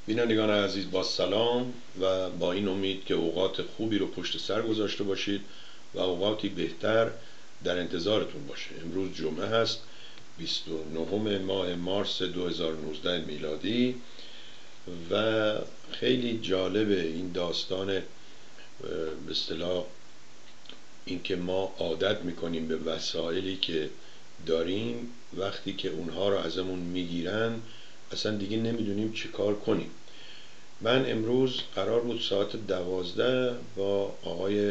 بینندگان عزیز با سلام و با این امید که اوقات خوبی رو پشت سر گذاشته باشید و اوقاتی بهتر در انتظارتون باشه. امروز جمعه هست، 29 ماه مارس 2019 میلادی و خیلی جالبه این داستان به اصطلاح اینکه ما عادت میکنیم به وسایلی که داریم، وقتی که اونها رو ازمون میگیرن اصلا دیگه نمیدونیم چی کار کنیم. من امروز قرار بود ساعت 12 با آقای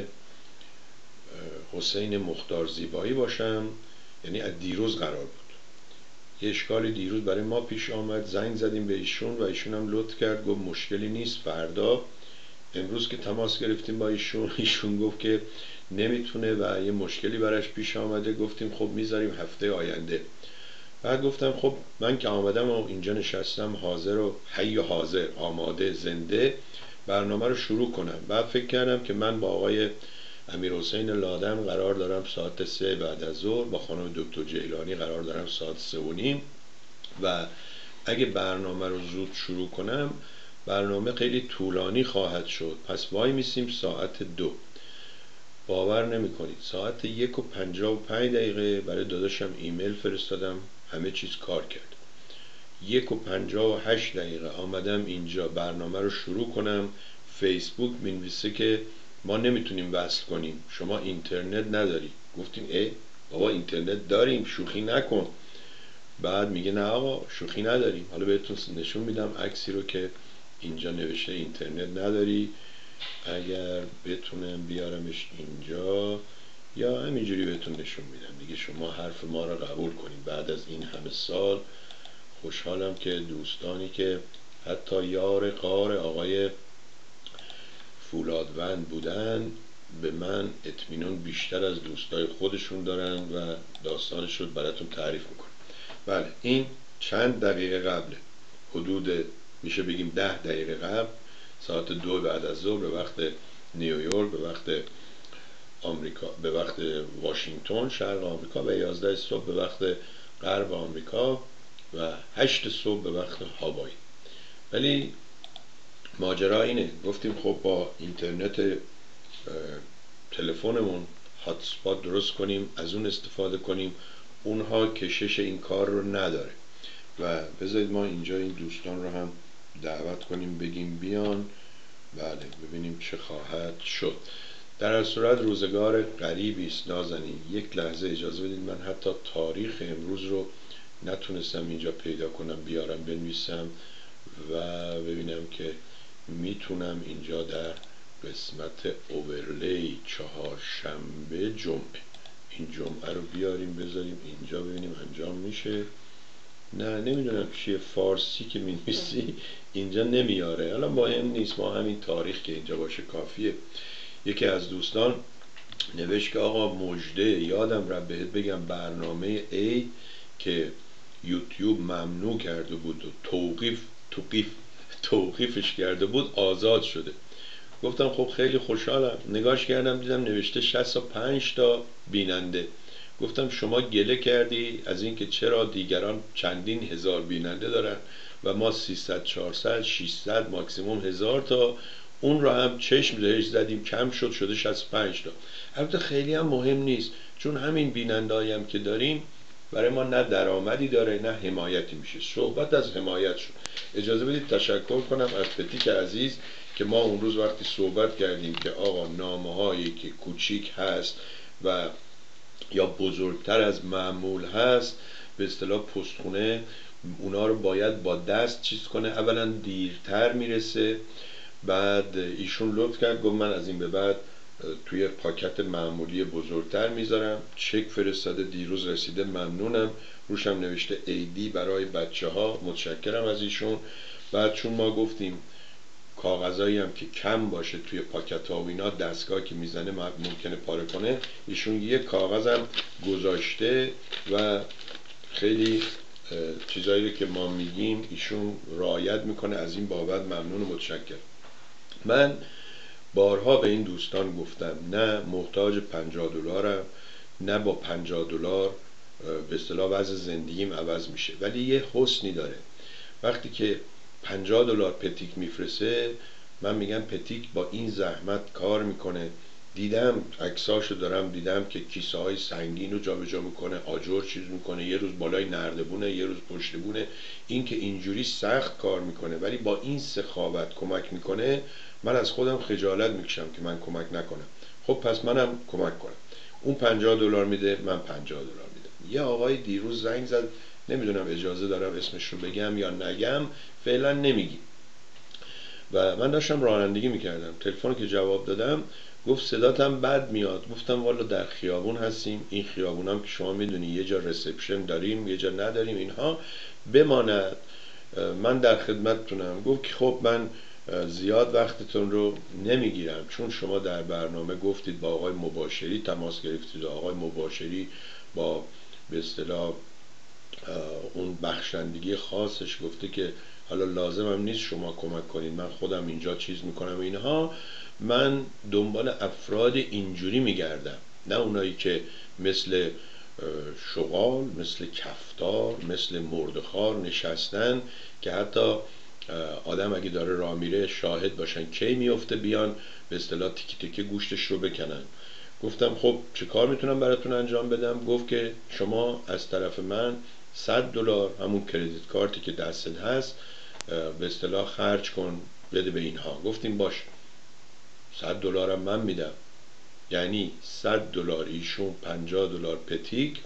حسین مختار زیبایی باشم، یعنی از دیروز قرار بود. یه اشکالی دیروز برای ما پیش آمد، زنگ زدیم به ایشون و ایشون هم لطف کرد گفت مشکلی نیست فردا. امروز که تماس گرفتیم با ایشون گفت که نمیتونه و یه مشکلی براش پیش آمده. گفتیم خب میذاریم هفته آینده. بعد گفتم خب من که آمدم و اینجا نشستم حاضر و حی و حاضر، آماده زنده برنامه رو شروع کنم. بعد فکر کردم که من با آقای امیرحسین لادم قرار دارم ساعت 3 بعد از ظهر، با خانم دکتر جیلانی قرار دارم ساعت 3 و نیم و اگه برنامه رو زود شروع کنم برنامه خیلی طولانی خواهد شد، پس وای میسیم ساعت 2. باور نمی کنید ساعت 1:55 برای داداشم ایمیل فرستادم، همه چیز کار کرد. 1:58 آمدم اینجا برنامه رو شروع کنم، فیسبوک مینویسه که ما نمیتونیم وصل کنیم، شما اینترنت نداری. گفتیم ای بابا اینترنت داریم، شوخی نکن. بعد میگه نه آقا شوخی نداریم، حالا بهتون نشون میدم عکسی رو که اینجا نوشته اینترنت نداری. اگر بتونم بیارمش اینجا یا همینجوری بهتون نشون میدم دیگه، شما حرف ما رو قبول کنید. بعد از این همه سال خوشحالم که دوستانی که حتی یار غار آقای فولادوند بودن به من اطمینان بیشتر از دوستای خودشون دارن و داستانش رو براتون تعریف میکنم. بله این چند دقیقه قبله، حدود میشه بگیم 10 دقیقه قبل، ساعت 2 بعد از ظهر به وقت نیویورک، به وقت آمریکا، به وقت واشنگتن شرق آمریکا و 11 صبح به وقت غرب آمریکا و 8 صبح به وقت هاوایی. ولی ماجرا اینه، گفتیم خب با اینترنت تلفنمون هاتسپات درست کنیم، از اون استفاده کنیم. اونها کشش این کار رو نداره و بذارید ما اینجا این دوستان رو هم دعوت کنیم بگیم بیان. بله ببینیم چه خواهد شد. در هر صورت روزگار غریبی است نازنین. یک لحظه اجازه بدید، من حتی تاریخ امروز رو نتونستم اینجا پیدا کنم بیارم بنویسم و ببینم که میتونم اینجا در قسمت اوورلی 4شنبه جمعه این جمعه رو بیاریم بذاریم اینجا ببینیم انجام میشه. نه نمیدونم چیه، فارسی که مینویسی اینجا نمیاره. حالا مهم نیست، ما همین تاریخ که اینجا باشه کافیه. یکی از دوستان نوشت که آقا مژده، یادم رفت بهت بگم برنامه A که یوتیوب ممنوع کرده بود و توقیفش کرده بود آزاد شده. گفتم خب خیلی خوشحالم. نگاش کردم دیدم نوشته 65 تا بیننده. گفتم شما گله کردی از اینکه چرا دیگران چندین هزار بیننده دارن و ما 300 400 600 ماکسیموم 1000 تا، اون رو هم چشم بهش زدیم کم شده 65 تا. البته خیلی هم مهم نیست، چون همین بیننده‌ای هم که داریم برای ما نه درآمدی داره نه حمایتی میشه. صحبت از حمایت شد. اجازه بدید تشکر کنم از پتیک عزیز که ما اون روز وقتی صحبت کردیم که آقا نامه‌هایی که کوچیک هست و یا بزرگتر از معمول هست به اصطلاح پستخونه اونا رو باید با دست چیز کنه، اولا دیرتر میرسه. بعد ایشون لطف کرد گفت من از این به بعد توی پاکت معمولی بزرگتر میذارم. چک فرستاده دیروز رسیده، ممنونم. روشم نوشته ایدی برای بچه ها، متشکرم از ایشون. بعد چون ما گفتیم کاغذایی هم که کم باشه توی پاکت ها و اینا دستگاه که میزنه ممکنه پاره کنه، ایشون یه کاغذم گذاشته و خیلی چیزایی که ما میگیم ایشون رعایت میکنه. از این بابت ممنون و متشکرم. من بارها به این دوستان گفتم نه محتاج $50 نه با $50 به اصطلاح وضع زندگیم عوض میشه، ولی یه حسنی داره. وقتی که $50 پتیک میفرسته، من میگم پتیک با این زحمت کار میکنه. دیدم عکساشو دارم، دیدم که کیسه های سنگین رو جابجا میکنه، آجر چیز میکنه، یه روز بالای نردبونه، یه روز پشت بونه. این که اینجوری سخت کار میکنه ولی با این سخاوت کمک میکنه، من از خودم خجالت میکشم که من کمک نکنم. خب پس منم کمک کنم. اون $50 میده، من $50 میدم. یه آقای دیروز زنگ زد، نمیدونم اجازه دارم اسمش رو بگم یا نگم، فعلا نمیگی. و من داشتم رانندگی میکردم، تلفن که جواب دادم گفت صداتم بد میاد. گفتم والا در خیابون هستیم، این خیابون هم که شما میدونی یه جا رسپشن داریم یه جا نداریم، اینها بماند، من در خدمتتونم. گفت که خب من زیاد وقتتون رو نمیگیرم، چون شما در برنامه گفتید با آقای مباشری تماس گرفتید و آقای مباشری با به اصطلاح اون بخشندگی خاصش گفته که حالا لازمم نیست شما کمک کنید، من خودم اینجا چیز میکنم اینها. من دنبال افراد اینجوری میگردم، نه اونایی که مثل شغال، مثل کفتار، مثل مردخار نشستن که حتی آدم اگه داره راه میره شاهد باشن کی میفته بیان به اصطلاح تیکی تیکی گوشتش رو بکنن. گفتم خب چه کار میتونم براتون انجام بدم؟ گفت که شما از طرف من $100 همون کردیت کارتی که دستت هست به اصطلاح خرج کن بده به اینها. گفتیم باش، $100 هم من میدم، یعنی $100 ایشون $50 پتیک.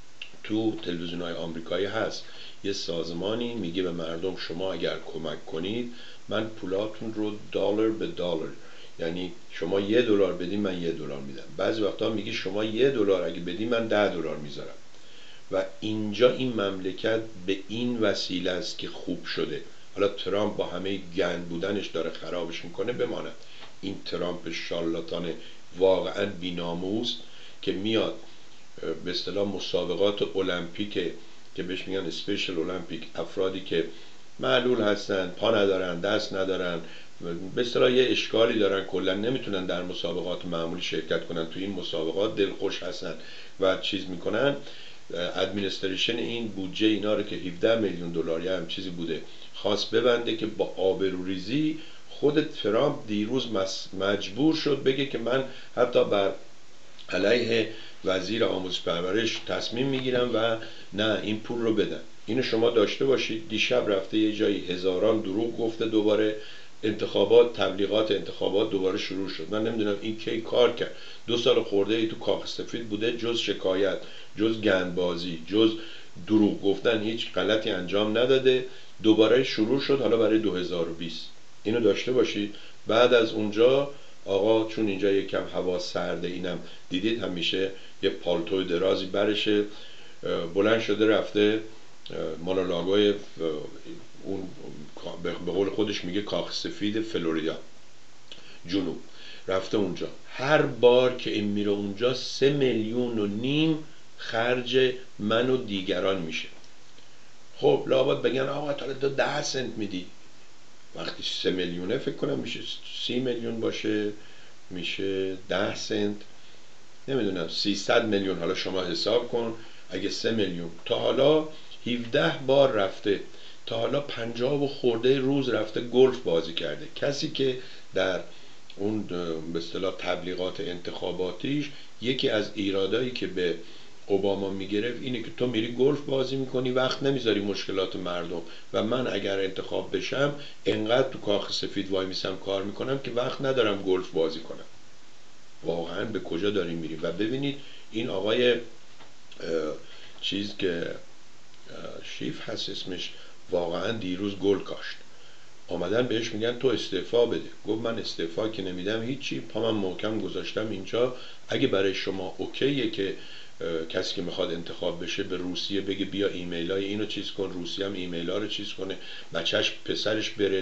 تو تلویزیون‌های آمریکایی هست یه سازمانی میگه به مردم شما اگر کمک کنید من پولاتون رو دلار به دلار، یعنی شما $1 بدین من $1 میدم. بعضی وقتا میگه شما $1 اگه بدین من $10 میذارم. و اینجا این مملکت به این وسیله است که خوب شده. حالا ترامپ با همه گند بودنش داره خرابش میکنه، بماند. این ترامپ شارلاتان واقعا بیناموس که میاد به اصطلاح مسابقات المپیک که بهش میگن اسپیشل المپیک، افرادی که معلول هستن، پا ندارن، دست ندارن، به اصطلاح یه اشکالی دارن، کلا نمیتونن در مسابقات معمولی شرکت کنن، تو این مسابقات دلخوش هستن و چیز میکنن. ادمنستریشن این بودجه اینا رو که $17 میلیون یا هم چیزی بوده خواست ببنده که با آبروریزی خود ترامپ دیروز مجبور شد بگه که من حتی بر علیه وزیر آموزش پرورش تصمیم میگیرم و نه این پول رو بدن. اینو شما داشته باشید. دیشب رفته یه جایی هزاران دروغ گفته، دوباره انتخابات، تبلیغات انتخابات دوباره شروع شد. من نمیدونم این کی کار کرد. 2 سال خورده ای تو کاخ سفید بوده، جز شکایت، جز گندبازی، جز دروغ گفتن هیچ غلطی انجام نداده. دوباره شروع شد حالا برای 2020. اینو داشته باشید. بعد از اونجا آقا چون اینجا یکم هوا سرده، اینم دیدید همیشه یه پالتوی درازی برشه، بلند شده رفته مونولاگوی اون به قول خودش میگه کاخ سفید فلوریدا جنوب، رفته اونجا. هر بار که این میره اونجا 3,5 میلیون خرج من و دیگران میشه. خب لابد بگن آقا تا 10 سنت میدی. وقتی 3 میلیونه فکر کنم میشه 30 میلیون باشه، میشه 10 سنت، نمیدونم 300 میلیون. حالا شما حساب کن اگه 3 میلیون، تا حالا 17 بار رفته، تا حالا 50 و خورده روز رفته گلف بازی کرده. کسی که در اون به اصطلاح تبلیغات انتخاباتیش یکی از ایرادایی که به اوباما میگرفت اینه که تو میری گلف بازی میکنی، وقت نمیذاری مشکلات مردم، و من اگر انتخاب بشم انقدر تو کاخ سفید وای میسم کار میکنم که وقت ندارم گلف بازی کنم. واقعا به کجا داریم میریم؟ و ببینید این آقای چیز که شیف هست اسمش، واقعا دیروز گل کاشت. آمدن بهش میگن تو استعفا بده. گفت من استعفا که نمیدم هیچی، پا من محکم گذاشتم اینجا. اگه برای شما اوکیه که کسی که میخواد انتخاب بشه به روسیه بگه بیا ایمیل های اینو چیز کن، روسیه هم ایمیل ها رو چیز کنه، بچهش پسرش بره،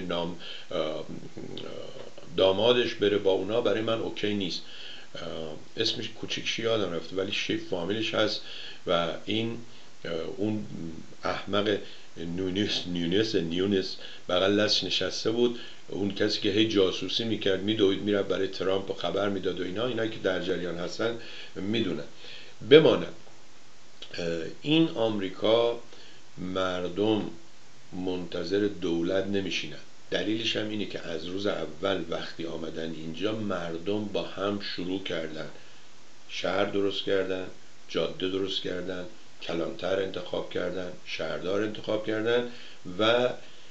دامادش بره با اونا، برای من اوکی نیست. اسمش کوچیکش یادم رفته ولی شیف فامیلش هست. و این اون احمق نیونس بغل دست نشسته بود، اون کسی که هی جاسوسی میکرد، میدوید میرفت برای ترامپ خبر میداد و اینا که در جریان هستن میدونن. بماند این آمریکا مردم منتظر دولت نمیشینن. دلیلش هم اینه که از روز اول وقتی آمدن اینجا مردم با هم شروع کردن، شهر درست کردن، جاده درست کردن، کلانتر انتخاب کردن، شهردار انتخاب کردن و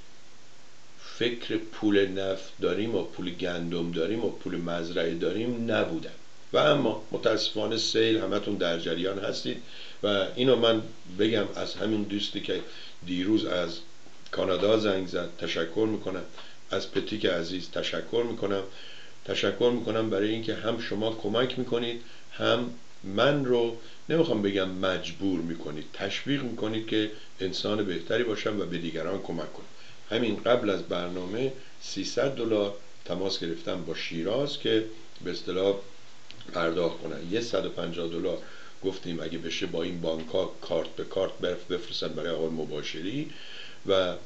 فکر پول نفت داریم و پول گندم داریم و پول مزرعه داریم نبودن. و اما متاسفانه سیل، همتون در جریان هستید و اینو من بگم از همین دوستی که دیروز از کانادا زنگ زد تشکر میکنم، از پتیک عزیز تشکر میکنم برای اینکه هم شما کمک میکنید، هم من رو نمیخوام بگم مجبور میکنید، تشویق میکنید که انسان بهتری باشم و به دیگران کمک کنم. همین قبل از برنامه $300 تماس گرفتم با شیراز که به اصطلاح پرداخت کنن. $150 گفتیم اگه بشه با این بانک‌ها کارت به کارت بفرستن برای آقای مباشری و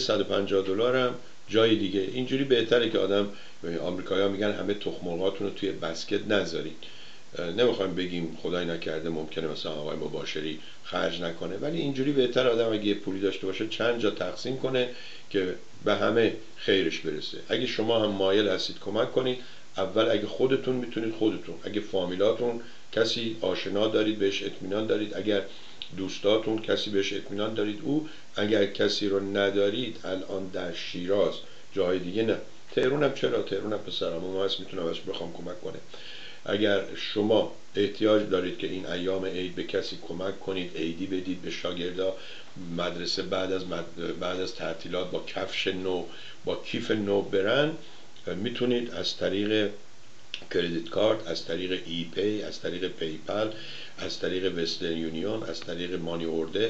$150 هم جای دیگه. اینجوری بهتره که آدم، آمریکایی‌ها میگن همه تخم مرغاتون رو توی بسکت نذارید. نمیخوایم بگیم خدای نکرده ممکنه مثلا آقای مباشری خرج نکنه، ولی اینجوری بهتر آدم اگه پولی داشته باشه چند جا تقسیم کنه که به همه خیرش برسه. اگه شما هم مایل هستید کمک کنید، اول اگه خودتون میتونید خودتون، اگه فامیلاتون کسی آشنا دارید بهش اطمینان دارید، اگر دوستاتون کسی بهش اطمینان دارید او، اگر کسی رو ندارید الان در شیراز جای دیگه نه، تهران هم چرا، تهران هم پسرم هست میتونه ازش بخوام کمک کنه. اگر شما احتیاج دارید که این ایام عید به کسی کمک کنید، عیدی بدید به شاگردا، مدرسه بعد از تعطیلات با کفش نو با کیف نو برن، میتونید از طریق کردیت کارت، از طریق ای پی، از طریق پیپل، از طریق وسترن یونیون، از طریق مانی اوردر،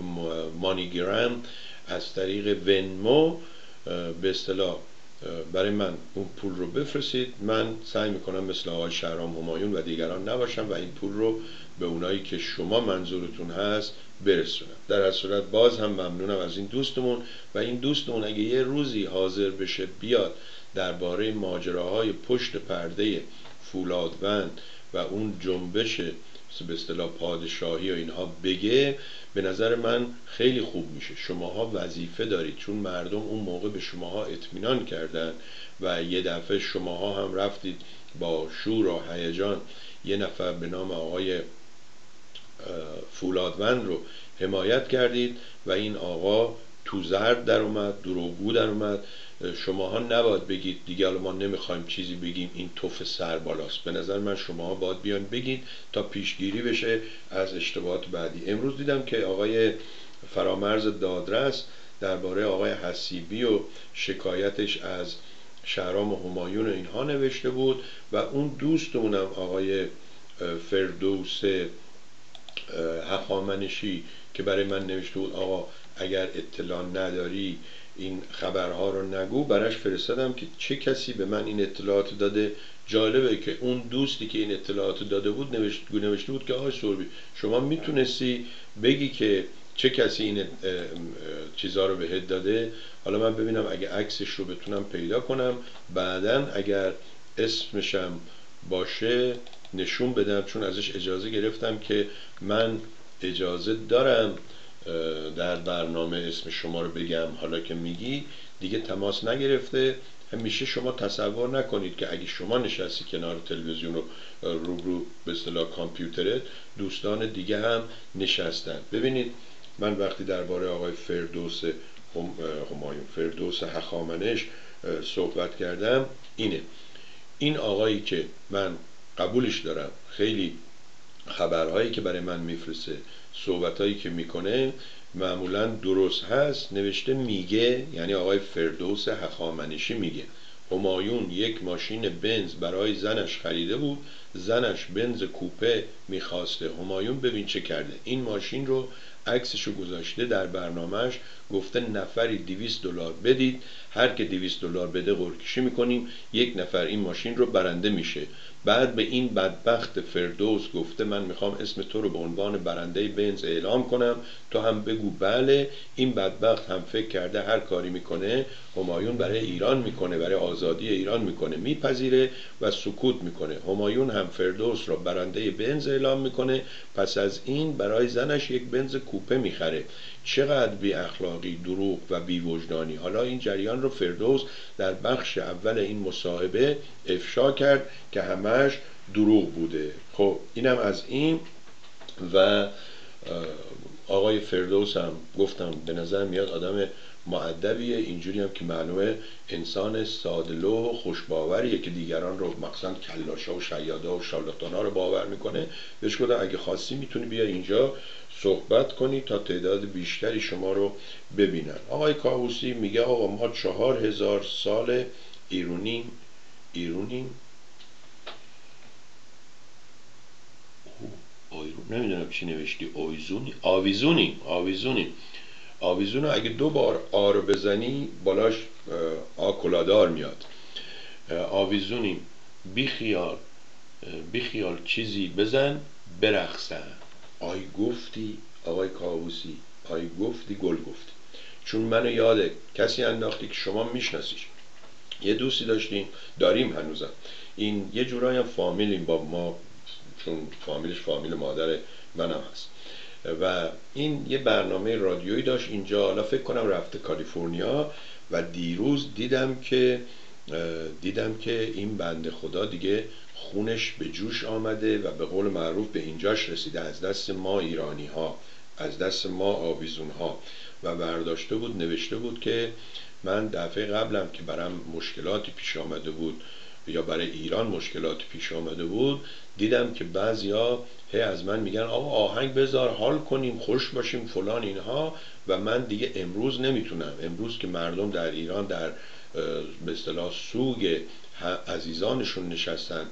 مانیگرام، از طریق ونمو به اصطلاح برای من اون پول رو بفرستید. من سعی میکنم مثل آقای شهرام همایون و دیگران نباشم و این پول رو به اونایی که شما منظورتون هست برسونم. در هر صورت باز هم ممنونم از این دوستمون و این دوستمون اگه یه روزی حاضر بشه بیاد درباره ماجراهای پشت پرده فولادوند و اون جنبش به اصطلاح پادشاهی و اینها بگه، به نظر من خیلی خوب میشه. شماها وظیفه دارید، چون مردم اون موقع به شماها اطمینان کردن و یه دفعه شماها هم رفتید با شور و هیجان یه نفر به نام آقای فولادوند رو حمایت کردید و این آقا تو زرد در اومد، دروغگو در اومد. شماها نباید بگید دیگه ما نمیخوایم چیزی بگیم، این توف سر بالاست. به نظر من شماها باید بیان بگید تا پیشگیری بشه از اشتباهات بعدی. امروز دیدم که آقای فرامرز دادرس درباره آقای حسیبی و شکایتش از شهرام همایون و اینها نوشته بود و اون دوستمونم آقای فردوس هخامنشی که برای من نوشته بود آقا اگر اطلاع نداری این خبرها رو نگو، براش فرستادم که چه کسی به من این اطلاعات داده. جالبه که اون دوستی که این اطلاعات داده بود نوشته بود که آقای سربی شما میتونستی بگی که چه کسی این چیزها رو بهت داده. حالا من ببینم اگه عکسش رو بتونم پیدا کنم بعدن اگر اسمشم باشه نشون بدم، چون ازش اجازه گرفتم که من اجازه دارم در برنامه اسم شما رو بگم. حالا که میگی دیگه تماس نگرفته. همیشه شما تصور نکنید که اگه شما نشستی کنار تلویزیون و رو به اصطلاح کامپیوترت دوستان دیگه هم نشستن. ببینید من وقتی درباره آقای فردوس همایون، فردوس هخامنش صحبت کردم، این آقایی که من قبولش دارم، خیلی خبرهایی که برای من میفرسته، صحبتهایی که میکنه معمولا درست هست. نوشته میگه، یعنی آقای فردوس هخامنشی میگه همایون یک ماشین بنز برای زنش خریده بود، زنش بنز کوپه میخواسته. همایون ببین چه کرده، این ماشین رو عکسشو گذاشته در برنامهش، گفته نفری $200 بدید، هر که $200 بده قرعه‌کشی میکنیم، یک نفر این ماشین رو برنده میشه. بعد به این بدبخت فردوس گفته من میخوام اسم تو رو به عنوان برنده بنز اعلام کنم، تو هم بگو بله. این بدبخت هم فکر کرده هر کاری میکنه همایون برای ایران میکنه، برای آزادی ایران میکنه، میپذیره و سکوت میکنه. همایون هم فردوس رو برنده بنز اعلام میکنه، پس از این برای زنش یک بنز کوپه میخره. چقدر بی اخلاق اخلاقی، دروغ و بی‌وجدانی. حالا این جریان رو فردوس در بخش اول این مصاحبه افشا کرد که همش دروغ بوده. خب اینم از این. و آقای فردوس هم گفتم به نظر میاد آدم مؤدبیه، اینجوری هم که معلومه انسان ساده‌لوح و خوشباوریه که دیگران رو مخصوصا کلاشا و شیادا و شارلاتانا رو باور میکنه. بهش گفتم اگه خواستی میتونی بیا اینجا صحبت کنی تا تعداد بیشتری شما رو ببینن. آقای کاووسی میگه آقا ما 4000 سال ایرونیم نمیدونم چی نوشتی، آویزونی اگه 2 بار آ رو بزنی بالاش آکلادار میاد. آویزونیم، بیخیال چیزی بزن برقصن. آی گفتی آقای کاووسی، آی گفتی گل گفتی. چون منو یاده کسی انداختی که شما میشناسیش. یه دوستی داریم هنوزم، این یه جورایی هم فامیلیم با ما، چون فامیلش فامیل مادر منم هست. و این یه برنامه رادیویی داشت اینجا، حالا فکر کنم رفته کالیفرنیا. و دیروز دیدم که این بنده خدا دیگه خونش به جوش آمده و به قول معروف به اینجاش رسیده، از دست ما ایرانی ها، از دست ما آویزون ها. و برداشته بود نوشته بود که من دفعه قبلم که برام مشکلاتی پیش آمده بود یا برای ایران مشکلاتی پیش آمده بود، دیدم که بعضیا از من میگن آقا آهنگ بذار حال کنیم خوش باشیم فلان اینها. و من دیگه امروز نمیتونم، امروز که مردم در ایران در به اصطلاح سوگ عزیزانشون نشستن،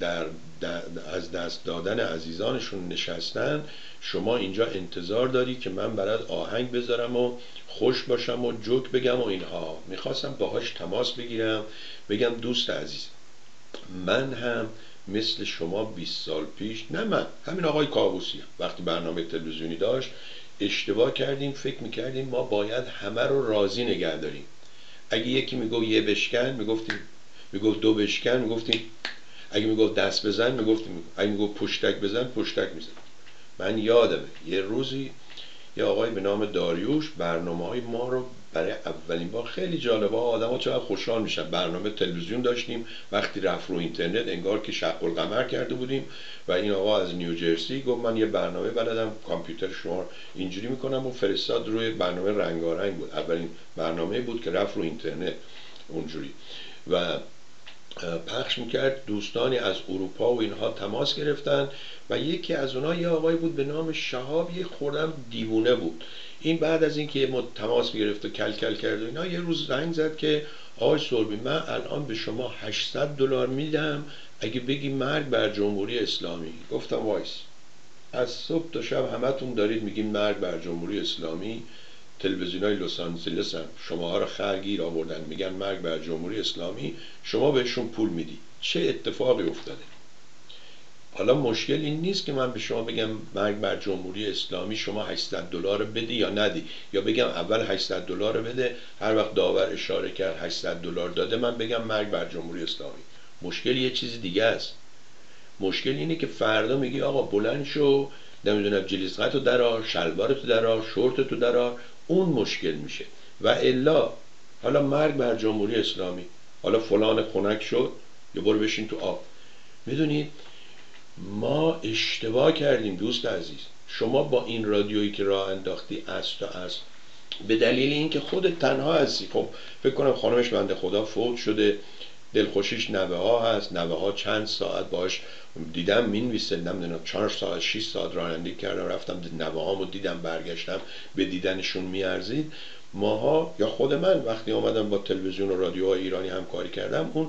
از دست دادن عزیزانشون نشستن، شما اینجا انتظار داری که من برات آهنگ بذارم و خوش باشم و جوک بگم و اینها. میخواستم باهاش تماس بگیرم بگم دوست عزیز، من هم مثل شما 20 سال پیش، نه من، همین آقای کاووسی وقتی برنامه تلویزیونی داشت اشتباه کردیم، فکر میکردیم ما باید همه رو راضی نگه داریم. اگه یکی میگفت یه بشکن میگفتیم، میگفت 2 بشکن میگفتیم، اگه میگفت دست بزن میگفتیم، اگه میگفت پشتک بزن پشتک میزن. من یادمه یه روزی یه آقای به نام داریوش برنامه‌های ما رو برای اولین بار، خیلی جالبه، آدم‌ها چقدر خوشحال میشن. برنامه تلویزیون داشتیم، وقتی رفت رو اینترنت انگار که شق القمر کرده بودیم. و این آقا از نیوجرسی گفت من یه برنامه بلدم، کامپیوتر شما اینجوری میکنم و فرستاد روی برنامه رنگارنگ بود، اولین برنامه بود که رفت رو اینترنت اونجوری و پخش میکرد. دوستانی از اروپا و اینها تماس گرفتن و یکی از اونها یه آقای بود به نام شهاب، یه خوردم دیوونه بود. این بعد از اینکه ما تماس گرفت و کل کل کرد و اینا، یه روز زنگ زد که آقای سربی من الان به شما $800 میدم اگه بگی مرگ بر جمهوری اسلامی. گفتم وایس، از صبح تا شب همتون دارید میگین مرگ بر جمهوری اسلامی، تلویزیونای لس آنجلس هم شماها رو خرگیر آوردن میگن مرگ بر جمهوری اسلامی، شما بهشون پول میدی، چه اتفاقی افتاده؟ حالا مشکل این نیست که من به شما بگم مرگ بر جمهوری اسلامی شما $800 بدی یا ندی، یا بگم اول $800 بده، هر وقت داور اشاره کرد $800 داده من بگم مرگ بر جمهوری اسلامی. مشکل یه چیز دیگه است. مشکل اینه که فردا میگی آقا بلند شو، نمیدونم جلیزقتو درار، شلوارتو درار، شورتتو درار، اون مشکل میشه. و الا حالا مرگ بر جمهوری اسلامی، حالا فلان خنک شد یا برو بشین تو آب. میدونید ما اشتباه کردیم دوست عزیز. شما با این رادیویی که راه انداختی از تا از به دلیل اینکه خودت تنها هستی. خب فکر کنم خانمش بنده خدا فوت شده، دلخوشیش نوه ها هست، نوه ها چند ساعت باش دیدم مینویسه، نمیدونم 4 ساعت 6 ساعت رانندگی کردم رفتم نوه هامو دیدم برگشتم، به دیدنشون میارزید. ماها یا خود من وقتی آمدم با تلویزیون و رادیو ایرانی همکاری کردم، اون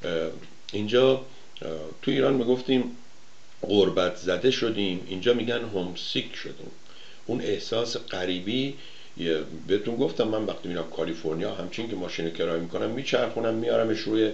اینجا تو ایران میگفتیم غربت زده شدیم، اینجا میگن هومسیک شدیم. اون احساس غریبی، بهتون گفتم من وقتی میرم کالیفرنیا همچین که ماشین کرایه میکنم میچرخونم میارمش روی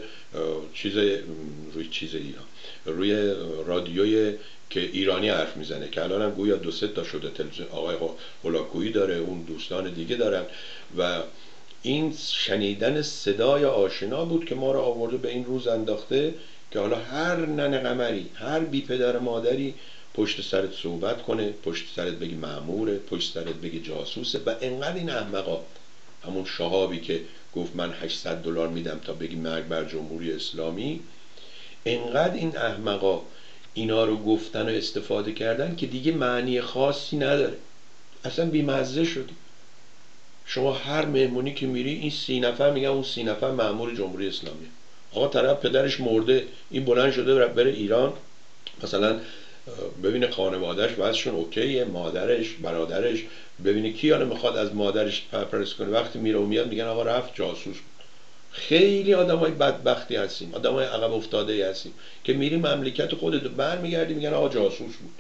چیز ایران، روی رادیوی که ایرانی حرف میزنه که الانم گویا 2-3 تا شده، تلویزیون آقای هولاکویی داره، اون دوستان دیگه دارن. و این شنیدن صدای آشنا بود که ما رو آورده به این روز انداخته که حالا هر ننه قمری، هر بی پدر مادری پشت سرت صحبت کنه، پشت سرت بگی مأموره، پشت سرت بگی جاسوسه. و انقدر این احمقا، همون شهابی که گفت من $800 میدم تا بگی مرگ بر جمهوری اسلامی، انقدر این احمقا اینا رو گفتن و استفاده کردن که دیگه معنی خاصی نداره، اصلا بیمزه شدی. شما هر مهمونی که میری این 30 نفر میگن اون 30 نفر مأمور جمهوری اسلامی. آقا طرف پدرش مرده، این بلند شده بره ایران، مثلا ببینه خانوادهش وضعشون اوکیه، مادرش، برادرش، ببینه کی حالا میخواد از مادرش پرپرس کنه، وقتی میره و میاد میگن آقا رفت جاسوس بود. خیلی آدمای بدبختی هستیم، آدمای عقب افتاده هستیم که میری مملکت خودت برمیگردی میگن آقا جاسوس بود.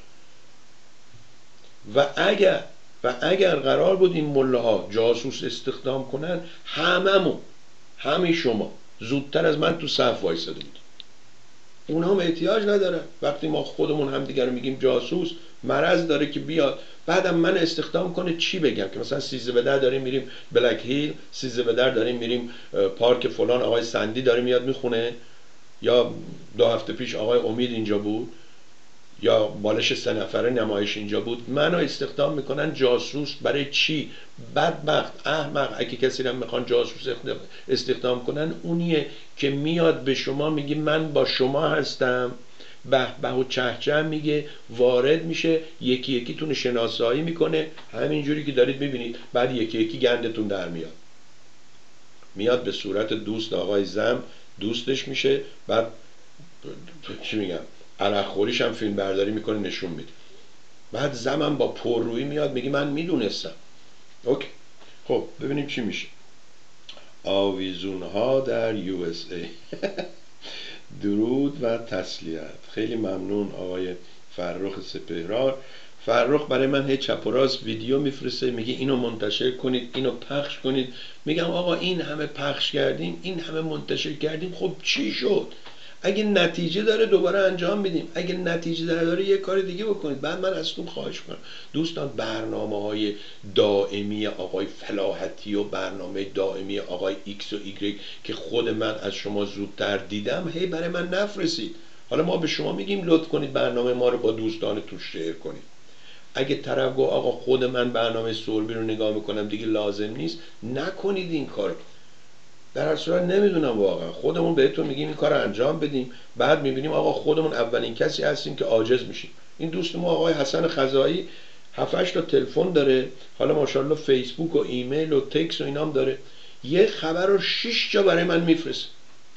و اگر قرار بود این مله‌ها جاسوس استخدام کنن، همه شما زودتر از من تو صف وایساده بود. اونا هم احتیاج ندارن. وقتی ما خودمون هم دیگر رو میگیم جاسوس، مرض داره که بیاد بعدم من استخدام کنه چی بگم؟ که مثلا 13 به در داریم میریم بلک هیل، 13 به در داریم میریم پارک فلان، آقای سندی داره میاد میخونه، یا 2 هفته پیش آقای امید اینجا بود، یا بالش 3 نفره نمایش اینجا بود. منو استخدام میکنن جاسوس برای چی؟ بدبخت احمق. اگه کسی رو میخوان جاسوس استخدام کنن، اونیه که میاد به شما میگه من با شما هستم، به به و چهچه میگه، وارد میشه، یکی یکی تون شناسایی میکنه، همینجوری که دارید میبینید، بعد یکی یکی گندتون در میاد به صورت دوست آقای زم دوستش میشه، بعد چی میگم، عرق خوریش هم فیلم برداری میکنه نشون میده، بعد زمم با پررویی میاد میگه من میدونستم. اوکی، خب ببینیم چی میشه. آویزون ها در USA. درود و تسلیت. خیلی ممنون آقای فرخ سپهرار. فرخ برای من هی چپ و راست ویدیو میفرسته، میگه اینو منتشر کنید، اینو پخش کنید. میگم آقا این همه پخش کردیم، این همه منتشر کردیم، خب چی شد؟ اگه نتیجه داره دوباره انجام میدیم، اگه نتیجه داره یه کار دیگه بکنید. بعد من ازتون خواهش کنم دوستان، برنامه‌های دائمی آقای فلاحتی و برنامه دائمی آقای ایکس و ایگرگ که خود من از شما زودتر دیدم، هی برای من نفرستید. حالا ما به شما میگیم لطف کنید برنامه ما رو با دوستانتون شیر کنید. اگه طرف گفت آقا خود من برنامه سوربی رو نگاه میکنم دیگه لازم نیست، نکنید این کار. در هر صورت نمیدونم، واقعا خودمون بهتون میگیم این کار رو انجام بدیم، بعد میبینیم آقا خودمون اولین کسی هستیم که عاجز میشیم. این دوست ما آقای حسن خزایی 7-8 تا تلفن داره، حالا ماشاءالله فیسبوک و ایمیل و تکس و اینام داره، یه خبر رو 6 جا برای من میفرسته،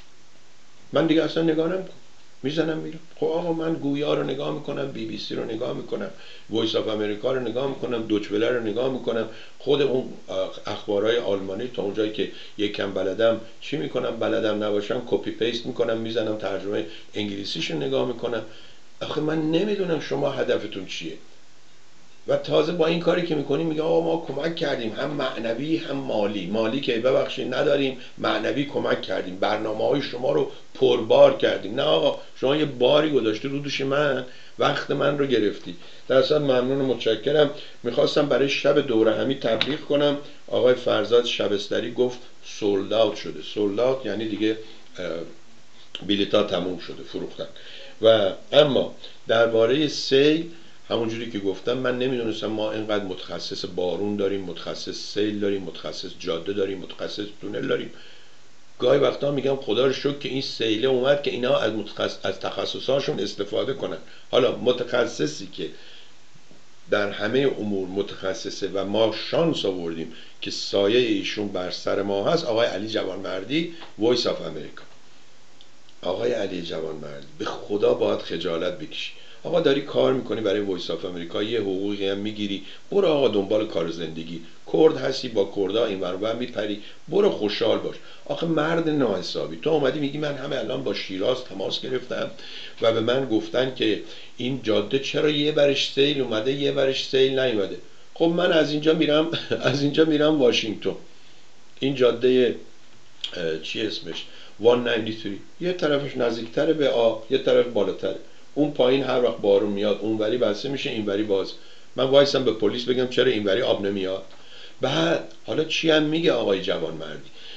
من دیگه اصلا نگاه نمیکنم، میزنم میرم. خب آقا من گویا رو نگاه میکنم، BBC رو نگاه میکنم، وایس آف امریکا رو نگاه میکنم، دوچوله رو نگاه میکنم، خود اون اخبارهای آلمانی تا اونجایی که یکم بلدم چی میکنم، بلدم نباشم کپی پیست میکنم میزنم، ترجمه انگلیسیش رو نگاه میکنم. آخه من نمیدونم شما هدفتون چیه. و تازه با این کاری که میکنیم میگه آقا ما کمک کردیم، هم معنوی هم مالی که ببخشید نداریم، معنوی کمک کردیم، برنامه‌های شما رو پربار کردیم. نه آقا، شما یه باری گذاشتی رو دوش من، وقت من رو گرفتی. در اصل ممنون و متشکرم. میخواستم برای شب دوره همی تبلیغ کنم، آقای فرزاد شبستری گفت سولد اوت شده. سولد اوت یعنی دیگه بلیط‌ها تموم شده، فروختن. و اما درباره سیل، همونجوری که گفتم من نمیدونستم ما اینقدر متخصص بارون داریم، متخصص سیل داریم، متخصص جاده داریم، متخصص تونل داریم. گاهی وقتا میگم خدا رو شکر که این سیله اومد که اینا از تخصصاشون استفاده کنن. حالا متخصصی که در همه امور متخصصه و ما شانس آوردیم که سایه ایشون بر سر ما هست، آقای علی جوانمردی، وایس آف امریکا. آقای علی جوانمردی به خدا باید خجالت بکشی. آقا داری کار میکنی برای وایس آف امریکا، یه حقوقی هم میگیری، برو آقا دنبال کار زندگی. کرد هستی با کردها این ور اون میپری، برو خوشحال باش. آخه مرد ناحسابی، تو اومدی میگی من همه الان با شیراز تماس گرفتم و به من گفتن که این جاده چرا یه برش سیل اومده یه برش سیل نیومده. خب من از اینجا میرم واشنگتن، این جاده چی اسمش 193، یه طرفش نزدیکتره به یه طرف بالاتره. اون پایین هر وقت بارون میاد اونوری بسته میشه، اینوری باز. من وایسم به پلیس بگم چرا اینوری آب نمیاد؟ بعد حالا چی هم میگه آقای جوانمردی؟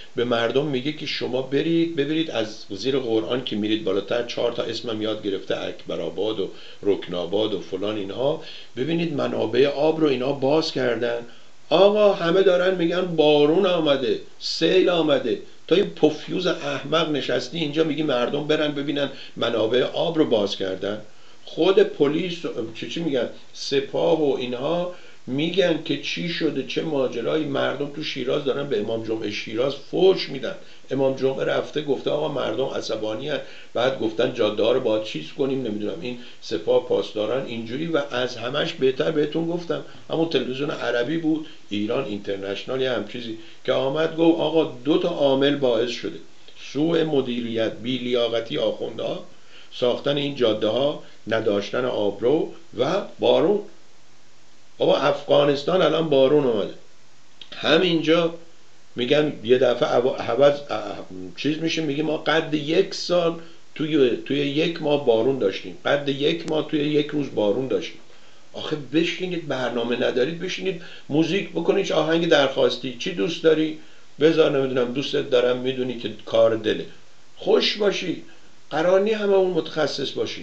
به مردم میگه که شما برید ببرید از زیر قرآن که میرید بالاتر 4 تا اسمم یاد گرفته، اکبرآباد و رکناباد و فلان اینها، ببینید منابع آب رو اینا باز کردن. آقا همه دارن میگن بارون آمده، سیل آمده، تا این پفیوز احمق نشستی اینجا میگی مردم برن ببینن منابع آب رو باز کردن. خود پلیس چی میگن، سپاه و اینها میگن که چی شده، چه ماجرایی. مردم تو شیراز دارن به امام جمعه شیراز فحش میدن. امام جمعه رفته گفته آقا مردم عصبانی هست، بعد گفتن جاده ها رو باید چیز کنیم، نمیدونم این سپاه پاسداران اینجوری. و از همش بهتر بهتون گفتم همون تلویزیون عربی بود، ایران اینترنشنال یا هم چیزی، که آمد گفت آقا 2 تا عامل باعث شده، سوء مدیریت، بی‌لیاقتی آخوندها، ساختن این جاده ها، نداشتن آبرو و بارون. بابا افغانستان الان بارون اومده، همینجا میگن یه دفعه عوض چیز میشه، میگه ما قد 1 سال توی 1 ماه بارون داشتیم، قد 1 ماه توی 1 روز بارون داشتیم. آخه بشینید برنامه ندارید، بشینید موزیک بکنید، آهنگ درخواستی چی دوست داری بذار، نمیدونم دوستت دارم میدونی که کار دله، خوش باشی. قرار نی همه اون متخصص باشی،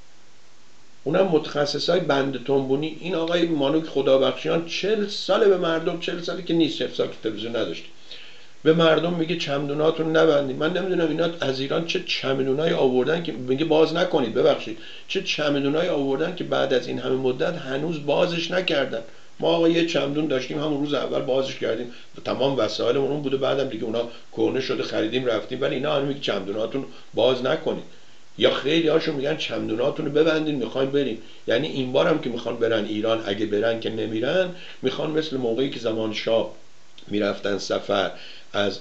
اونم متخصصای بند تنبونی. این آقای مانوک خدابخشیان 40 ساله به مردم، 40 ساله که نیست، 40 سال که تلویزیون نداشتی، به مردم میگه چمدوناتون نبندید. من نمیدونم اینا از ایران چه چمدونایی آوردن که میگه باز نکنید، ببخشید چه چمدونایی آوردن که بعد از این همه مدت هنوز بازش نکردن. ما آقا یه چمدون داشتیم همون روز اول بازش کردیم و تمام وسایلمون اون بوده، بعدم دیگه اونا کهنه شده خریدیم رفتیم، ولی اینا هنوز میگه چمدوناتون باز نکنید. یا خیلی هاشون میگن چمدوناتون رو ببندین میخوایم بریم. یعنی این بارم که میخوان برن ایران، اگه برن که نمیرن، میخوان مثل موقعی که زمان شاه میرفتن سفر از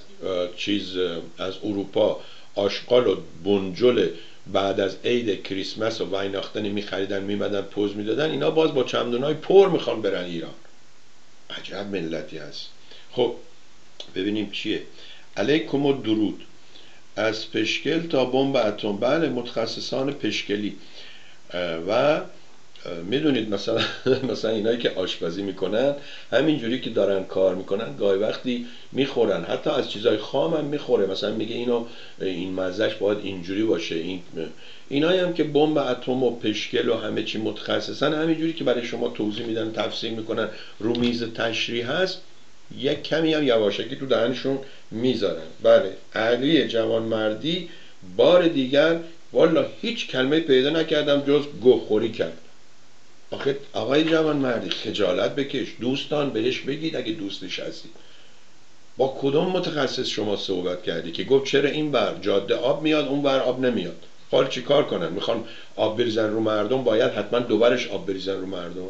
از اروپا آشغال و بنجل بعد از عید کریسمس و ویناختن میخریدن میمدن پوز میدادن، اینا باز با چمدونای پر میخوان برن ایران. عجب ملتی هست. خب ببینیم چیه. علیکم و درود. از پشکل تا بمب اتم، بله متخصصان پشکلی. و میدونید مثلا مثلا اینایی که آشپزی میکنن همینجوری که دارن کار میکنن گاهی وقتی میخورن، حتی از چیزای خام هم میخوره، مثلا میگه اینو این مزهش باید اینجوری باشه. اینایی هم که بمب اتم و پشکل و همه چی متخصصن، همینجوری که برای شما توضیح میدن تفسیر میکنن رو میز تشریح هست، یک کمی هم یواشکی تو دهنشون میذارن. بله علی جوانمردی بار دیگر والا هیچ کلمه پیدا نکردم جز گوخوری کرد. آخه آقای جوانمردی خجالت بکش، دوستان بهش بگید اگه دوستش هستی. با کدوم متخصص شما صحبت کردی که گفت چرا این بر جاده آب میاد اون بر آب نمیاد؟ حال چی کار کنن؟ میخوان آب بریزن رو مردم، باید حتما دوبارش آب بریزن رو مردم.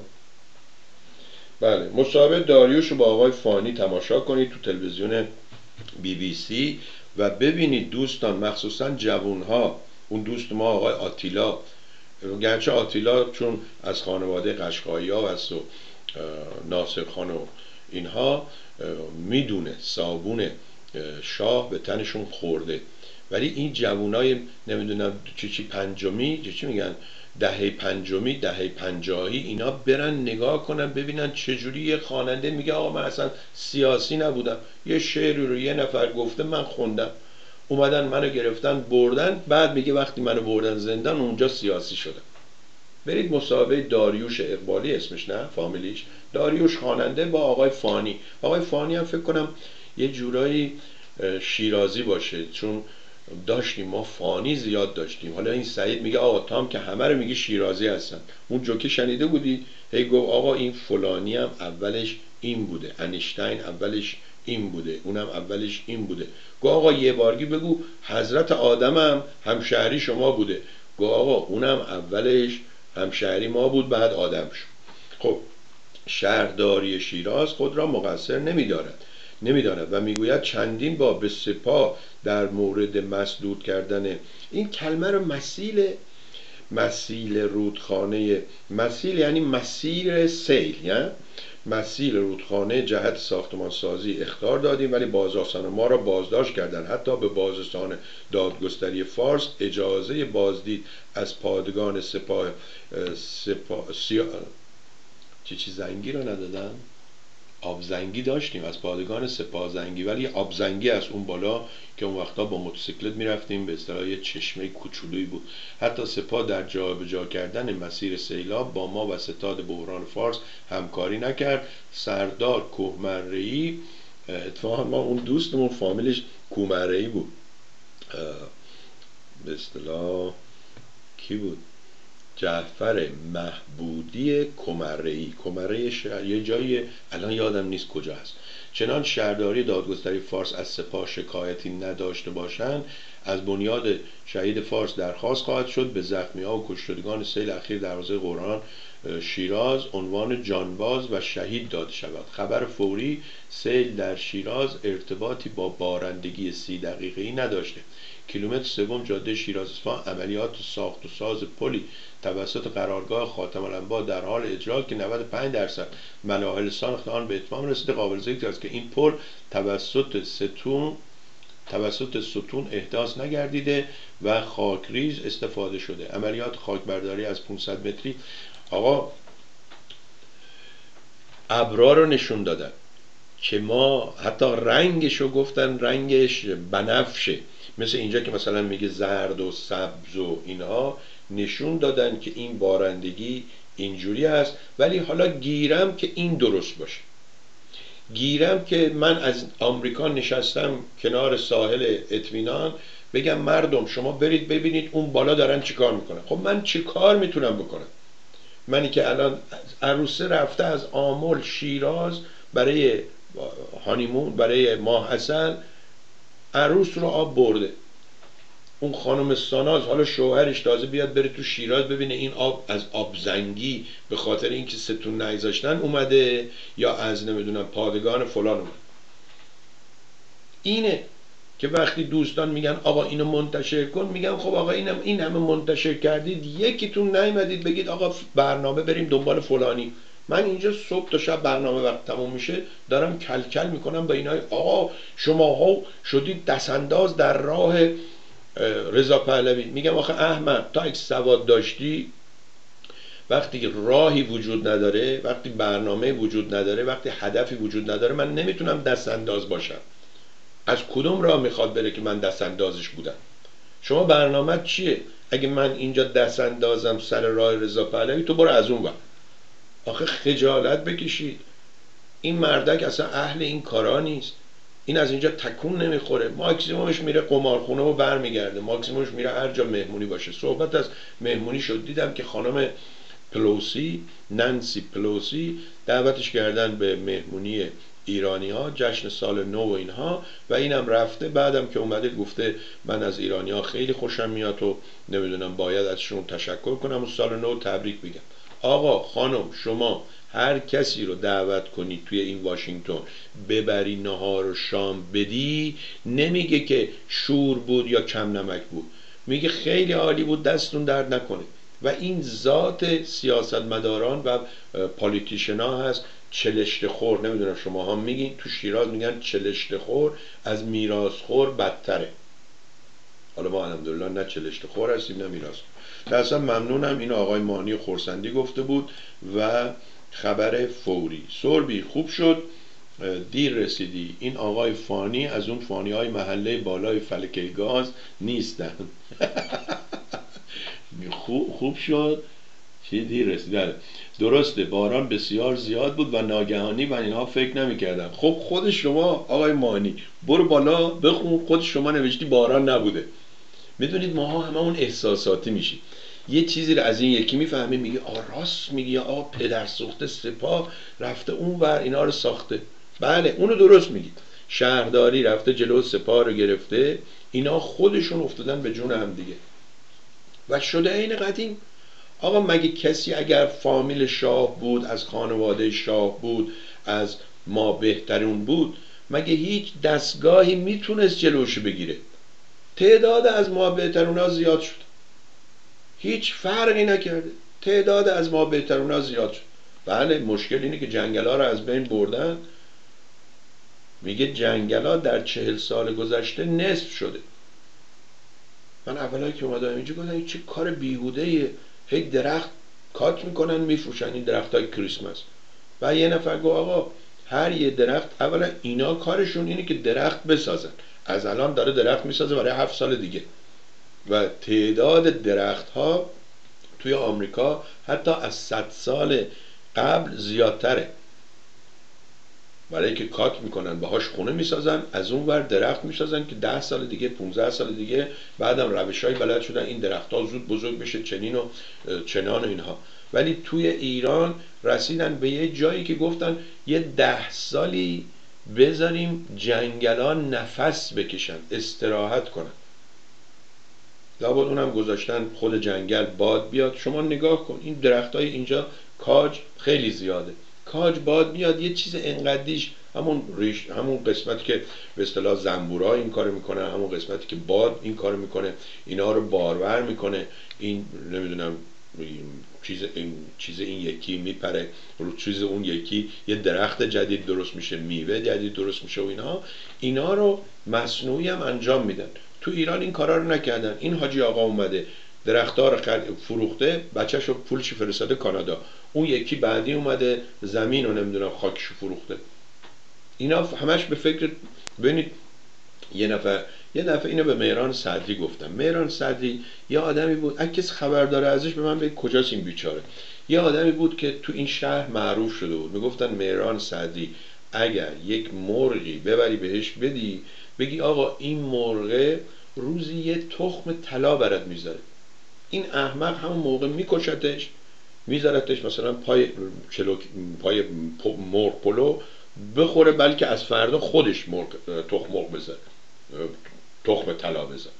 بله مصاحبه داریوش رو با آقای فانی تماشا کنید تو تلویزیون BBC و ببینید دوستان، مخصوصا جوانها. اون دوست ما آقای آتیلا، گرچه آتیلا چون از خانواده قشقایی‌ها هست و ناصر خان و اینها، میدونه صابون شاه به تنشون خورده، ولی این جوانای نمیدونم چی پنجمی چی میگن، دهه پنجمی، دهه پنجاهی، اینا برن نگاه کنن ببینن چجوری یه خواننده میگه آقا من اصلا سیاسی نبودم، یه شعری رو یه نفر گفته من خوندم، اومدن منو گرفتن بردن، بعد میگه وقتی منو بردن زندان اونجا سیاسی شدم. برید مصاحبه داریوش اقبالی اسمش، نه فامیلیش داریوش، خواننده، با آقای فانی. آقای فانی هم فکر کنم یه جورایی شیرازی باشه، چون داشتیم ما فانی زیاد داشتیم. حالا این سعید میگه آقا تام که همه رو میگه شیرازی هستن. اون جوکی شنیده بودی هی گفت آقا این فلانی هم اولش این بوده، انیشتین اولش این بوده، اونم اولش این بوده. گفت آقا یه بارگی بگو حضرت آدم هم همشهری شما بوده. گفت آقا اونم اولش همشهری ما بود بعد آدم شد. خب شهرداری شیراز خود را مقصر نمیداند و میگوید چندین بار به سپاه در مورد مسدود کردن این کلمه رو مسیل رودخانه، مسیل یعنی مسیر سیل، یعنی مسیل رودخانه جهت ساختمان سازی اخطار دادیم، ولی بازرسان ما را بازداشت کردند. حتی به بازرسان دادگستری فارس اجازه بازدید از پادگان سپاه چی زنگی را ندادن. آبزنگی داشتیم از پادگان سپاهزنگی، ولی آبزنگی از اون بالا که اون وقتا با موتورسیکلت میرفتیم، به اصطلاح یه چشمه کوچولویی بود. حتی سپاه در جابجا کردن مسیر سیلاب با ما و ستاد بحران فارس همکاری نکرد. سردار کوهمره‌ای، اتفاقا ما اون دوستمون فامیلش کوهمره‌ای بود، به اصطلاح کی بود؟ جعفر محبودی کمره‌ای. کمره شهر یه جایی الان یادم نیست کجا هست. چنان شهرداری دادگستری فارس از سپاه شکایتی نداشته باشند، از بنیاد شهید فارس درخواست خواهد شد به زخمی‌ها و کشتگان سیل اخیر دروازه قرآن شیراز عنوان جانباز و شهید داده شود. خبر فوری: سیل در شیراز ارتباطی با بارندگی 30 دقیقه‌ای نداشته. کیلومتر سوم جاده شیراز اصفهان عملیات ساخت و ساز پلی توسط قرارگاه خاتم الانبیاء در حال اجرا که 95% مراحل ساخت آن به اتمام رسیده. قابل ذکر است که این پل توسط ستون احداث نگردیده و خاکریز استفاده شده. عملیات خاکبرداری از 500 متری. آقا ابرا رو نشون دادن که ما حتی رنگشو گفتن رنگش بنفشه، مثل اینجا که مثلا میگه زرد و سبز و اینها، نشون دادن که این بارندگی اینجوری است. ولی حالا گیرم که این درست باشه، گیرم که من از آمریکا نشستم کنار ساحل اطمینان بگم مردم شما برید ببینید اون بالا دارن چیکار میکنن. خب من چیکار میتونم بکنم؟ منی که الان عروسه رفته از آمل شیراز برای هانیمون، برای ماه عسل، عروس رو آب برده. اون خانم ساناز حالا شوهرش تازه بیاد بره تو شیراز ببینه این آب از آبزنگی به خاطر اینکه ستون نگذاشتن اومده یا از نمیدونم پادگان فلان اومده. اینه که وقتی دوستان میگن آقا اینو منتشر کن، میگن خب آقا این همه منتشر کردید، یکیتون نیومدید بگید آقا برنامه بریم دنبال فلانی. من اینجا صبح تا شب برنامه وقت تموم میشه دارم کلکل میکنم با اینای آقا شماها شدید دستانداز در راه رضا پهلوی. میگم آخه احمد تا اگه سواد داشتی، وقتی راهی وجود نداره، وقتی برنامه وجود نداره، وقتی هدفی وجود نداره، من نمیتونم دستانداز باشم. از کدوم راه میخواد بره که من دستاندازش بودم؟ شما برنامه چیه؟ اگه من اینجا دستاندازم سر راه رضا پهلوی، تو برو از اون ور. آخه خجالت بکشید. این مردک اصلا اهل این کارا نیست. این از اینجا تکون نمیخوره، ماکسیمومش میره قمارخونه و برمیگرده، ماکسیمومش میره هر جا مهمونی باشه. صحبت از مهمونی شد، دیدم که خانم پلوسی، نانسی پلوسی، دعوتش کردن به مهمونی ایرانی ها، جشن سال نو و اینها، و اینم رفته. بعدم که اومده گفته من از ایرانی ها خیلی خوشم میاد و نمیدونم باید ازشون تشکر کنم و سال نو تبریک بگم. آقا خانم شما هر کسی رو دعوت کنی توی این واشنگتن ببری نهار و شام بدی، نمیگه که شور بود یا کم نمک بود، میگه خیلی عالی بود دستون درد نکنه. و این ذات سیاستمداران و پالیتیشن ها هست. چلشت خور، نمیدونم شما هم میگین، تو شیراز میگن چلشت خور از میراث خور بدتره. حالا ما الحمدلله نه چلشت خور هستیم نه میراث خور. اصلا ممنونم، این آقای مانی خورسندی گفته بود و خبر فوری. سربی خوب شد دیر رسیدی. این آقای فانی از اون فانی های محله بالای فلکه گاز نیستن. خوب شد چی دیر رسید. درسته باران بسیار زیاد بود و ناگهانی و اینها فکر نمی‌کردم. خب خود شما آقای مانی برو بالا بخون، خود شما نوشتی باران نبوده. میدونید ماها هممون احساساتی میشیم. یه چیزی رو از این یکی میفهمیم میگه راست میگه، آقا پدر سوخته سپاه رفته اون ور اینا رو ساخته. بله اونو درست میگید. شهرداری رفته جلو سپاه رو گرفته، اینا خودشون افتادن به جون هم دیگه و شده عین قدیم. آقا مگه کسی اگر فامیل شاه بود، از خانواده شاه بود، از ما بهترون بود، مگه هیچ دستگاهی میتونست جلوش بگیره؟ تعداد از ما بهترون ها زیاد شد، هیچ فرقی نکرده، تعداد از ما بهترون ها زیاد شد. بله مشکل اینه که جنگل ها رو از بین بردن. میگه جنگل ها در 40 سال گذشته نصف شده. من اولایی که اومدم اینجا گفتم این چه کار بیهوده‌ایه، هی درخت کات میکنن میفروشن، این درخت های کریسمس. و یه نفر گفت آقا هر یه درخت، اولا اینا کارشون اینه که درخت بسازن، از الان داره درخت میسازه برای 7 سال دیگه، و تعداد درخت ها توی آمریکا حتی از 100 سال قبل زیادتره، برای که کات میکنن باهاش خونه میسازن، از اون ور درخت میسازن که 10 سال دیگه 15 سال دیگه بعدم روشای بلد شدن این درخت ها زود بزرگ بشه، چنین و چنان و اینها. ولی توی ایران رسیدن به یه جایی که گفتن یه 10 سالی بذاریم جنگلان نفس بکشن، استراحت کنن. لابد اونم گذاشتن خود جنگل باد بیاد. شما نگاه کن این درخت های اینجا کاج خیلی زیاده، کاج باد میاد یه چیز انقدیش، همون ریش، همون قسمتی که به اصطلاح زنبورا این کارو میکنه، همون قسمتی که باد این کارو میکنه، اینا رو بارور میکنه، این نمیدونم چیز این یکی میپره رو چیز اون یکی، یه درخت جدید درست میشه، میوه جدید درست میشه و اینا رو مصنوعی هم انجام میدن. تو ایران این کارا رو نکردن. این حاجی آقا اومده درختار فروخته، بچه‌شو پولش فرستاده کانادا، اون یکی بعدی اومده زمین رو نمیدونم خاکشو فروخته. اینا همش به فکر. ببینید یه دفعه اینو به مهران صدری گفتم. مهران صدری یه آدمی بود، اگه کسی خبر داره ازش به من بگه کجاست این بیچاره. یه آدمی بود که تو این شهر معروف شده بود، میگفتن مهران صدری اگر یک مرغی ببری بهش بدی، بگی آقا این مرغ روزی یه تخم طلا برات میذاره، این احمق همون موقع میکشتش، میذارتش مثلا پای مرغ پلو بخوره، بلکه از فردا خودش تخم مرغ بذاره، تخم طلا بذاره.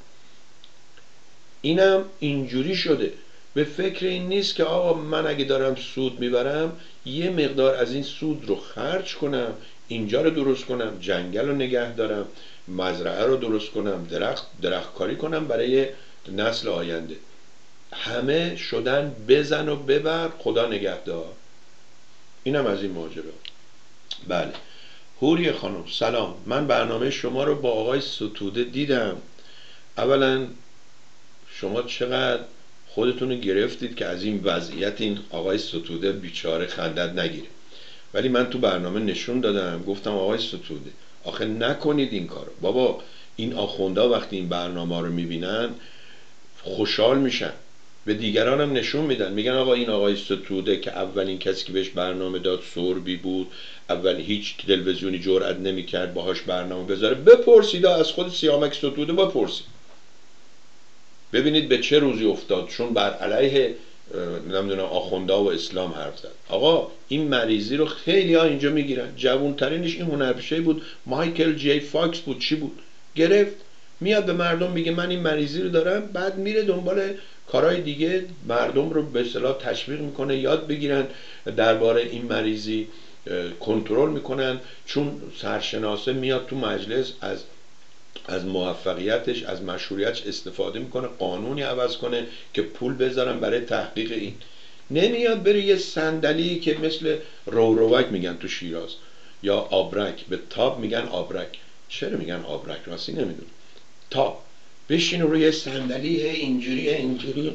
اینم اینجوری شده، به فکر این نیست که آقا من اگه دارم سود میبرم یه مقدار از این سود رو خرج کنم، اینجا رو درست کنم، جنگل رو نگه دارم، مزرعه رو درست کنم، درخت کاری کنم برای نسل آینده. همه شدن بزن و ببر خدا نگهدار. اینم از این ماجرا. بله حوری خانم سلام، من برنامه شما رو با آقای ستوده دیدم. اولا شما چقدر خودتون رو گرفتید که از این وضعیت این آقای ستوده بیچاره خندت نگیره. ولی من تو برنامه نشون دادم، گفتم آقای ستوده آخه نکنید این کارو. بابا این آخوندا وقتی این برنامه رو میبینن خوشحال میشن، به دیگران هم نشون میدن، میگن آقا این آقای ستوده که اولین کسی که بهش برنامه داد سوربی بود، اول هیچ تلویزیونی جرئت نمیکرد باهاش برنامه بذاره. بپرسید از خود سیامک ستوده، بپرسید ببینید به چه روزی افتاد، چون بر علیه نمیدونم آخوندا و اسلام حرف زد. آقا این مریضی رو خیلی ها اینجا میگیرن. جوانترینش این هنرپیشه بود، مایکل جی فاکس بود، چی بود، گرفت میاد به مردم میگه من این مریضی رو دارم، بعد میره دنبال کارهای دیگه، مردم رو به اصطلاح تشویق میکنه یاد بگیرن درباره این مریضی، کنترل میکنن. چون سرشناسه میاد تو مجلس از موفقیتش، از مشهوریتش استفاده میکنه، قانونی عوض کنه که پول بذارن برای تحقیق این. نمیاد بره یه صندلی که مثل روروک میگن تو شیراز یا آبرک، به تاب میگن آبرک، چرا میگن آبرک راستی نمیدونم، تاب، بشین روی صندلی اینجوری.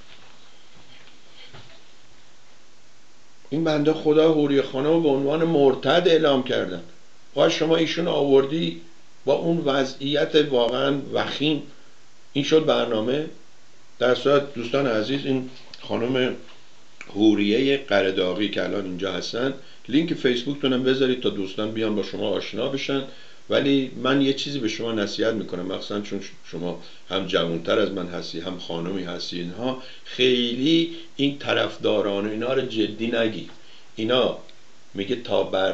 این بنده خدا حوری خانم به عنوان مرتد اعلام کردن. شما ایشون آوردی با اون وضعیت واقعا وخیم، این شد برنامه. در صورت دوستان عزیز، این خانم حوریه قرداغی که الان اینجا هستن، لینک فیسبوکتونم بذارید تا دوستان بیان با شما آشنا بشن. ولی من یه چیزی به شما نصیحت میکنم، مخصوصا چون شما هم جوانتر از من هستی هم خانمی هستی، اینها خیلی این طرفداران اینا رو جدی نگیر. اینا میگه تا بر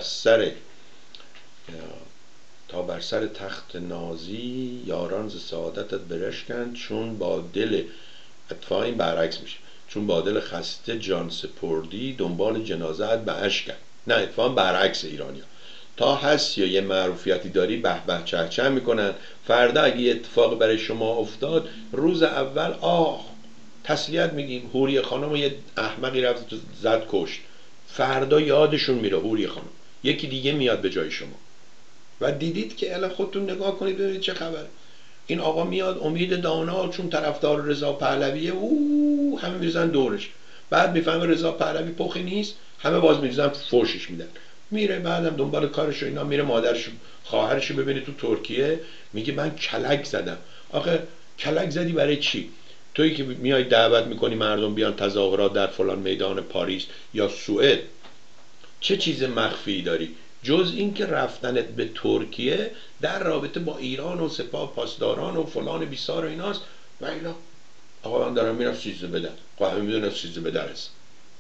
سر تخت نازی یاران ز سعادتت برشکند، چون با دل، اتفاقا این برعکس میشه، چون با دل خسته جان سپردی دنبال جنازت به اشکن. نه اتفاقا برعکس ایرانیا، تا هست یا یه معروفیتی داری به به چه چه میکنن، فردا اگه یه اتفاق برای شما افتاد روز اول تسلیت میگیم حوری خانم یه احمقی رفت زد کشت، فردا یادشون میره حوری خانم یکی دیگه میاد به جای شما. و دیدید که الان خودتون نگاه کنید ببینید چه خبره. این آقا میاد امید دانا چون طرفدار رضا پهلویه، همه میریزن دورش، بعد میفهمه رضا پهلوی پخی نیست، همه باز میریزن فوشش میدن. میره بعدم دنبال کارش و اینا میره، مادرش خواهرش ببینه تو ترکیه، میگه من کلک زدم. آخه کلک زدی برای چی؟ تویی که میای دعوت میکنی مردم بیان تظاهرات در فلان میدان پاریس یا سوئد، چه چیز مخفی داری جز اینکه رفتنت به ترکیه در رابطه با ایران و سپاه پاسداران و فلان بیسار و ایناست؟ و اینا آقا من دارم میرم سیزده بدر، همه میدونم سیزده بدر است.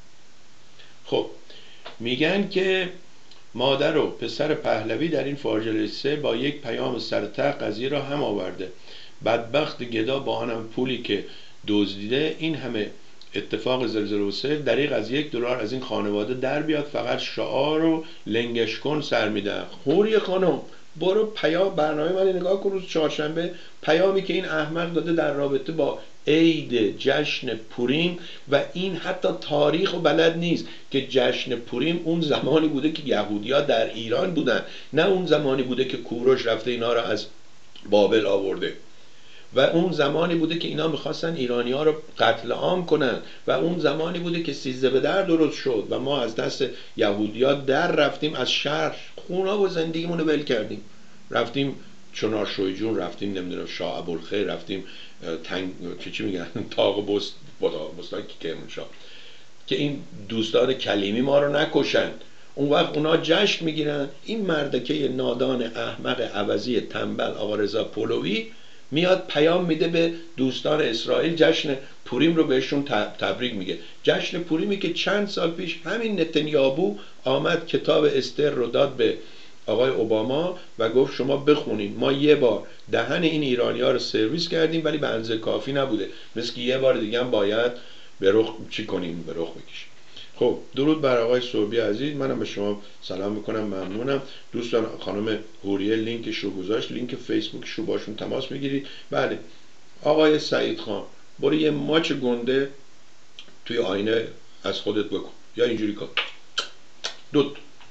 خب میگن که مادر و پسر پهلوی در این فاجعه سه با یک پیام سرته قضیه را هم آورده. بدبخت گدا با آن پولی که دزدیده این همه اتفاق زلزله و سیل دریغ از $1 از این خانواده در بیاد، فقط شعار و لنگش کن سر میدن. خوری خانم برو پیام برنامه من نگاه کن، روز چهارشنبه پیامی که این احمق داده در رابطه با عید جشن پوریم، و این حتی تاریخ و بلد نیست که جشن پوریم اون زمانی بوده که یهودی‌ها در ایران بودن، نه اون زمانی بوده که کوروش رفته اینا را از بابل آورده، و اون زمانی بوده که اینا میخواستن ایرانی ها رو قتل عام کنن، و اون زمانی بوده که سیزده به در درست شد و ما از دست یهودی ها در رفتیم، از شهر خونا و زندگیمون رو ول کردیم، رفتیم چنارشوی جون، رفتیم نمیدونم شاه ابوالخیر، رفتیم چی میگن تاق بستان که کرمانشاه، که این دوستان کلیمی ما رو نکشن. اون وقت اونا جشن میگیرن، این مردکه نادان احمق عوضی تنبل آقا رضا پهلوی میاد پیام میده به دوستان اسرائیل، جشن پوریم رو بهشون تبریک میگه. جشن پوریمی که چند سال پیش همین نتانیاهو آمد کتاب استر رو داد به آقای اوباما و گفت شما بخونین، ما یه بار دهن این ایرانی ها رو سرویس کردیم ولی به اندازه کافی نبوده، مثل که یه بار دیگه هم باید به رخ چی کنیم، به رخ بکشیم. خب درود بر آقای صوبی عزیز، منم به شما سلام میکنم، ممنونم. دوستان خانم هوریه لینکش رو گذاشت، لینک فیسبوکش رو باشون تماس میگیرید. بله آقای سعید خان برو یه ماچ گنده توی آینه از خودت بکن یا اینجوری کن دوت.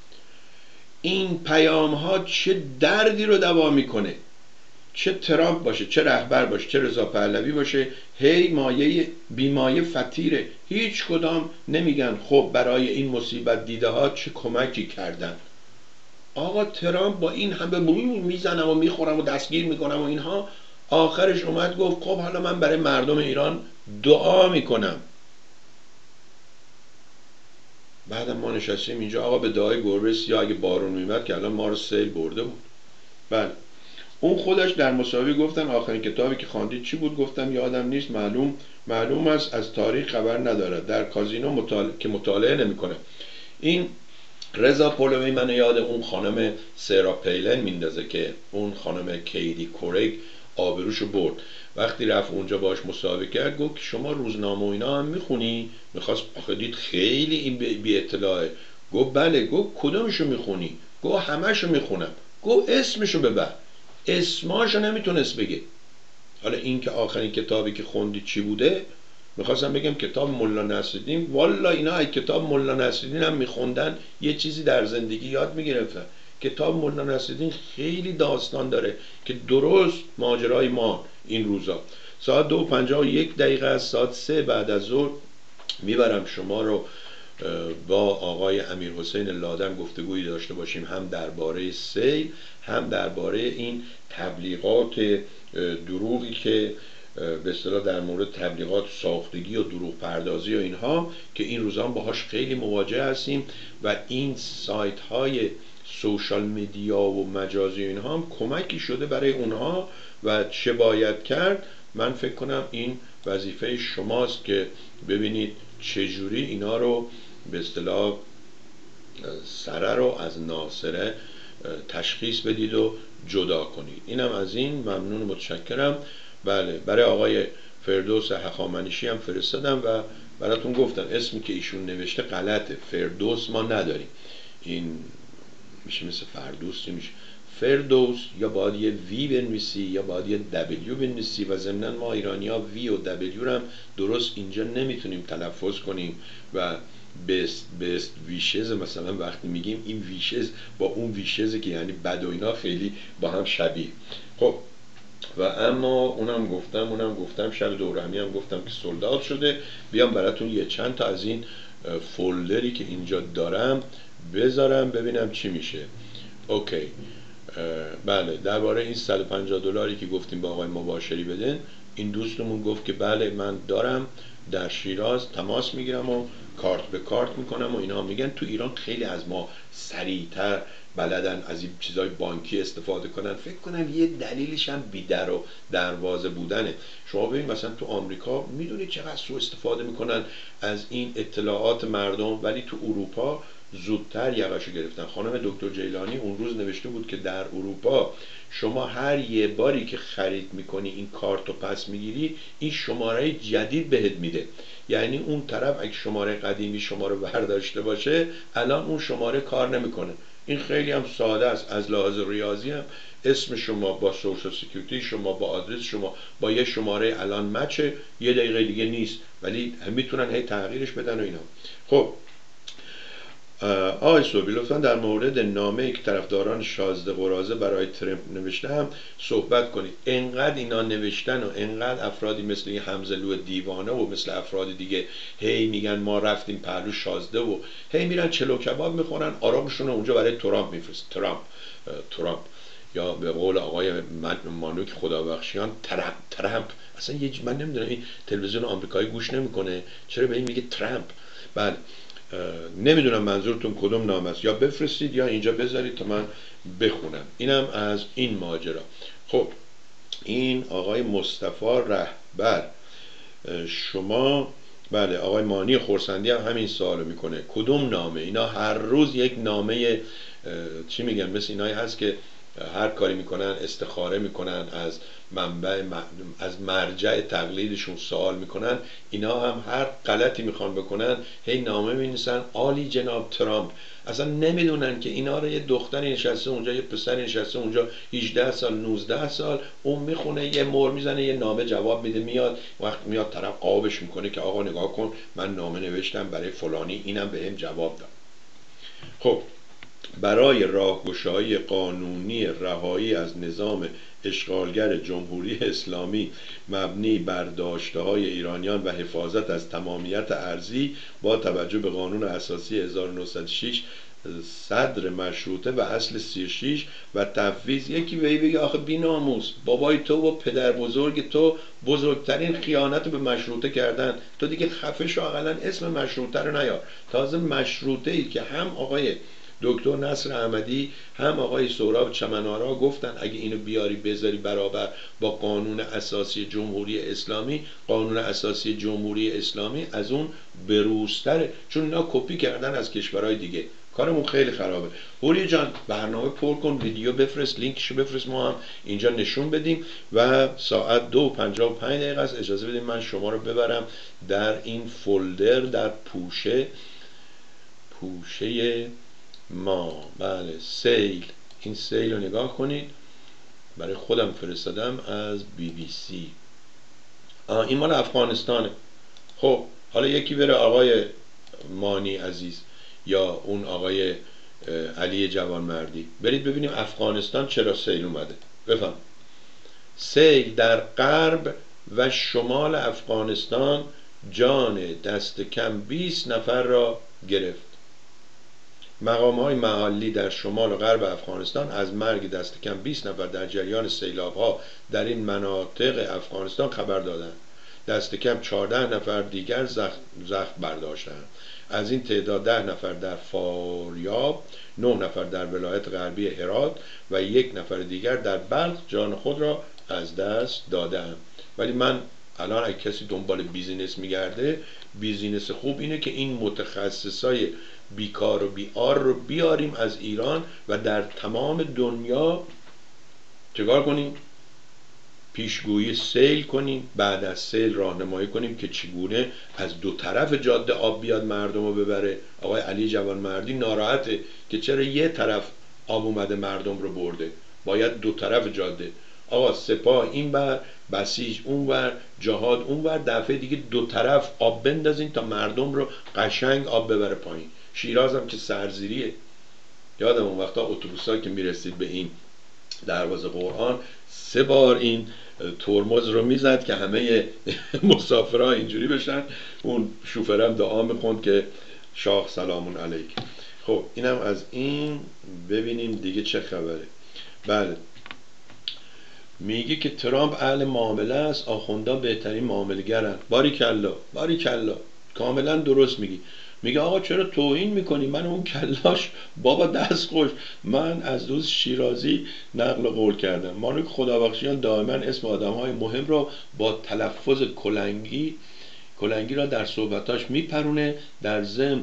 این پیام ها چه دردی رو دوا میکنه، چه ترامپ باشه، چه رهبر باشه، چه رضا پهلوی باشه، هی مایه بیمایه فتیره، هیچ کدام نمیگن خب برای این مصیبت دیده ها چه کمکی کردن. آقا ترامپ با این همه میزنم و میخورم و دستگیر میکنم و اینها، آخرش اومد گفت خب حالا من برای مردم ایران دعا میکنم. بعدم ما نشستیم اینجا آقا به دعای گربه سیاه اگه بارون میمد که الان ما رو سیل برده بود. بله اون خودش در مسابقه گفتن آخرین کتابی که خواندید چی بود؟ گفتم یادم نیست، معلوم است از تاریخ خبر ندارد، در کازینو که مطالعه نمیکنه. این رضا پهلوی من یاد اون خانم سرا پیلن میندازه که اون خانم کیدی کورگ آبروشو برد، وقتی رفت اونجا باش مصاحبه کرد گفت شما روزنامه و اینا هم میخونی؟ میخواست دید خیلی این بی اطلاعه. گفت بله. گفت کدومشو میخونی؟ گفت همشو میخونم. گفت اسمشو ببر. اسماشو نمیتونست بگه. حالا این که آخرین کتابی که خوندی چی بوده؟ میخواستم بگم کتاب ملا نصرالدین. والا اینا از کتاب ملا نصرالدین هم میخوندن یه چیزی در زندگی یاد میگرفتن. کتاب ملا نصرالدین خیلی داستان داره که درست ماجرای ما این روزا. ساعت 2:51 از ساعت 3 بعد از ظهر میبرم شما رو با آقای امیرحسین لادن گفتگویی داشته باشیم، هم درباره سیل، هم درباره این تبلیغات دروغی که به اصطلاح در مورد تبلیغات ساختگی و دروغ پردازی و اینها که این روزا باهاش خیلی مواجه هستیم، و این سایت های سوشال میدیا و مجازی اینها هم کمکی شده برای اونها و چه باید کرد. من فکر کنم این وظیفه شماست که ببینید چجوری اینا رو به اصطلاح سره رو از ناصره تشخیص بدید و جدا کنید. اینم از این، ممنون و متشکرم. بله برای آقای فردوس هخامنشی هم فرستادم و براتون گفتم اسمی که ایشون نوشته غلطه، فردوس ما نداریم، این میشه مثل فردوس میشه فردوس، یا باید یه وی بنویسی یا باید یه دبلیو بنویسی، و ضمناً ما ایرانی ها وی و دبلیو رو هم درست اینجا نمیتونیم تلفظ کنیم و بست ویشز مثلا وقتی میگیم این ویشز با اون ویشز که یعنی بد و اینا خیلی با هم شبیه. خب و اما اونم گفتم شب دورهمی هم گفتم که سولداد شده. بیام براتون یه چند تا از این فولدری که اینجا دارم بذارم ببینم چی میشه. اوکی. بله، درباره این $150 که گفتیم با آقای مباشری بدن، این دوستمون گفت که بله من دارم در شیراز تماس میگیرم و کارت به کارت میکنم و اینا. میگن تو ایران خیلی از ما سریعتر بلدن از این چیزای بانکی استفاده کنن. فکر کنم یه دلیلش هم بی در و دروازه بودنه. شما ببین مثلا تو آمریکا میدونید چقدر سوء استفاده میکنن از این اطلاعات مردم، ولی تو اروپا زودتر یقشو گرفتن. خانم دکتر جیلانی اون روز نوشته بود که در اروپا شما هر یه باری که خرید میکنی این کارتو پس میگیری، این شماره جدید بهت میده. یعنی اون طرف اگه شماره قدیمی شما رو برداشته باشه، الان اون شماره کار نمیکنه. این خیلی هم ساده است. از لحاظ ریاضی هم اسم شما با سوشال سکیوریتی شما با آدرس شما با یه شماره الان مچه، یه دقیقه دیگه نیست، ولی میتونن هی تغییرش بدن و اینا. خب آقای صبحی لطفا در مورد نامه‌ای که طرفداران شازده قراضه برای ترامپ نوشته هم صحبت کنید. انقدر اینا نوشتن و انقدر افرادی مثل این حمزه لو دیوانه و مثل افراد دیگه هی میگن ما رفتیم پهلو شازده و هی میرن چلو کباب میخورن، آرامشون رو اونجا برای ترامپ میفرست. ترامپ یا به قول آقای مانوک خدابخشیان ترامپ. اصلا من نمیدونم این تلویزیون آمریکایی گوش نمیکنه چرا به این میگه ترامپ. بله، نمیدونم منظورتون کدوم نام است، یا بفرستید یا اینجا بذارید تا من بخونم. اینم از این ماجرا. خب این آقای مصطفی رهبر، شما بله آقای مانی خورسندی هم همین سوالو میکنه کدوم نامه. اینا هر روز یک نامه چی میگن مثل اینایی هست که هر کاری میکنن استخاره میکنن، از منبع از مرجع تقلیدشون سوال میکنن. اینا هم هر غلطی میخوان بکنن هی نامه مینویسن عالی جناب ترامپ. اصلا نمیدونن که اینا رو یه دختری نشسته اونجا، یه پسری نشسته اونجا 18 سال 19 سال، اون میخونه یه مور میزنه یه نامه جواب میده، میاد وقت میاد طرف قابش میکنه که آقا نگاه کن من نامه نوشتم برای فلانی اینم بهم جواب داد. خب برای راهگشایی قانونی رهایی از نظام اشغالگر جمهوری اسلامی مبنی بر داشته‌های ایرانیان و حفاظت از تمامیت ارضی با توجه به قانون اساسی 1906 صدر مشروطه و اصل 36 و تفویض. یکی بگه آخه بی‌ناموس بابای تو و پدر بزرگ تو بزرگترین خیانت به مشروطه کردن، تو دیگه خفه شو، اقلا اسم مشروطه رو نیار. تازه مشروطه ای که هم آقای دکتر نصر احمدی هم آقای سهراب چمن‌آرا گفتن اگه اینو بیاری بذاری برابر با قانون اساسی جمهوری اسلامی، قانون اساسی جمهوری اسلامی از اون بروزتره، چون اینا کپی کردن از کشورهای دیگه. کارمون خیلی خرابه. هوری جان برنامه پر کن، ویدیو بفرست، لینکشو بفرست، ما هم اینجا نشون بدیم. و ساعت 2:55 است. اجازه بدیم من شما رو ببرم در این فولدر، در پوشه ما. بله سیل، این سیل رو نگاه کنید، برای خودم فرستادم از BBC. این مال افغانستانه. خب حالا یکی بره آقای مانی عزیز یا اون آقای علی جوانمردی، برید ببینیم افغانستان چرا سیل اومده. بفهم. سیل در غرب و شمال افغانستان جان دست کم 20 نفر را گرفت. مقام‌های محلی در شمال و غرب افغانستان از مرگ دست کم 20 نفر در جریان سیلاب‌ها در این مناطق افغانستان خبر دادند. دست کم 14 نفر دیگر زخم برداشتند. از این تعداد 10 نفر در فاریاب، 9 نفر در ولایت غربی هرات و 1 نفر دیگر در بلخ جان خود را از دست دادند. ولی من الان اگه کسی دنبال بیزینس میگرده، بیزینس خوب اینه که این متخصصای بیکار و بیار رو بیاریم از ایران و در تمام دنیا چکار کنیم؟ پیشگویی سیل کنیم، بعد از سیل راهنمایی کنیم که چگونه از دو طرف جاده آب بیاد مردم رو ببره. آقای علی جوانمردی ناراحته که چرا یه طرف آب اومده مردم رو برده، باید دو طرف جاده. آقا سپاه این بر، بسیج اون بر، جهاد اون بر، دفعه دیگه دو طرف آب بندازین تا مردم رو قشنگ آب ببره پایین. شیراز هم که سرزیریه. یادم اون وقتا اتوبوسا که میرسید به این دروازه قرآن 3 بار این ترمز رو میزد که همه مسافرها اینجوری بشن. اون شوفرم دعا میخوند که شاه سلامون علیک. خب اینم از این. ببینیم دیگه چه خبره. بله، میگه که ترامپ اهل معامله است، آخوندا بهترین معامله‌گرن. باریکلا، باریکلا، کاملا درست میگی. میگه آقا چرا توهین میکنی؟ من اون کلاش بابا دست خوش، من از دوست شیرازی نقل قول کردم. مانوک خدابخشیان دائما اسم آدمهای مهم رو با تلفظ کلنگی را در صحبتاش میپرونه. در ضمن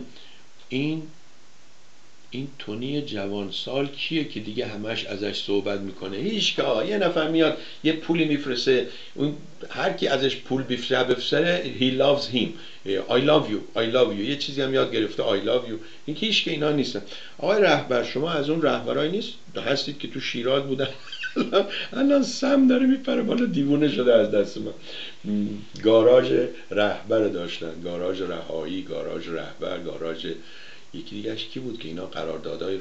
این تونی جوانسال کیه که دیگه همش ازش صحبت میکنه؟ هیچ که. یه نفر میاد یه پولی میفرسه، اون هر کی ازش پول بفرسه he loves him، I love you، I love you، یه چیزی هم یاد گرفته I love you. این که هیچ که اینا نیستن. آقای رهبر، شما از اون رهبرای نیست هستید که تو شیراز بودن؟ الان سم داره میپره بالا، دیوونه شده از دست من. گاراژ رهبر داشتن، گاراژ رهایی، گاراژ رهبر، گاراژ یکی دیگهش کی بود که اینا قراردادهای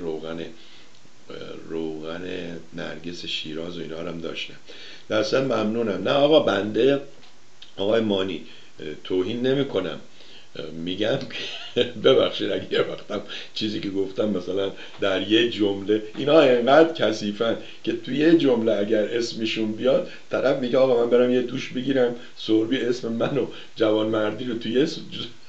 روغن نرگس شیراز و اینا هم داشتن. درصد ممنونم. نه آقا، بنده آقای مانی توهین نمی کنم، میگم ببخشید اگه یه وقتم چیزی که گفتم مثلا در یه جمله، اینا اینقدر کثیفن که توی یه جمله اگر اسمشون بیاد طرف میگه آقا من برم یه دوش بگیرم، سوربی اسم منو جوانمردی رو توی اسم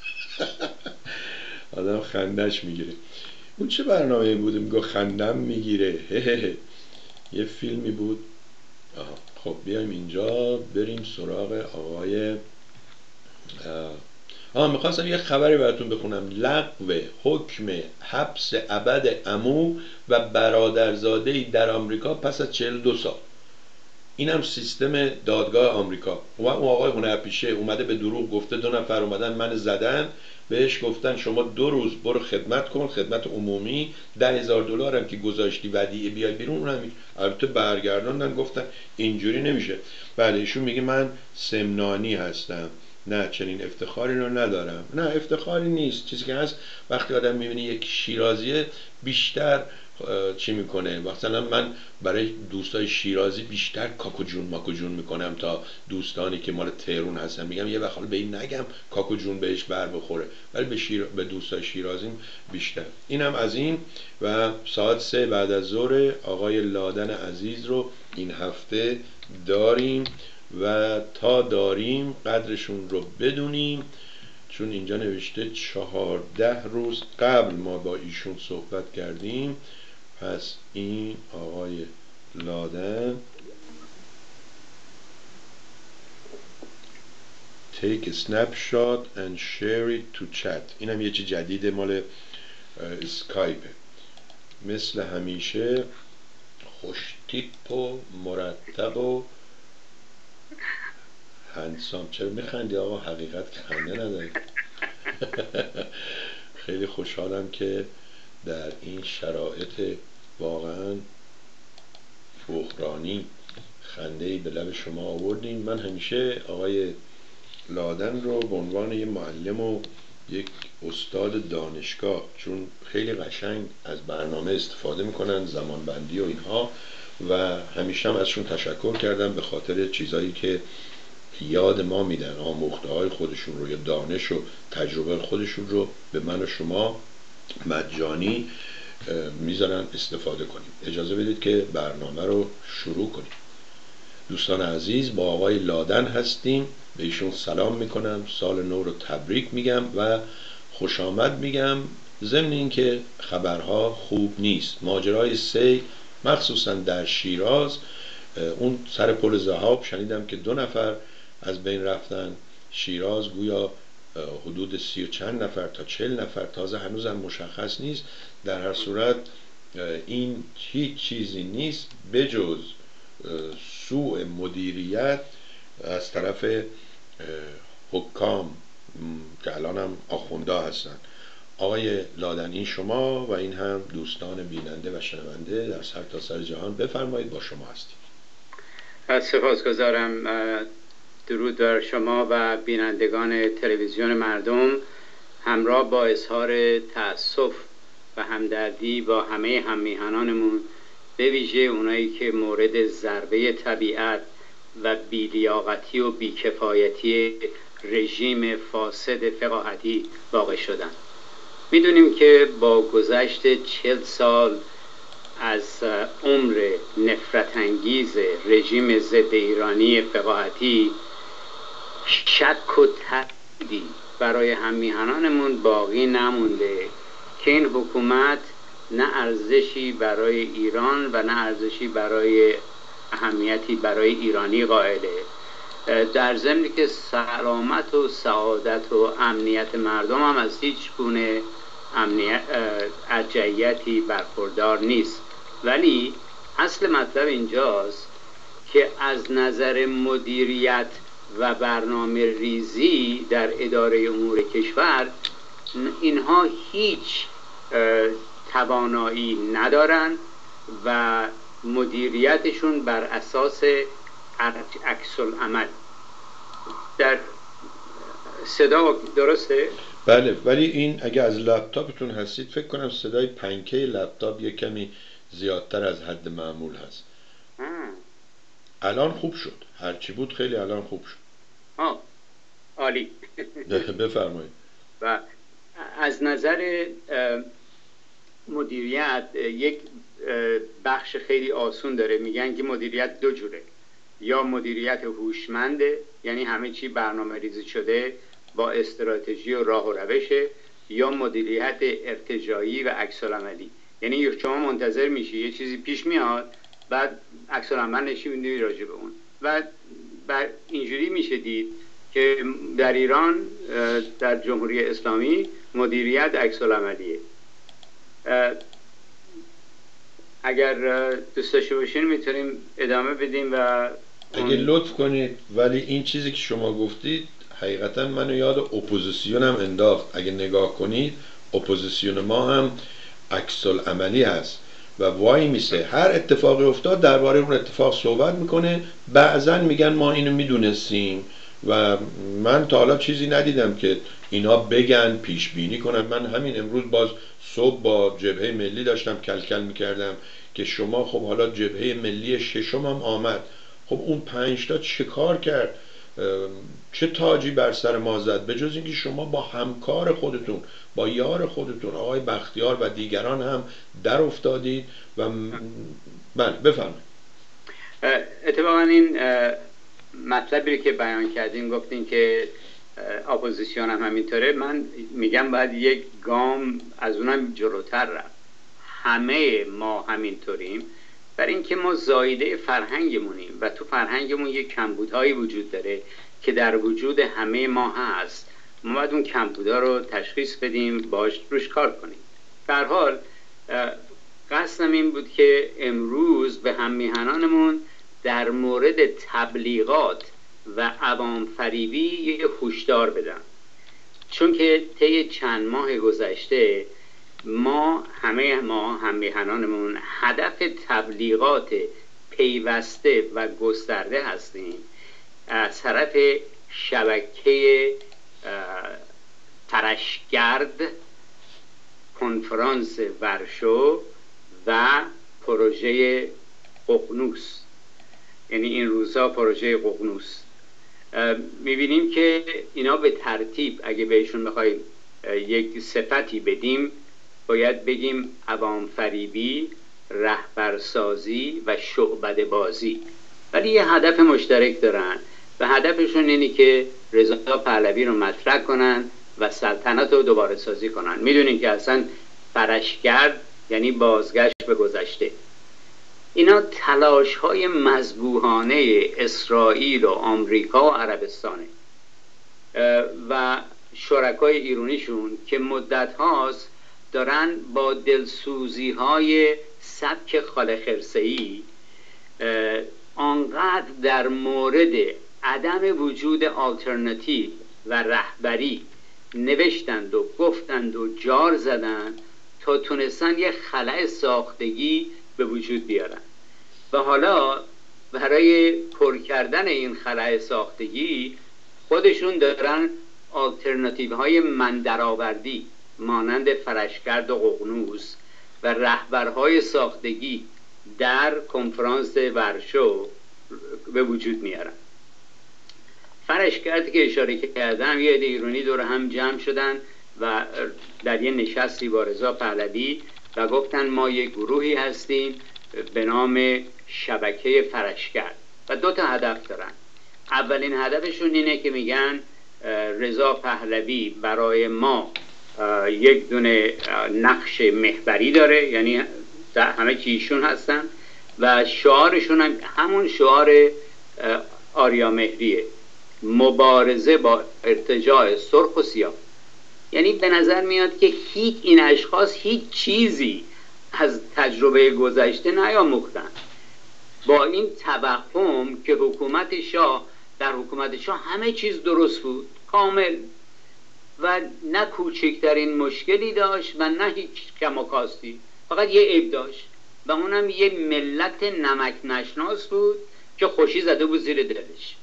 آدم خندش میگیره. اون چه برنامه بود میگه خندم میگیره؟ یه فیلمی بود. خب بیایم اینجا بریم سراغ آقای میخواستم یه خبری براتون بخونم. لغو حکم حبس ابد عمو و برادرزاده‌ای در آمریکا پس از 42 سال. اینم سیستم دادگاه آمریکا. اون آقای هنرپیشه اومده به دروغ گفته 2 نفر اومدن من زدن، بهش گفتن شما 2 روز برو خدمت کن، خدمت عمومی، $10,000 هم که گذاشتی ودیعه بیای بیرون. اونم البته برگرداندن گفتن اینجوری نمیشه. بله ایشون میگه من سمنانی هستم. نه، چنین افتخاری رو ندارم. نه افتخاری نیست. چیزی که هست وقتی آدم میبینی یک شیرازیه بیشتر چی میکنه، مثلا من برای دوستای شیرازی بیشتر کاکو جون ماکو جون میکنم تا دوستانی که مال تهران هستن. میگم یه وقت به این نگم کاکو جون بهش بر بخوره، ولی به دوستای شیرازیم بیشتر. اینم از این. و ساعت 3 بعد از ظهر آقای لادن عزیز رو این هفته داریم و تا داریم قدرشون رو بدونیم، چون اینجا نوشته 14 روز قبل ما با ایشون صحبت کردیم. پس این آقای لادن take a snapshot and share it to chat. اینم یه چیز جدیده مال اسکایپه. مثل همیشه خوش تیپ و مرتب و هندسام. چرا میخندی آقا؟ حقیقت که خنده نداری. خیلی خوشحالم که در این شرایط واقعا بحرانی خنده‌ای به لب شما آوردیم. من همیشه آقای لادن رو به عنوان یک معلم و یک استاد دانشگاه، چون خیلی قشنگ از برنامه استفاده میکنن، زمانبندی و اینها، و همیشه هم ازشون تشکر کردم به خاطر چیزایی که یاد ما میدن، آموخته های خودشون رو یا دانش و تجربه خودشون رو به من و شما مجانی میذارن استفاده کنیم. اجازه بدید که برنامه رو شروع کنیم. دوستان عزیز، با آقای لادن هستیم. به ایشون سلام میکنم، سال نو رو تبریک میگم و خوش آمد میگم. ضمن این که خبرها خوب نیست. ماجرای سی مخصوصا در شیراز، اون سر پل ذهاب شنیدم که 2 نفر از بین رفتن. شیراز گویا حدود 30 و چند نفر تا 40 نفر، تازه هنوزم مشخص نیست. در هر صورت این هیچ چیزی نیست بجز سوء مدیریت از طرف حکام که الان هم آخوندا هستن. آقای لادن، این شما و این هم دوستان بیننده و شنونده در سرتاسر جهان، بفرمایید با شما هستیم. سپاسگزارم. درود بر شما و بینندگان تلویزیون مردم، همراه با اظهار تأسف و همدردی با همه هممیهنانمون، به ویژه اونایی که مورد ضربه طبیعت و بی‌لیاقتی و بیکفایتی رژیم فاسد فقاهتی واقع شدن. میدونیم که با گذشت 40 سال از عمر نفرت انگیز رژیم ضد ایرانی فقاهتی شک و تردیدی برای هممیهنانمون باقی نمونده که این حکومت نه ارزشی برای ایران و نه ارزشی برای اهمیتی برای ایرانی قائله، در ضمنی که سلامت و سعادت و امنیت مردم هم از هیچ گونه ارجحیتی برخوردار نیست. ولی اصل مطلب اینجاست که از نظر مدیریت و برنامه ریزی در اداره امور کشور اینها هیچ توانایی ندارن و مدیریتشون بر اساس عکس العمل. در صدا درسته؟ بله، ولی این اگه از لپتاپتون هستید فکر کنم صدای پنکه لپتاپ یک کمی زیادتر از حد معمول هست. الان خوب شد، هرچی بود خیلی الان خوب شد. عالی. بفرمایید. و از نظر مدیریت یک بخش خیلی آسون داره، میگن که مدیریت دو جوره، یا مدیریت هوشمنده، یعنی همه چی برنامه ریزی شده با استراتژی و راه و روشه، یا مدیریت ارتجاعی و عکس العملی، یعنی شما منتظر میشی یه چیزی پیش میاد بعد عکس العمل نشون میدی راجع به اون. و اینجوری میشه دید که در ایران در جمهوری اسلامی مدیریت عکس العملیه. اگر دوست داشته باشین میتونیم ادامه بدیم و اگه لطف کنید. ولی این چیزی که شما گفتید حقیقتا منو یاد اپوزیسیون هم انداخت. اگه نگاه کنید اپوزیسیون ما هم عکس العملی هست و وای میسه هر اتفاقی افتاد درباره اون اتفاق صحبت میکنه، بعضا میگن ما اینو میدونستیم و من تا حالا چیزی ندیدم که اینا بگن پیش بینی کنن. من همین امروز باز صبح با جبهه ملی داشتم کلکل میکردم که شما خب حالا جبهه ملی ششم هم آمد، خب اون 5 تا چه کار کرد، چه تاجی بر سر ما زد، به جز اینکه شما با همکار خودتون با یار خودتون آقای بختیار و دیگران هم در افتادید و بله بفرمایید. اتفاقا این مطلبی که بیان کردین، گفتین که اپوزیسیون هم همینطوره، من میگم باید یک گام از اونم جلوتر رفت. همه ما همینطوریم، برای اینکه ما زایده فرهنگمونیم و تو فرهنگمون یک کمبودهایی وجود داره که در وجود همه ما هست. ما باید اون کمبودها رو تشخیص بدیم، باش روش کار کنیم. در حال قصدم این بود که امروز به هممیهنانمون در مورد تبلیغات و عوام فریبی یه هشدار بدم، چون که طی چند ماه گذشته همه ما هممیهنانمون هدف تبلیغات پیوسته و گسترده هستیم از طرف شبکه فرشگرد، کنفرانس ورشو و پروژه ققنوس، یعنی این روزها پروژه ققنوس. میبینیم که اینا به ترتیب اگه بهشون بخوایم یک صفتی بدیم باید بگیم عوام فریبی، رهبرسازی و شعبده بازی، ولی یه هدف مشترک دارن و هدفشون اینه که رضا پهلوی رو مطرح کنن و سلطنت رو دوباره سازی کنن. میدونین که اصلا فرشگرد یعنی بازگشت به گذشته. اینا تلاش های مذبوحانه اسرائیل و آمریکا و عربستانه و شرکای ایرانیشون که مدت هاست دارن با دلسوزی های سبک خاله خرسه‌ای آنقدر در مورد عدم وجود آلترناتیو و رهبری نوشتند و گفتند و جار زدند تا تونستن یه خلأ ساختگی به وجود بیارن و حالا برای پر کردن این خلأ ساختگی خودشون دارن آلترناتیو های مندرآوردی مانند فرشگرد و ققنوس و رهبرهای ساختگی در کنفرانس ورشو به وجود میارن. فرشگردی که اشاره کردم، یه عده ایرانی دور هم جمع شدن و در یه نشستی با رضا پهلوی و گفتن ما یک گروهی هستیم به نام شبکه فرشگر و 2 تا هدف دارن. اولین هدفشون اینه که میگن رضا پهلوی برای ما یک دونه نقش محوری داره، یعنی همه چی ایشون هستن و شعارشون هم همون شعار آریا مهریه، مبارزه با ارتجاع سرخ و سیاه. یعنی به نظر میاد که هیچ این اشخاص هیچ چیزی از تجربه گذشته نیاموختن، با این توهم که در حکومت شاه همه چیز درست بود کامل و نه کوچکترین مشکلی داشت و نه هیچ کم و کاستی، فقط یه عیب داشت و اونم یه ملت نمک نشناس بود که خوشی زده بود زیر دلش.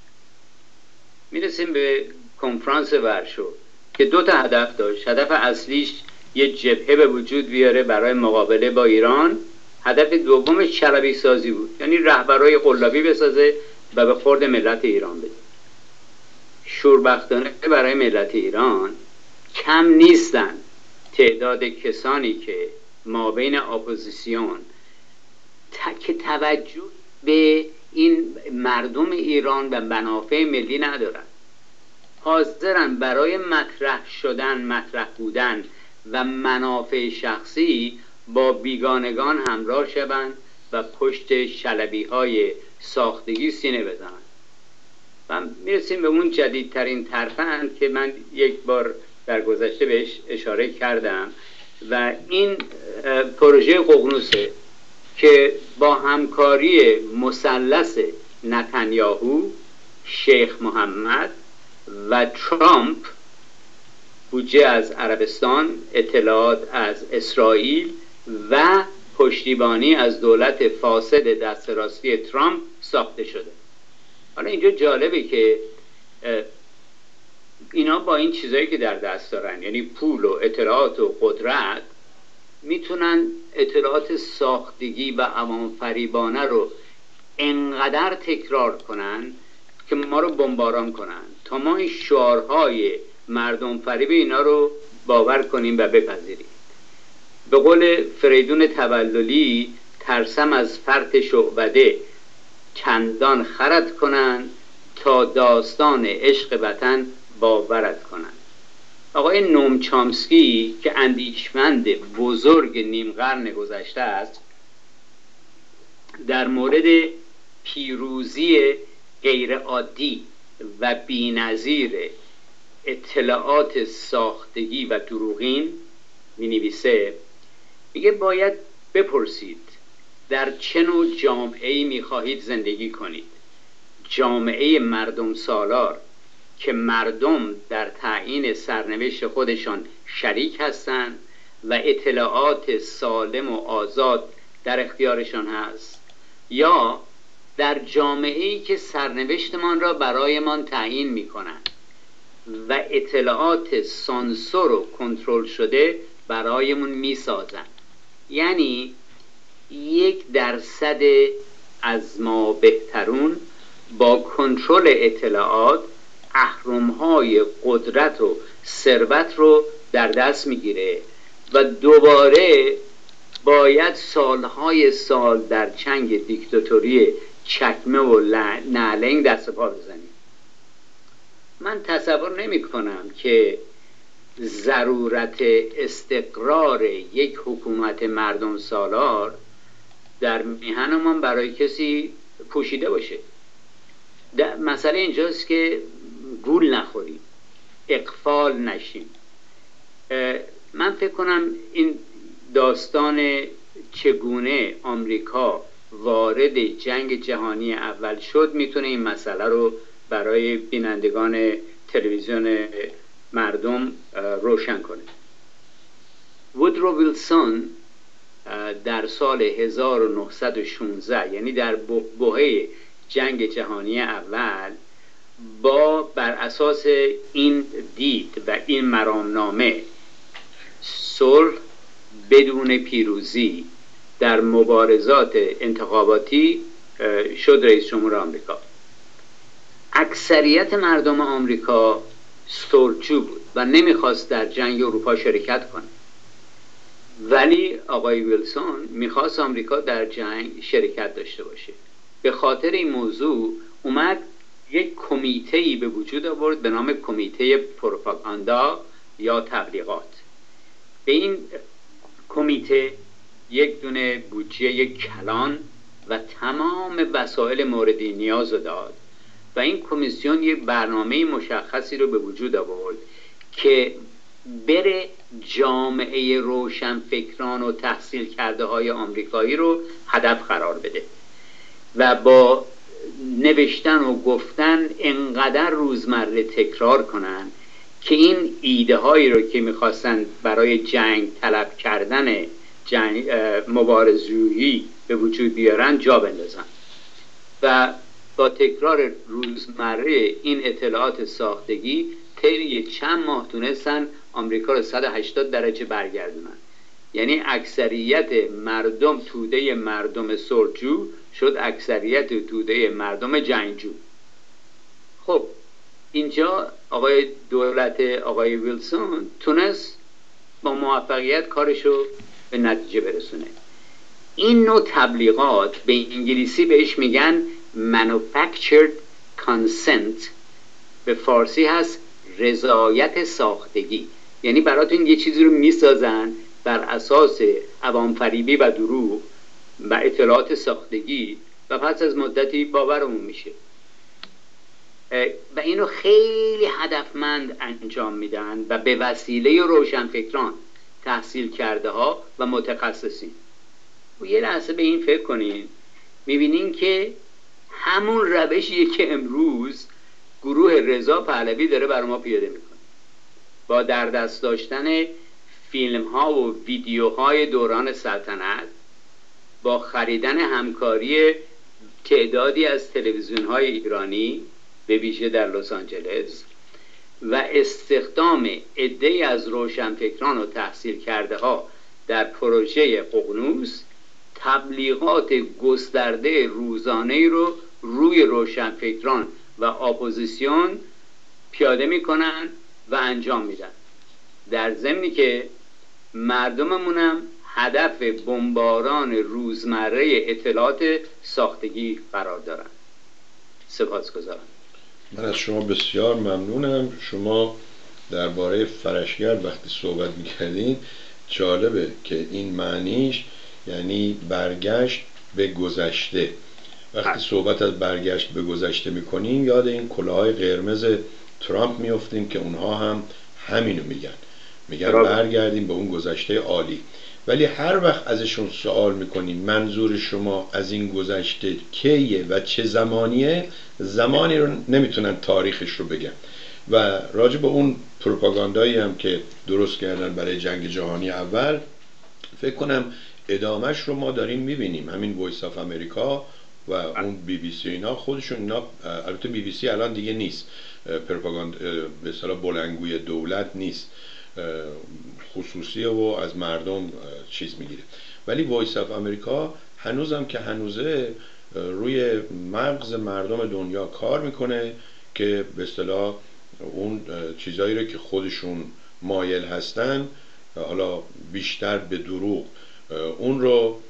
میرسیم به کنفرانس ورشو که 2 تا هدف داشت. هدف اصلیش یه جبهه به وجود بیاره برای مقابله با ایران. هدف دومش چربی سازی بود، یعنی رهبرای قلابی بسازه و به خورد ملت ایران بده. شوربختانه برای ملت ایران کم نیستن تعداد کسانی که مابین اپوزیسیون که توجه به این مردم ایران و منافع ملی ندارن، حاضرن برای مطرح بودن و منافع شخصی با بیگانگان همراه شوند و پشت شلبی‌های ساختگی سینه بزنن. و میرسیم به اون جدیدترین ترفند که من یک بار در گذشته بهش اشاره کردم و این پروژه ققنوسه که با همکاری مثلث نتانیاهو، شیخ محمد و ترامپ، بودجه از عربستان، اطلاعات از اسرائیل و پشتیبانی از دولت فاسد دست راستی ترامپ ساخته شده. حالا اینجا جالبه که اینا با این چیزایی که در دست دارن، یعنی پول و اطلاعات و قدرت، میتونن اطلاعات ساختگی و عوام فریبانه رو انقدر تکرار کنن که ما رو بمباران کنن تا ما این شعارهای مردم فریب اینا رو باور کنیم و بپذیریم. به قول فریدون توللی، ترسم از فرط شعبده چندان خرد کنن تا داستان عشق وطن باورت کنن. آقای نوم چامسکی که اندیشمند بزرگ نیم قرن گذشته است، در مورد پیروزی غیرعادی و بی‌نظیر اطلاعات ساختگی و دروغین می نویسه، میگه باید بپرسید در چه نوع جامعه‌ای می خواهید زندگی کنید. جامعه مردم سالار که مردم در تعیین سرنوشت خودشان شریک هستند و اطلاعات سالم و آزاد در اختیارشان هست، یا در جامعه‌ای که سرنوشتمان را برایمان تعیین می‌کنند و اطلاعات سانسور و کنترل شده برایمون می‌سازند. یعنی 1% از ما بهترون با کنترل اطلاعات اهرم‌های قدرت و ثروت رو در دست میگیره و دوباره باید سالهای سال در چنگ دیکتاتوری چکمه و نعلنگ دست پا بزنیم. من تصور نمی کنم که ضرورت استقرار یک حکومت مردم سالار در میهنمان برای کسی پوشیده باشه. مسئله اینجاست که گول نخوریم، اغفال نشیم. من فکر کنم این داستان چگونه آمریکا وارد جنگ جهانی اول شد میتونه این مسئله رو برای بینندگان تلویزیون مردم روشن کنه. وودرو ویلسون در سال 1916، یعنی در بحبوحه جنگ جهانی اول، بر اساس این دید و این مرامنامه صلح بدون پیروزی در مبارزات انتخاباتی شد رئیس جمهور آمریکا. اکثریت مردم آمریکا صلحجو بود و نمیخواست در جنگ اروپا شرکت کنه، ولی آقای ویلسون میخواست آمریکا در جنگ شرکت داشته باشه. به خاطر این موضوع اومد یک کمیته‌ای به وجود آورد به نام کمیته پروپاگاندا یا تبلیغات. به این کمیته یک دونه بودجه، یک کلان و تمام وسایل مورد نیاز داد و این کمیسیون یک برنامه مشخصی رو به وجود آورد که بره جامعه روشنفکران و تحصیل کرده های آمریکایی رو هدف قرار بده و با نوشتن و گفتن انقدر روزمره تکرار کنن که این ایده هایی رو که میخواستن برای جنگ طلب کردن مبارزجویی به وجود بیارن جا بندازن و با تکرار روزمره این اطلاعات ساختگی طی چند ماه تونستن آمریکا رو 180 درجه برگردونن. یعنی اکثریت مردم، توده مردم صلحجو شد اکثریت توده مردم جنگجو. خب اینجا دولت آقای ویلسون تونست با موفقیت کارشو به نتیجه برسونه. این نوع تبلیغات به انگلیسی بهش میگن manufactured consent، به فارسی هست رضایت ساختگی. یعنی براتون یه چیزی رو میسازن بر اساس عوام فریبی و دروغ و اطلاعات ساختگی و پس از مدتی باورمون میشه و اینو خیلی هدفمند انجام میدن و به وسیله روشنفکران، تحصیل کرده ها و متخصصین. و یه لحظه به این فکر کنین، میبینین که همون روشیه که امروز گروه رضا پهلوی داره بر ما پیاده میکنه با در دست داشتن فیلم ها و ویدیوهای دوران سلطنت، با خریدن همکاری تعدادی از تلویزیون های ایرانی به ویژه در لس آنجلس و استخدام عده‌ای از روشنفکران و تحصیل کرده ها در پروژه ققنوس، تبلیغات گسترده روزانه‌ای رو روی روشنفکران و اپوزیسیون پیاده میکنن و انجام میدن، در ضمنی که مردممونم هدف بمباران روزمره اطلاعات ساختگی قرار دارن. سپاسگزارم. من از شما بسیار ممنونم. شما درباره فرشگرد وقتی صحبت میکردین جالبه که این معنیش یعنی برگشت به گذشته. وقتی صحبت از برگشت به گذشته میکنیم یاد این کلاهای قرمز ترامپ میافتیم که اونها هم همینو میگن برگردیم به اون گذشته عالی. ولی هر وقت ازشون سوال میکنیم منظور شما از این گذشته کیه و چه زمانیه، زمانی رو نمیتونن تاریخش رو بگن. و راجع به اون پروپاگاندایی هم که درست کردن برای جنگ جهانی اول، فکر کنم ادامش رو ما داریم میبینیم. همین وایس آف امریکا و اون بی بی سی اینا خودشون، اینا البته بی بی سی الان دیگه نیست، پروپاگاند به اصطلاح بلندگوی دولت نیست، خصوصیه و از مردم چیز میگیره، ولی وایس آف امریکا هنوزم که هنوزه روی مغز مردم دنیا کار میکنه که به اصطلاح اون چیزایی رو که خودشون مایل هستن، حالا بیشتر به دروغ، اون رو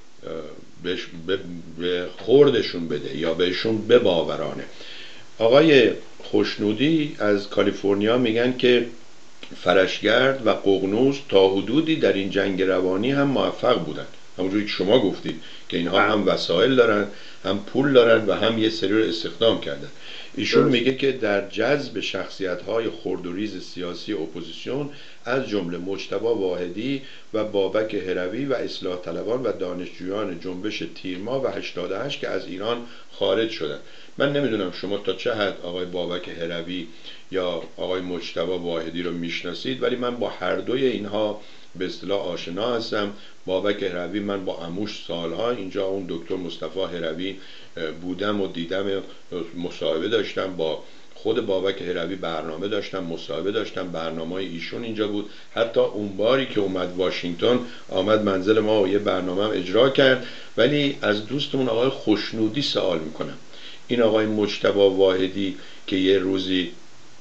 به خوردشون بده یا بهشون بباورانه. آقای خوشنودی از کالیفرنیا میگن که فرشگرد و ققنوس تا حدودی در این جنگ روانی هم موفق بودن، همونجوری که شما گفتید که اینها هم وسایل دارن، هم پول دارن و هم یه سری رو استخدام کردن. ایشون میگه که در جذب شخصیت‌های خرد و ریز سیاسی اپوزیسیون از جمله مجتبی واحدی و بابک هروی و اصلاح طلبان و دانشجویان جنبش تیرما و 88 که از ایران خارج شدند. من نمیدونم شما تا چه حد آقای بابک هروی یا آقای مجتبی واحدی رو میشناسید، ولی من با هر دوی اینها به اصطلاح آشنا هستم. بابک هروی من با عموش سالها اینجا اون دکتر مصطفی هروی بودم و دیدم، مصاحبه داشتم با خود بابک هروی، برنامه داشتم، مصاحبه داشتم، برنامه ایشون اینجا بود. حتی اون باری که اومد واشنگتن آمد منزل ما و یه برنامه هم اجرا کرد. ولی از دوستمون آقای خوشنودی سوال میکنم، این آقای مجتبی واحدی که یه روزی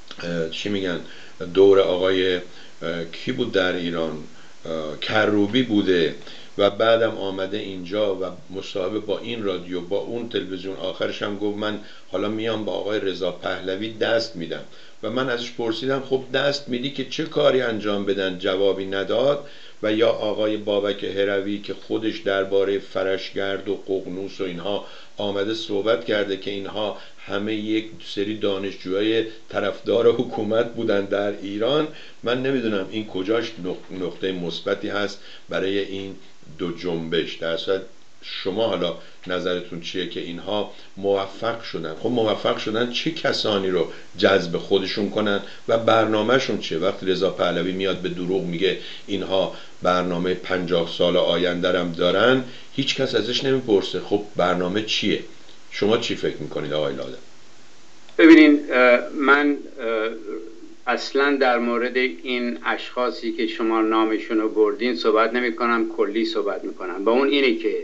چی میگن دور آقای کی بود در ایران، کروبی بوده و بعدم آمده اینجا و مصاحبه با این رادیو با اون تلویزیون، آخرش هم گفت من حالا میام با آقای رضا پهلوی دست میدم و من ازش پرسیدم خب دست میدی که چه کاری انجام بدن؟ جوابی نداد. و یا آقای بابک هروی که خودش درباره فرشگرد و ققنوس و اینها آمده صحبت کرده که اینها همه یک سری دانشجوهای طرفدار حکومت بودن در ایران. من نمیدونم این کجاش نقطه مثبتی هست برای این دو جنبش. در صورت شما حالا نظرتون چیه که اینها موفق شدن؟ خب موفق شدن چه کسانی رو جذب خودشون کنن و برنامهشون چیه؟ وقتی رضا پهلوی میاد به دروغ میگه اینها برنامه 50 سال آینده هم دارن، هیچ کس ازش نمیپرسه خب برنامه چیه؟ شما چی فکر میکنید آقای لادن؟ ببینین، من اصلا در مورد این اشخاصی که شما نامشون رو بردین صحبت نمی کنم، کلی صحبت می کنم. با اون اینه که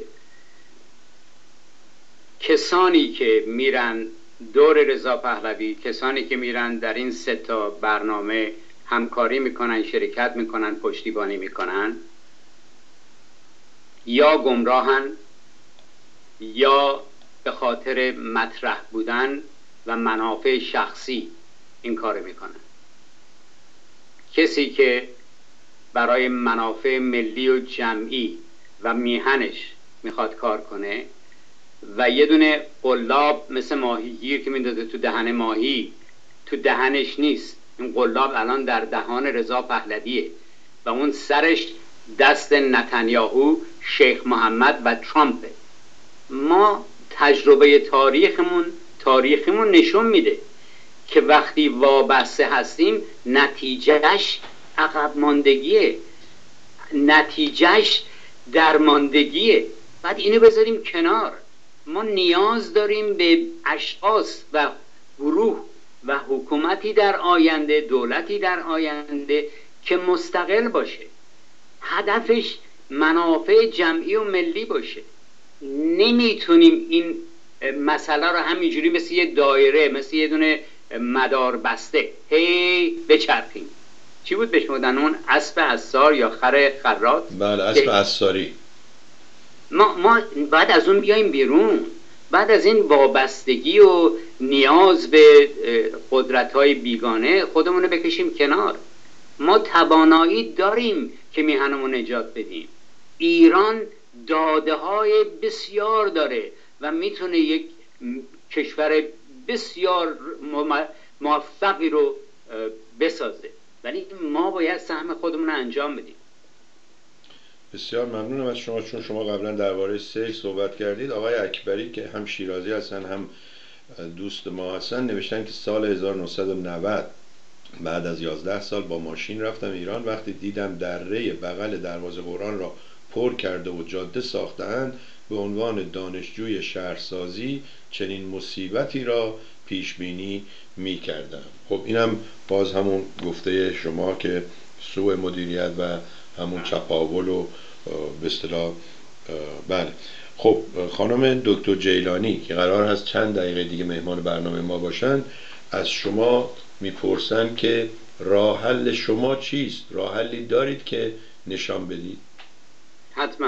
کسانی که میرن دور رضا پهلوی، کسانی که میرن در این 3 تا برنامه همکاری میکنن، شرکت میکنن، پشتیبانی میکنن، یا گمراهن یا به خاطر مطرح بودن و منافع شخصی این کار میکنن. کسی که برای منافع ملی و جمعی و میهنش میخواد کار کنه و یه دونه قلاب مثل ماهیگیر که میندازه تو دهن ماهی، تو دهنش نیست، این قلاب الان در دهان رضا پهلویه و اون سرش دست نتانیاهو، شیخ محمد و ترامپه. ما تجربه تاریخمون نشون میده که وقتی وابسته هستیم نتیجهش عقب ماندگیه، نتیجهش درماندگیه. بعد اینو بذاریم کنار. ما نیاز داریم به اشخاص و گروه و حکومتی در آینده، دولتی در آینده که مستقل باشه، هدفش منافع جمعی و ملی باشه. نمیتونیم این مسئله رو همینجوری مثل یه دایره، مثل یه دونه مدار بسته هی بچرخیم. چی بود بهش میگفتن اون؟ اسب عصار یا خر خرات؟ بله، اسب عصاری. ما بعد از اون بیایم بیرون، بعد از این وابستگی و نیاز به قدرت‌های بیگانه خودمون رو بکشیم کنار. ما توانایی داریم که میهنمون نجات بدیم. ایران داده‌های بسیار داره و میتونه یک کشور بسیار موفقی رو بسازه، ولی ما باید سهم خودمون رو انجام بدیم. بسیار ممنونم از شما، چون شما قبلا درباره سیل صحبت کردید. آقای اکبری که هم شیرازی هستن هم دوست ما هستن نوشتن که سال 1990 بعد از 11 سال با ماشین رفتم ایران. وقتی دیدم دره بغل دروازه قرآن را پر کرده و جاده ساختند، به عنوان دانشجوی شهرسازی چنین مصیبتی را پیش بینی می کردم. خب اینم باز همون گفته شما که سوء مدیریت و همون چپاول و به اصطلاح بله. خب خانم دکتر جیلانی که قرار هست چند دقیقه دیگه مهمان برنامه ما باشن، از شما میپرسن که راه حل شما چیست؟ راه حلی دارید که نشان بدید؟ حتما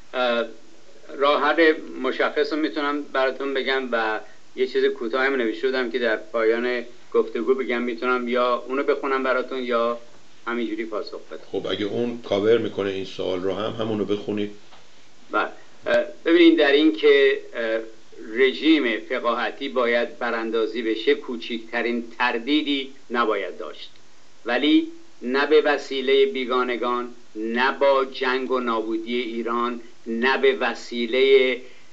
راه حل مشخص رو میتونم براتون بگم و یه چیز کوتاه هم نوشتم که در پایان گفتگو بگم. میتونم یا اونو بخونم براتون یا همینجوری پاسخ بدم. خب اگه اون کاور میکنه این سوال رو همونو بخونید. بله، ببینید در این که رژیم فقاهتی باید براندازی بشه کوچکترین تردیدی نباید داشت، ولی نه به وسیله بیگانگان، نه با جنگ و نابودی ایران، نه به وسیله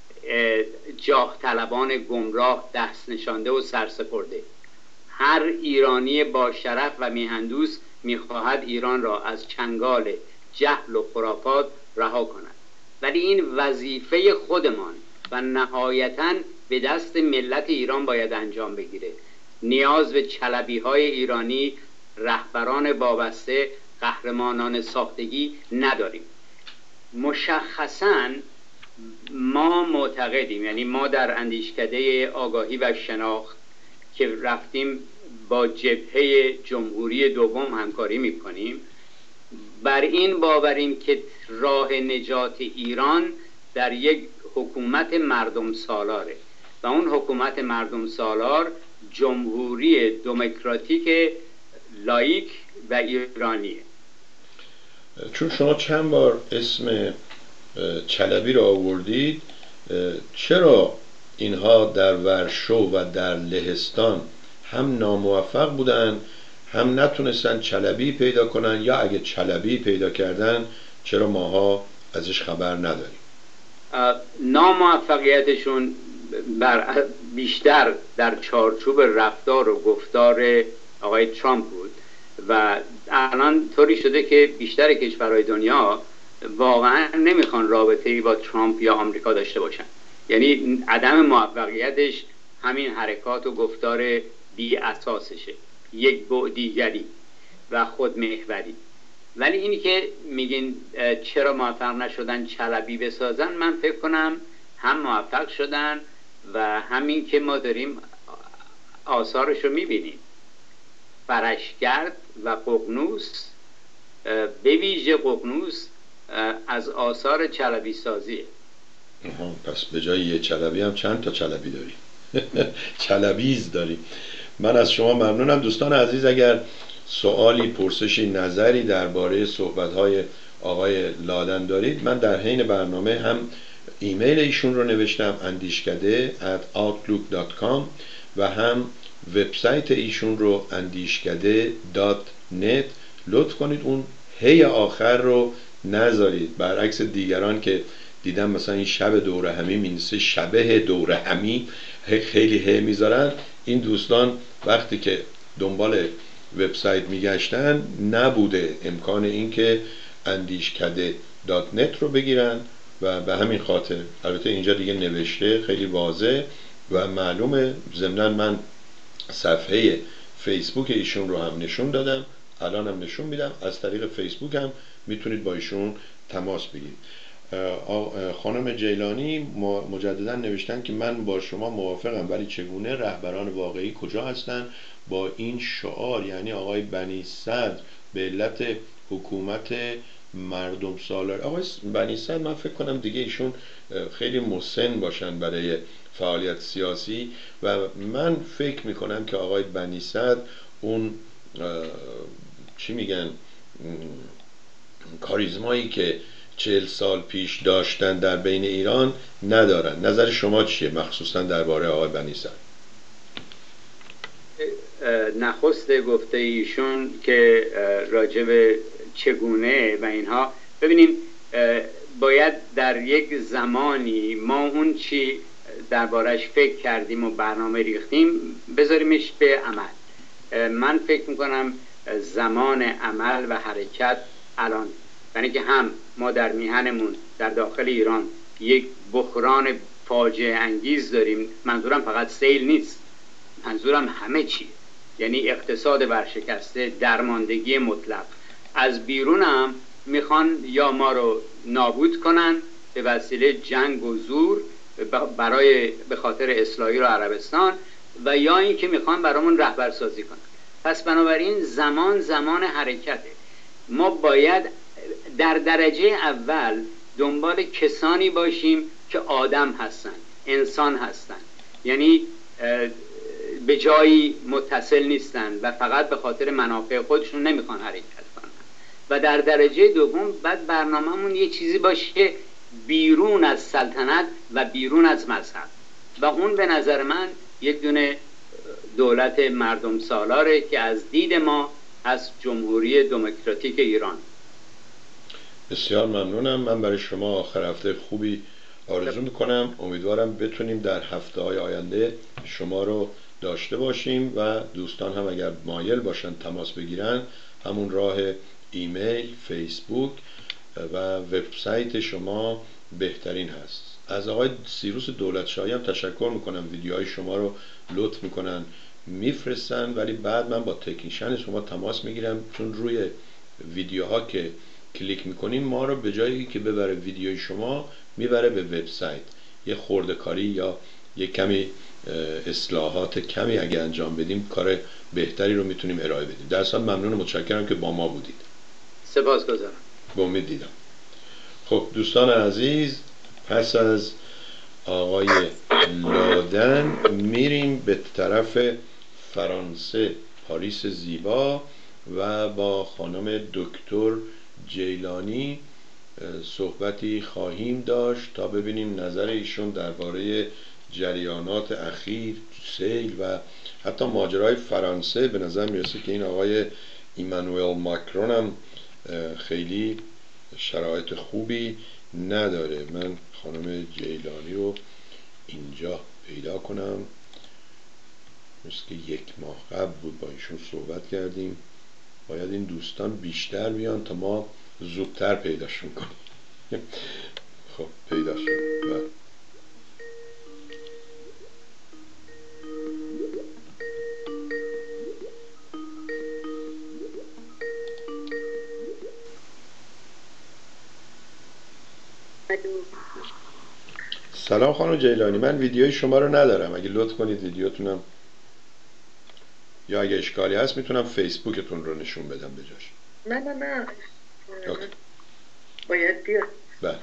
جاه طلبان گمراه دست نشانده و سرسپرده. هر ایرانی با شرف و میهندوست میخواهد ایران را از چنگال جهل و خرافات رها کند، ولی این وظیفه خودمان و نهایتاً به دست ملت ایران باید انجام بگیره. نیاز به چلبی‌های ایرانی، رهبران وابسته، قهرمانان ساختگی نداریم. مشخصاً ما معتقدیم، یعنی ما در اندیشکده آگاهی و شناخت که رفتیم با جبهه جمهوری دوم همکاری میکنیم. بر این باوریم که راه نجات ایران در یک حکومت مردم سالاره و اون حکومت مردم سالار جمهوری دموکراتیک لایک و ایرانیه. چون شما چند بار اسم چلبی را آوردید، چرا اینها در ورشو و در لهستان هم ناموفق بودن، هم نتونستن چلبی پیدا کنن، یا اگه چلبی پیدا کردن چرا ماها ازش خبر نداریم؟ ناموفقیتشون بیشتر در چارچوب رفتار و گفتار آقای ترامپ بود و الان طوری شده که بیشتر کشورهای دنیا واقعا نمیخوان رابطه‌ای با ترامپ یا آمریکا داشته باشن. یعنی عدم موفقیتش همین حرکات و گفتار بی اساسشه، یک بعدیگری و خودمحوری. ولی اینی که میگین چرا موفق نشدن چلبی بسازن، من فکر کنم هم موفق شدن و همین که ما داریم آثارش رو میبینیم. فرشگرد و ققنوس، به ویژه ققنوس، از آثار چلبی سازیه. پس به جای یه چلبی هم چند تا چلبی داریم. چلبیز داریم. من از شما ممنونم. دوستان عزیز، اگر سوالی، پرسشی، نظری درباره صحبت‌های آقای لادن دارید، من در حین برنامه هم ایمیل ایشون رو نوشتم andishkade@outlook.com و هم وبسایت ایشون رو andishkade.net. لطف کنید اون هی آخر رو نذارید، برعکس دیگران که دیدم مثلا این شب دوره همی مینویسه شبه دوره همی، خیلی هی میذارن. این دوستان وقتی که دنبال وبسایت میگشتن نبوده امکان این که andishkade.net رو بگیرن و به همین خاطر، البته اینجا دیگه نوشته خیلی واضح و معلومه. ضمناً من صفحه فیسبوک ایشون رو هم نشون دادم، الان هم نشون میدم. از طریق فیسبوک هم میتونید با ایشون تماس بگیرید. خانم جیلانی مجددا نوشتن که من با شما موافقم، ولی چگونه رهبران واقعی کجا هستن با این شعار، یعنی آقای بنی صدر به علت حکومت مردم سالار. آقای بنی صدر من فکر کنم دیگه ایشون خیلی مسن باشن برای فعالیت سیاسی و من فکر میکنم که آقای بنی صدر اون چی میگن کاریزمایی که 40 سال پیش داشتن در بین ایران ندارن. نظر شما چیه مخصوصا درباره آقای بنی صدر؟ نخست گفته ایشون که راجب چگونه و اینها، ببینیم باید در یک زمانی ما اون چی دربارش فکر کردیم و برنامه ریختیم بذاریمش به عمل. من فکر میکنم زمان عمل و حرکت الان، یعنی که هم ما در میهنمون در داخل ایران یک بحران فاجعه انگیز داریم. منظورم فقط سیل نیست، منظورم همه چی، یعنی اقتصاد ورشکسته، درماندگی مطلق. از بیرون هم میخوان یا ما رو نابود کنن به وسیله جنگ و زور به خاطر اصلاحی رو عربستان، و یا این که میخوان برامون رهبرسازی کنن. پس بنابراین زمان حرکته. ما باید در درجه اول دنبال کسانی باشیم که آدم هستن، انسان هستن، یعنی به جایی متصل نیستن و فقط به خاطر منافع خودشون نمیخوان حرکت کنن. و در درجه دوم بعد برنامه‌مون یه چیزی باشه بیرون از سلطنت و بیرون از مذهب، و اون به نظر من یک دونه دولت مردم سالاره که از دید ما از جمهوری دموکراتیک ایران. بسیار ممنونم. من برای شما آخر هفته خوبی آرزو میکنم. امیدوارم بتونیم در هفته‌های آینده شما رو داشته باشیم و دوستان هم اگر مایل باشن تماس بگیرن، همون راه ایمیل، فیسبوک و وبسایت شما بهترین هست. از آقای سیروس دولتشاهی هم تشکر میکنم، ویدیوهای شما رو لطف میکنن میفرستن، ولی بعد من با تکنیشن شما تماس میگیرم، چون روی ویدیوها که کلیک میکنیم ما رو به جایی که ببره ویدیوی شما میبره به وبسایت. یه خرده‌کاری یا یک کمی اصلاحات کمی اگه انجام بدیم کار بهتری رو میتونیم ارائه بدیم. در اصل ممنون و متشکرم که با ما بودید. سپاسگزارم. به امید دیدم. خب دوستان عزیز، پس از آقای لادن میریم به طرف فرانسه، پاریس زیبا، و با خانم دکتر جیلانی صحبتی خواهیم داشت تا ببینیم نظر ایشون درباره جریانات اخیر، سیل و حتی ماجرای فرانسه. به نظر میرسه که این آقای ایمانوئل ماکرون هم خیلی شرایط خوبی نداره. من خانم جیلانی رو اینجا پیدا کنم، مثل که 1 ماه قبل بود با ایشون صحبت کردیم. باید این دوستان بیشتر بیان تا ما زودتر پیداشون کنیم. خب پیدا شد. سلام خانم جیلانی، من ویدیوی شما رو ندارم، اگه لطف کنید ویدیوتونم، یا اگه اشکالی هست میتونم فیسبوکتون رو نشون بدم بجاش. نه باید بیاد. بله.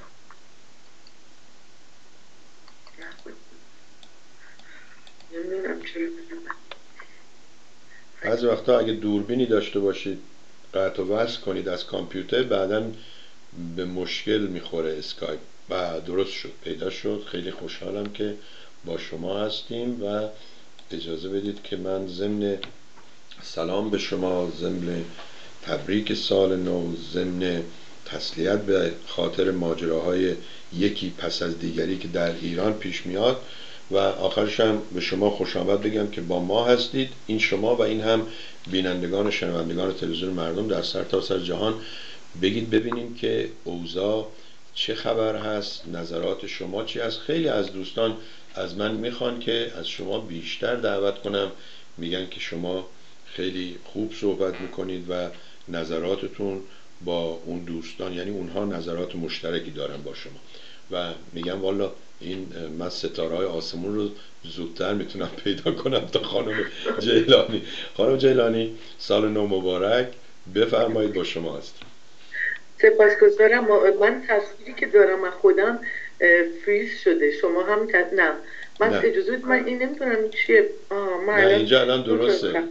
بعضی وقتا اگه دوربینی داشته باشید قطع و وصل کنید از کامپیوتر، بعداً به مشکل میخوره اسکایپ. و درست شد، پیدا شد. خیلی خوشحالم که با شما هستیم و اجازه بدید که من ضمن سلام به شما، ضمن تبریک سال نو، ضمن تسلیت به خاطر ماجراهای یکی پس از دیگری که در ایران پیش میاد و آخرش هم به شما خوش آمد بگم که با ما هستید. این شما و این هم بینندگان و شنوندگان تلویزیون مردم در سرتاسر جهان. بگید ببینیم که اوضاع چه خبر هست، نظرات شما چی است. خیلی از دوستان از من میخوان که از شما بیشتر دعوت کنم، میگن که شما خیلی خوب صحبت میکنید و نظراتتون با اون دوستان، یعنی اونها نظرات مشترکی دارن با شما، و میگم والا این من ستاره‌های آسمون رو زودتر میتونم پیدا کنم تا خانم جیلانی. خانم جیلانی سال نو مبارک، بفرمایید با شما هستم. سپاسگزارم. من تصویری که دارم از خودم فریز شده، شما هم نه من اجازه بدید، من این نمیدونم چیه. نه اینجا الان درسته.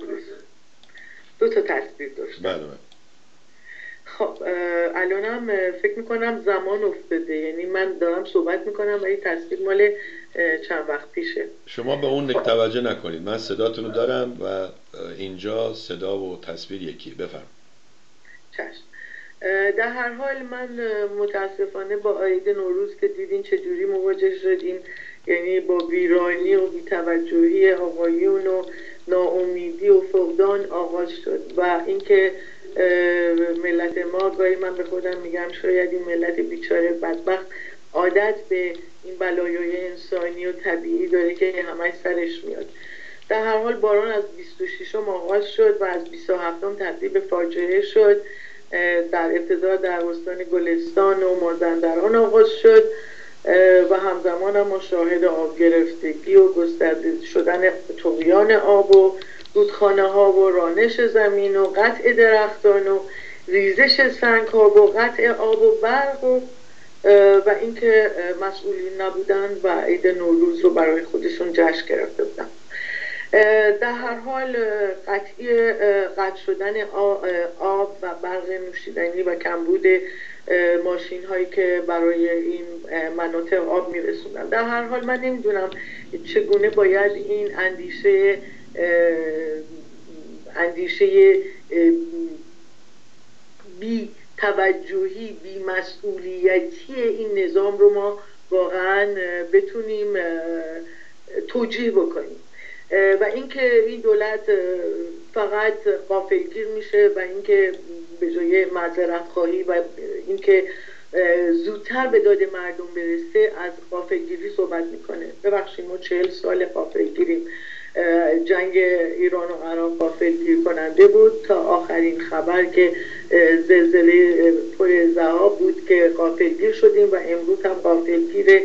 2 تا تصویر داشتم. بله. خب الانم فکر میکنم زمان افتاده، یعنی من دارم صحبت میکنم و این تصویر مال چند وقت پیشه. شما به اون توجه نکنید، من صداتون رو دارم و اینجا صدا و تصویر یکیه. بفرمایید. چشم. در هر حال من متاسفانه با عید نوروز که دیدین چجوری مواجه شدیم، یعنی با ویرانی و بی‌توجهی آقایون و ناامیدی و فقدان آغاز شد و اینکه ملت ما، گاهی من به خودم میگم شاید این ملت بیچاره بدبخت عادت به این بلایای انسانی و طبیعی داره که همش سرش میاد. در هر حال باران از 26 آغاز شد و از 27 تبدیل به فاجعه شد. در ابتدا در استان گلستان و مازندران آغاز شد و همزمان هم ما شاهد آب گرفتگی و گسترده شدن طغیان آب و رودخانه ها و رانش زمین و قطع درختان و ریزش سنگ ها و قطع آب و برق و اینکه مسئولین نبودن و عید نوروز رو برای خودشون جشن گرفته بودن. در هر حال قطع شدن آب و برق نوشیدنی و کمبود ماشین هایی که برای این مناطق آب میرسونن. در هر حال من نمیدونم چگونه باید این اندیشه بی توجهی، بی مسئولیتی این نظام رو ما واقعا بتونیم توجیه بکنیم و اینکه این دولت فقط غافلگیر میشه و اینکه به جای معذرت خواهی و اینکه زودتر به داد مردم برسه از غافلگیری صحبت میکنه. ببخشید ما 40 سال غافلگیریم. جنگ ایران و عراق غافلگیر کننده بود تا آخرین خبر که زلزله پر ذهاب بود که غافلگیر شدیم و امروز هم غافلگیر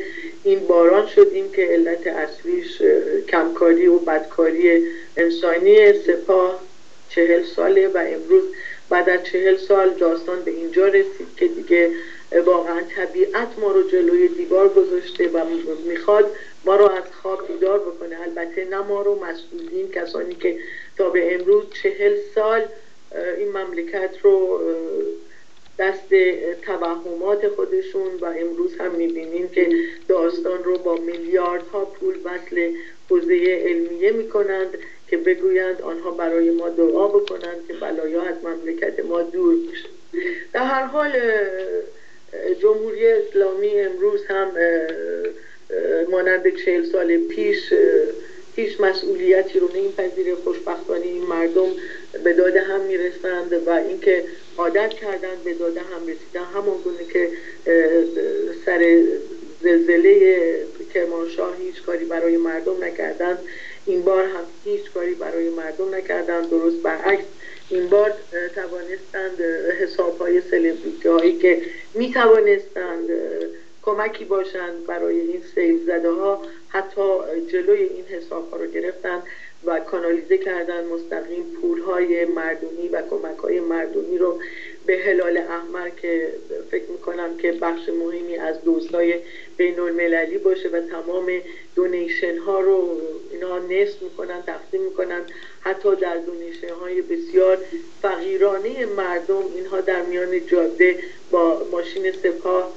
این باران شدیم که علت اصلیش کمکاری و بدکاری انسانی. سپاه 40 ساله و امروز بعد از 40 سال داستان به اینجا رسید که دیگه واقعا طبیعت ما رو جلوی دیوار گذاشته و میخواد ما رو از خواب بیدار بکنه. البته نه ما رو، مسئولین، کسانی که تا به امروز 40 سال این مملکت رو دست توهمات خودشون و امروز هم میبینیم که داستان رو با میلیاردها پول وصل حوزه علمیه میکنند که بگویند آنها برای ما دعا بکنند که بلایا از مملکت ما دور بشه. در هر حال جمهوری اسلامی امروز هم مانند 40 سال پیش هیچ مسئولیتی رو نمیپذیره. خوشبختانه این مردم به داد هم میرسند و اینکه عادت کردن به داد هم رسیدن، همون گونه که سر زلزله کرمانشاه هیچ کاری برای مردم نکردند، این بار هم هیچ کاری برای مردم نکردند. درست برعکس، این بار توانستند حساب‌های سلبریتی هایی که میتوانستند کمکی باشند برای این سیل زده ها، حتی جلوی این حساب ها رو گرفتن و کانالیزه کردن مستقیم پول های مردمی و کمک های مردمی رو به هلال احمر که فکر میکنم که بخش مهمی از دوستای بین المللی باشه و تمام دونیشن ها رو اینا نصف میکنن، تقسیم میکنن. حتی در دونیشن های بسیار فقیرانه مردم اینها در میان جاده با ماشین سپاه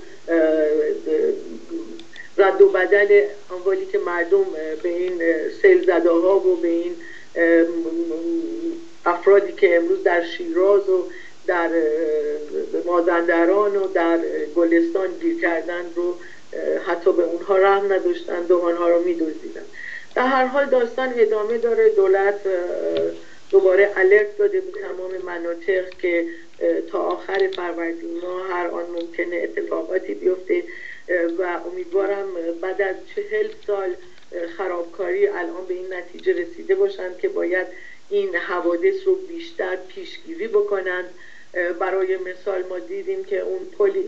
رد و بدل اموالی که مردم به این سیل زده ها و به این افرادی که امروز در شیراز و در مازندران و در گلستان گیر کردن رو حتی به اونها رحم نداشتند و آنها رو می‌دزدیدند. در هر حال داستان ادامه داره. دولت دوباره الرت داده به تمام مناطق که تا آخر فروردین ماه هر آن ممکنه اتفاقاتی بیفته و امیدوارم بعد از 40 سال خرابکاری الان به این نتیجه رسیده باشند که باید این حوادث رو بیشتر پیشگیری بکنند. برای مثال ما دیدیم که اون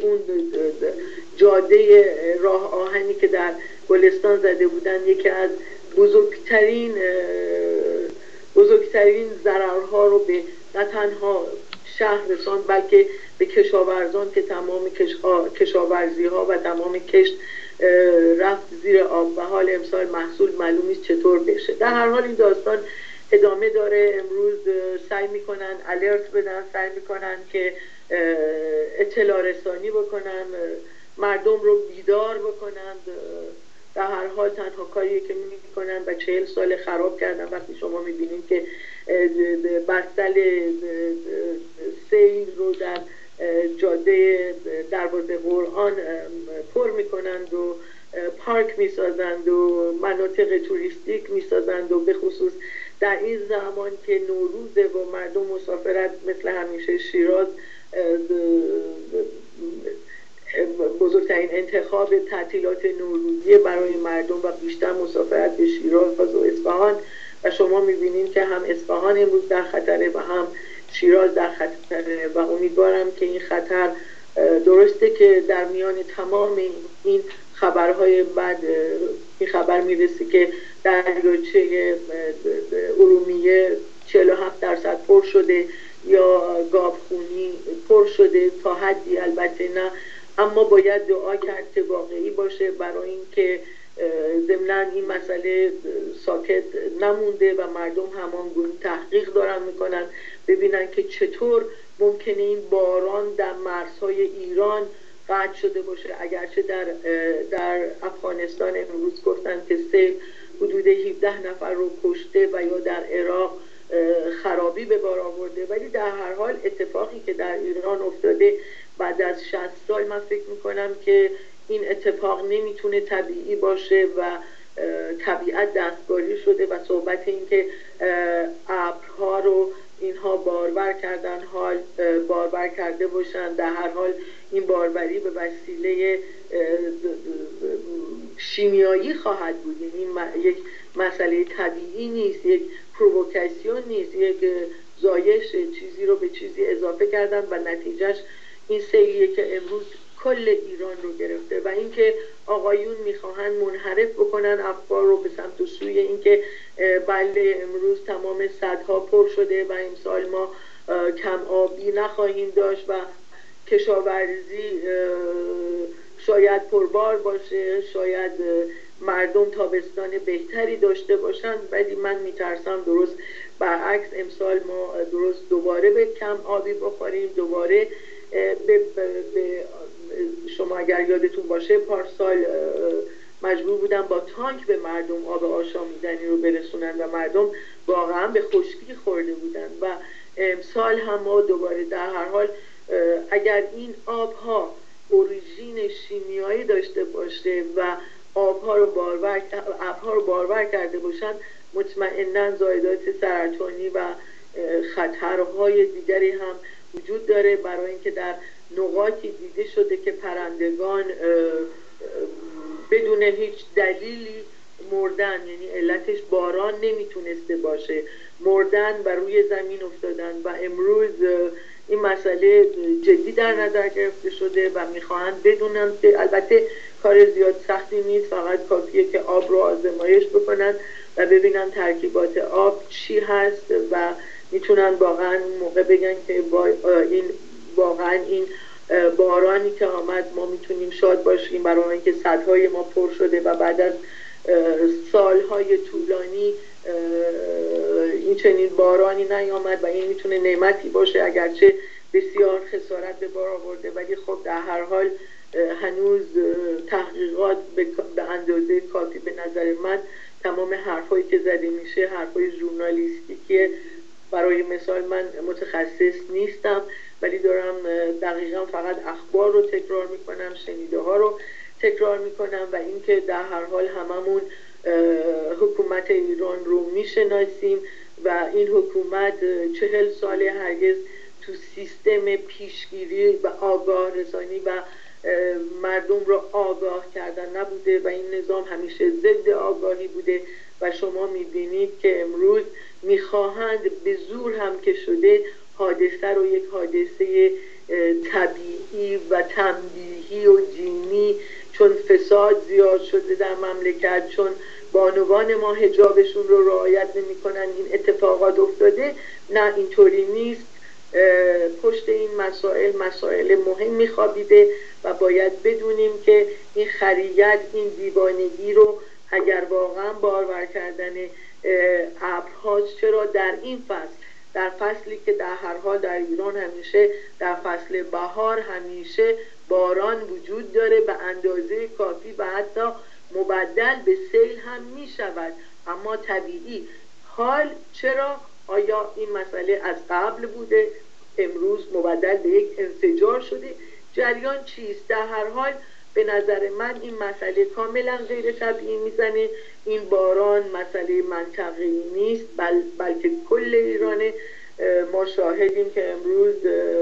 جاده راه آهنی که در گلستان زده بودن یکی از بزرگترین ضررها رو به نه تنها شهر رساند بلکه به کشاورزان که تمام کشاورزی ها و تمام کشت رفت زیر آب و حال امسال محصول معلوم نیست چطور بشه. در هر حال این داستان ادامه داره. امروز سعی میکنن الرت بدن، سعی میکنن که اطلاع رسانی بکنن، مردم رو بیدار بکنند. در هر حال تنها کاری که میکنن و 40 سال خراب کردن. وقتی شما میبینید که بستل سیل رو در جاده دروازه قرآن پر میکنند و پارک میسازند و مناطق توریستیک میسازند و به خصوص در این زمان که نوروزه و مردم مسافرت مثل همیشه شیراز بزرگترین انتخاب تعطیلات نوروزی برای مردم و بیشتر مسافرت به شیراز و اصفهان و شما میبینید که هم اصفهان امروز در خطره و هم شیراز در خطره و امیدوارم که این خطر درسته که در میان تمام این خبرهای بد این خبر میرسه که دریاچه ارومیه 47% پر شده یا گاوخونی پر شده تا حدی، البته نه، اما باید دعا کرد که واقعی باشه برای اینکه ضمناً این مسئله ساکت نمونده و مردم همان تحقیق دارن میکنن ببینن که چطور ممکنه این باران در مرزهای ایران قطع شده باشه. اگرچه در افغانستان امروز گفتن که سیل حدود 17 نفر رو کشته و یا در عراق خرابی به بار آورده، ولی در هر حال اتفاقی که در ایران افتاده بعد از 60 سال من فکر میکنم که این اتفاق نمیتونه طبیعی باشه و طبیعت دستکاری شده و صحبت این که ابرها رو اینها بارور کردن حال بارور کرده باشن، در هر حال این باربری به وسیله شیمیایی خواهد بود. یعنی یک مسئله طبیعی نیست، یک پرووکاسیون نیست، یک زایش چیزی رو به چیزی اضافه کردن و نتیجهش این سیلیه که امروز کل ایران رو گرفته و اینکه آقایون میخواهند منحرف بکنن افکار رو به سمت و سوی اینکه بله امروز تمام سدها پر شده و امسال ما کم آبی نخواهیم داشت و کشاورزی شاید پربار باشه، شاید مردم تابستان بهتری داشته باشند، ولی من میترسم درست برعکس امسال ما درست دوباره به کم آبی بخوریم، دوباره به شما اگر یادتون باشه پارسال مجبور بودن با تانک به مردم آب آشامیدنی رو برسونن و مردم واقعا به خشکی خورده بودن و امسال هم ما دوباره در هر حال اگر این آبها اوریژین شیمیایی داشته باشه و ابرها رو بارور کرده باشن، مطمئناً زایدات سرطانی و خطرهای دیگری هم وجود داره، برای اینکه در نقاطی دیده شده که پرندگان بدون هیچ دلیلی مردن، یعنی علتش باران نمیتونسته باشه، مردن و روی زمین افتادن و امروز این مسئله جدی در نظر گرفته شده و میخواهند بدونن که البته کار زیاد سختی نیست، فقط کافیه که آب رو آزمایش بکنن و ببینن ترکیبات آب چی هست و میتونن واقعا موقع بگن که واقعا این بارانی که آمد ما میتونیم شاد باشیم برای اینکه سدهای ما پر شده و بعد از سالهای طولانی این چنین بارانی نیامد و این میتونه نعمتی باشه، اگرچه بسیار خسارت به بار آورده، ولی خب در هر حال هنوز تحقیقات به اندازه کافی به نظر من تمام حرفایی که زده میشه حرفای ژورنالیستیکیه. برای مثال من متخصص نیستم ولی دارم دقیقا فقط اخبار رو تکرار میکنم، شنیده ها رو تکرار میکنم و اینکه در هر حال هممون حکومت ایران رو میشناسیم و این حکومت 40 سال هرگز تو سیستم پیشگیری و آگاه رسانی و مردم رو آگاه کردن نبوده و این نظام همیشه ضد آگاهی بوده و شما میبینید که امروز میخواهند به زور هم که شده حادثه رو یک حادثه طبیعی و تنبیهی و جینی، چون فساد زیاد شده در مملکت، چون بانوان ما حجابشون رو رعایت نمی‌کنن این اتفاقات افتاده. نه، اینطوری نیست. پشت این مسائل مهمی خوابیده و باید بدونیم که این خریت، این دیوانگی رو اگر واقعا بارور کردن ابرهاست، چرا در این در فصلی که در هر حال در ایران همیشه در فصل بهار همیشه باران وجود داره به اندازه کافی و حتی مبدل به سیل هم می شود، اما طبیعی. حال چرا؟ آیا این مسئله از قبل بوده امروز مبدل به یک انفجار شده؟ جریان چیست؟ در هر حال به نظر من این مسئله کاملا غیر طبیعی میزنه. این باران مسئله منطقه‌ای نیست بلکه کل ایرانه. ما شاهدیم که امروز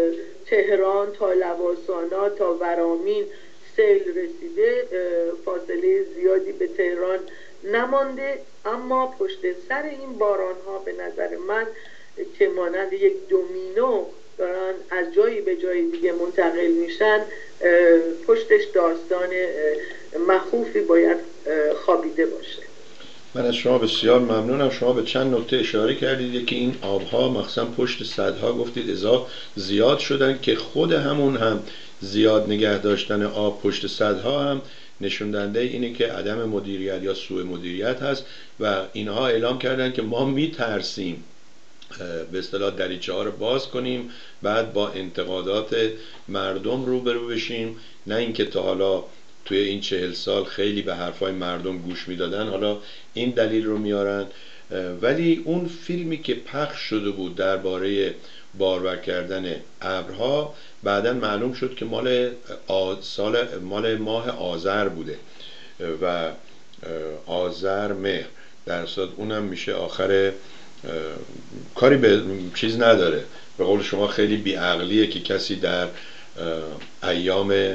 تهران تا لواسانا تا ورامین سیل رسیده، فاصله زیادی به تهران نمانده، اما پشت سر این باران ها به نظر من که مانند یک دومینو دارن از جایی به جای دیگه منتقل میشن، پشتش داستان مخوفی باید خوابیده باشه. من از شما بسیار ممنونم. شما به چند نکته اشاره کردید که این آبها مخصوصا پشت سدها گفتید ازا زیاد شدن که خود همون هم زیاد نگه داشتن آب پشت سدها هم نشون دهنده اینه که عدم مدیریت یا سوء مدیریت هست و اینها اعلام کردن که ما میترسیم به اصطلاح دریچه ها رو باز کنیم بعد با انتقادات مردم روبرو بشیم، نه اینکه تا حالا توی این 40 سال خیلی به حرفای مردم گوش میدادن حالا این دلیل رو میارن. ولی اون فیلمی که پخش شده بود درباره بارور کردن ابرها بعداً معلوم شد که مال ماه آذر بوده و آذر مهر، در صورت اونم میشه آخر کاری به چیز نداره. به قول شما خیلی بیعقلیه که کسی در ایام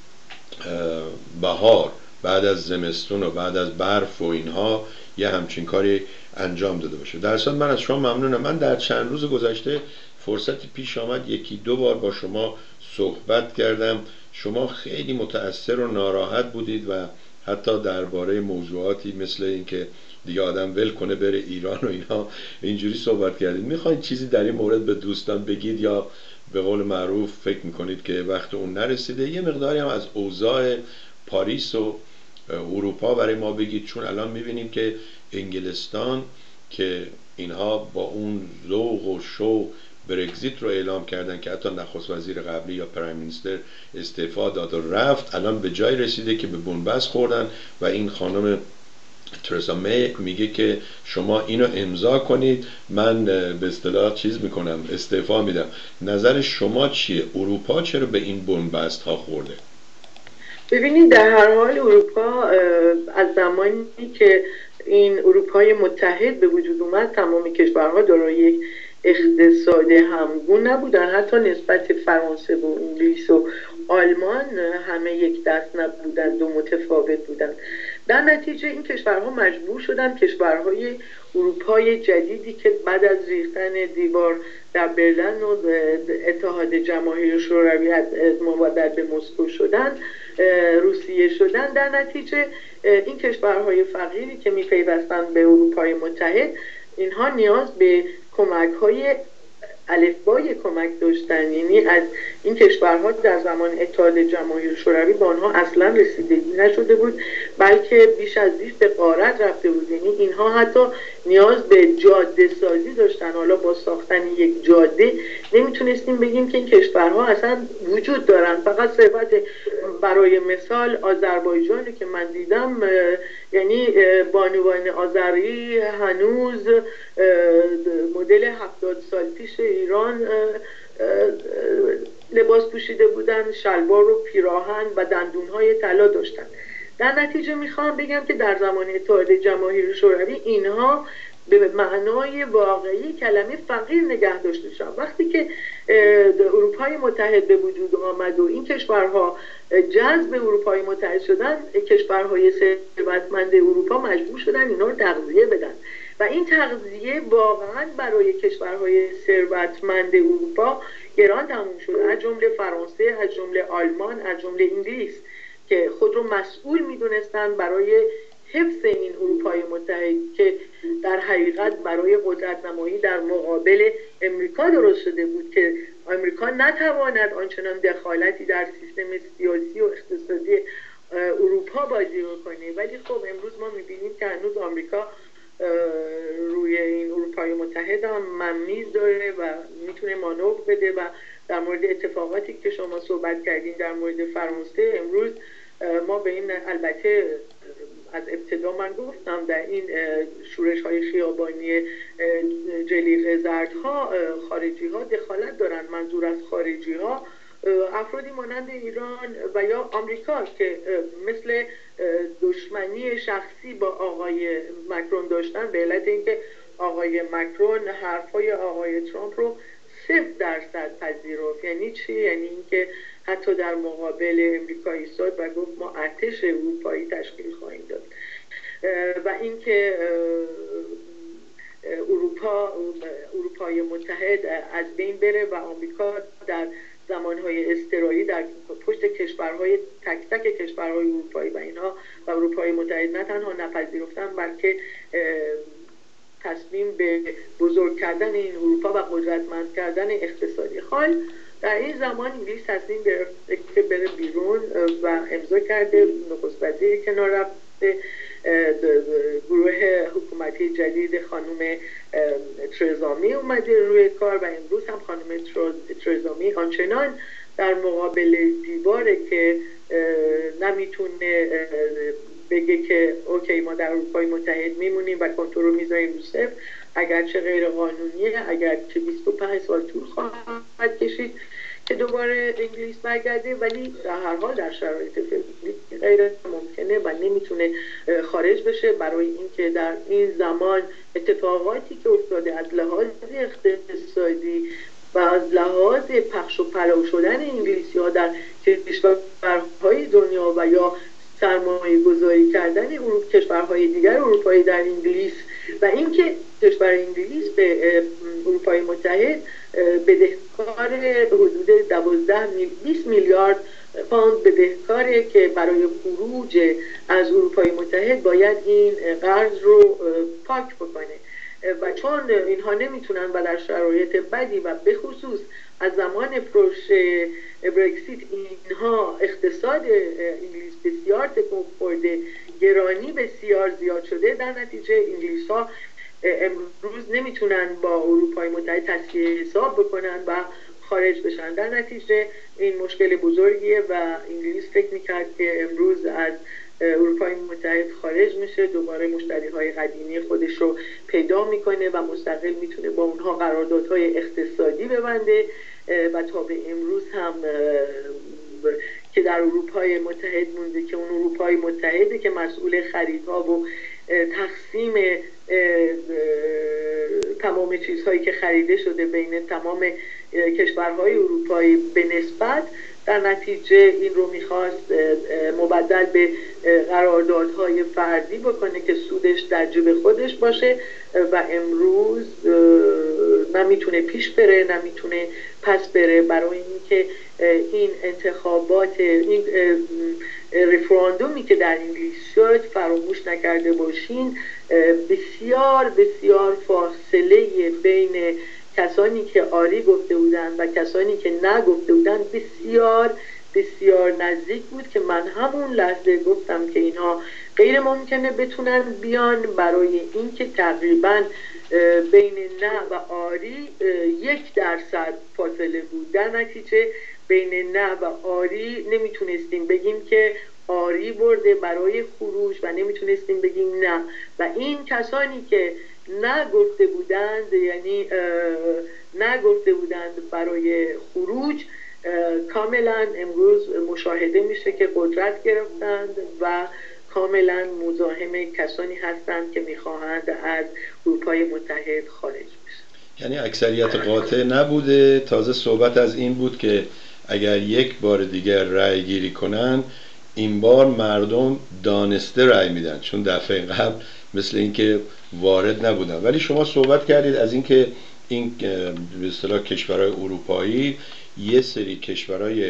بهار بعد از زمستون و بعد از برف و اینها یه همچین کاری انجام داده باشه. در اصل من از شما ممنونم. من در چند روز گذشته فرصتی پیش آمد یکی دو بار با شما صحبت کردم شما خیلی متأثر و ناراحت بودید و حتی درباره موضوعاتی مثل این که دیگه آدم ول کنه بره ایران و اینا اینجوری صحبت کردید. میخواید چیزی در این مورد به دوستان بگید یا به قول معروف فکر میکنید که وقت اون نرسیده؟ یه مقداری هم از اوضاع پاریس و اروپا برای ما بگید، چون الان میبینیم که انگلستان که اینها با اون ذوق و شو برگزیت رو اعلام کردن که حتی نخست وزیر قبلی یا پرایم مینیستر استعفا داد و رفت، الان به جای رسیده که به بنبست خوردن و این خانم ترزا می میگه که شما اینو امضا کنید، من به اصطلاح چیز میکنم، استعفا میدم. نظر شما چیه؟ اروپا چرا به این بنبست ها خورده؟ ببینید در هر حال اروپا از زمانی که این اروپای متحد به وجود اومد تمام کشورها دارای یک اقتصاد همگون نبودن، حتی نسبت فرانسه و انگلیس و آلمان همه یک دست نبودن، دو متفاوت بودن. در نتیجه این کشورها مجبور شدن کشورهای اروپای جدیدی که بعد از ریختن دیوار در برلین و اتحاد جماهیر شوروی مبادل به مسکو شدن، روسیه شدن، در نتیجه این کشورهای فقیری که میپیوستند به اروپای متحد اینها نیاز به کمک‌های الفبای کمک داشتن، یعنی از این کشورها در زمان اتحاد جماهیر شوروی به آنها اصلا رسیدگی نشده بود، بلکه بیش از بیش به غارت رفته بود. یعنی اینها حتی نیاز به جاده سازی داشتن. حالا با ساختن یک جاده نمیتونستیم بگیم که این کشورها اصلا وجود دارن. فقط ثروت، برای مثال آذربایجان که من دیدم، یعنی بانوان آذری هنوز مدل 70 سال پیش ایران لباس پوشیده بودن، شلوار و پیراهن و دندونهای طلا داشتن. در نتیجه میخوام بگم که در زمان اتحاد جماهیر شوروی اینها به معنای واقعی کلمه فقیر نگه داشته شد. وقتی که اروپای متحد به وجود آمد و این کشورها جذب اروپای متحد شدن، کشورهای ثروتمند اروپا مجبور شدن اینا رو تغذیه بدن و این تغذیه واقعا برای کشورهای ثروتمند اروپا گران تموم شد، از جمله فرانسه، از جمله آلمان، از جمله انگلیس که خود رو مسئول میدونستن برای حفظ این اروپای متحد که در حقیقت برای قدرت نمایی در مقابل امریکا درست شده بود که امریکا نتواند آنچنان دخالتی در سیستم سیاسی و اقتصادی اروپا بازی بکنه. ولی خب امروز ما میبینیم که هنوز آمریکا روی این اروپای متحد هم ممیز داره و میتونه مانور بده و در مورد اتفاقاتی که شما صحبت کردین در مورد فرانسه، امروز ما به این، البته از ابتدا من گفتم در این شورش های خیابانی جلیقه زردها خارجی ها دخالت دارن. منظور از خارجی ها افرادی مانند ایران و یا آمریکا که مثل دشمنی شخصی با آقای مکرون داشتن، به علت اینکه آقای مکرون حرفای آقای ترامپ رو 0% پذیرفت. یعنی چی؟ یعنی اینکه حتی در مقابل امریکا ایستاد و گفت ما ارتش اروپایی تشکیل خواهیم داد و اینکه اروپای متحد از بین بره و آمریکا در زمانهای استرایی در پشت کشورهای تک تک کشورهای اروپایی و اینها و اروپای متحد نه تنها نپذیرفتن بلکه تصمیم به بزرگ کردن این اروپا و قدرتمند کردن اقتصادی. حال در این زمان انگلیس تصمیم گرفته که بره بیرون و امضا کرده، نخست وزیر کنار رفته، گروه حکومتی جدید خانم ترزا می اومده روی کار و امروز هم خانم ترزا می آنچنان در مقابل دیواره که نمیتونه بگه که اوکی ما در اروپای متحد میمونیم و کنترل رو میذاریم رو صفر، اگرچه غیر قانونیه، اگرچه 25 سال طول خواهد کشید که دوباره انگلیس برگرده، ولی در هر حال در شرایط فعلی غیر ممکنه و نمیتونه خارج بشه، برای اینکه در این زمان اتفاقاتی که افتاده از لحاظ اقتصادی و از لحاظ پخش و پلو شدن انگلیسی ها در کشورهای دنیا و یا سرمایه گذاری کردن کشورهای دیگر اروپایی در انگلیس و اینکه کشور انگلیس به اروپای متحد بدهکار حدود 20 میلیارد پوند بدهکاره که برای خروج از اروپای متحد باید این قرض رو پاک بکنه و چون اینها نمیتونن و در شرایط بدی و به خصوص از زمان پروژه برکسیت اینها اقتصاد انگلیس بسیار تکون خورده، گرانی بسیار زیاد شده، در نتیجه انگلیس ها امروز نمیتونن با اروپای متحد تصفیه حساب بکنن و خارج بشن. در نتیجه این مشکل بزرگیه و انگلیس فکر میکرد که امروز از اروپای متحد خارج میشه، دوباره مشتریهای قدیمی خودش رو پیدا میکنه و مستقل میتونه با اونها قراردادهای اقتصادی ببنده و تا به امروز هم که در اروپای متحد مونده که اون اروپای متحده که مسئول خریدها و تقسیم تمام چیزهایی که خریده شده بین تمام کشورهای اروپایی به نسبت، در نتیجه این رو میخواست مبدل به قراردادهای فردی بکنه که سودش در جیب خودش باشه و امروز نمیتونه پیش بره نمیتونه پس بره. برای اینکه این انتخابات، این رفراندومی که در انگلیس شد، فراموش نکرده باشین بسیار بسیار فاصله بین کسانی که آری گفته بودن و کسانی که نگفته بودن بسیار بسیار نزدیک بود که من همون لحظه گفتم که اینها غیر ممکنه بتونن بیان، برای اینکه تقریبا بین نه و آری 1% فاصله بود. در نتیجه بین نه و آری نمیتونستیم بگیم که آری برده برای خروج و نمیتونستیم بگیم نه، و این کسانی که نگفته بودند، یعنی نگفته بودند برای خروج، کاملا امروز مشاهده میشه که قدرت گرفتند و کاملا مزاحم کسانی هستند که میخواهند از اروپای متحد خارج بشن. یعنی اکثریت قاطع نبوده، تازه صحبت از این بود که اگر یک بار دیگر رأی گیری کنن این بار مردم دانسته رأی میدن، چون دفعه قبل مثل اینکه وارد نبودن. ولی شما صحبت کردید از اینکه این به اصطلاح کشورهای اروپایی یه سری کشورهای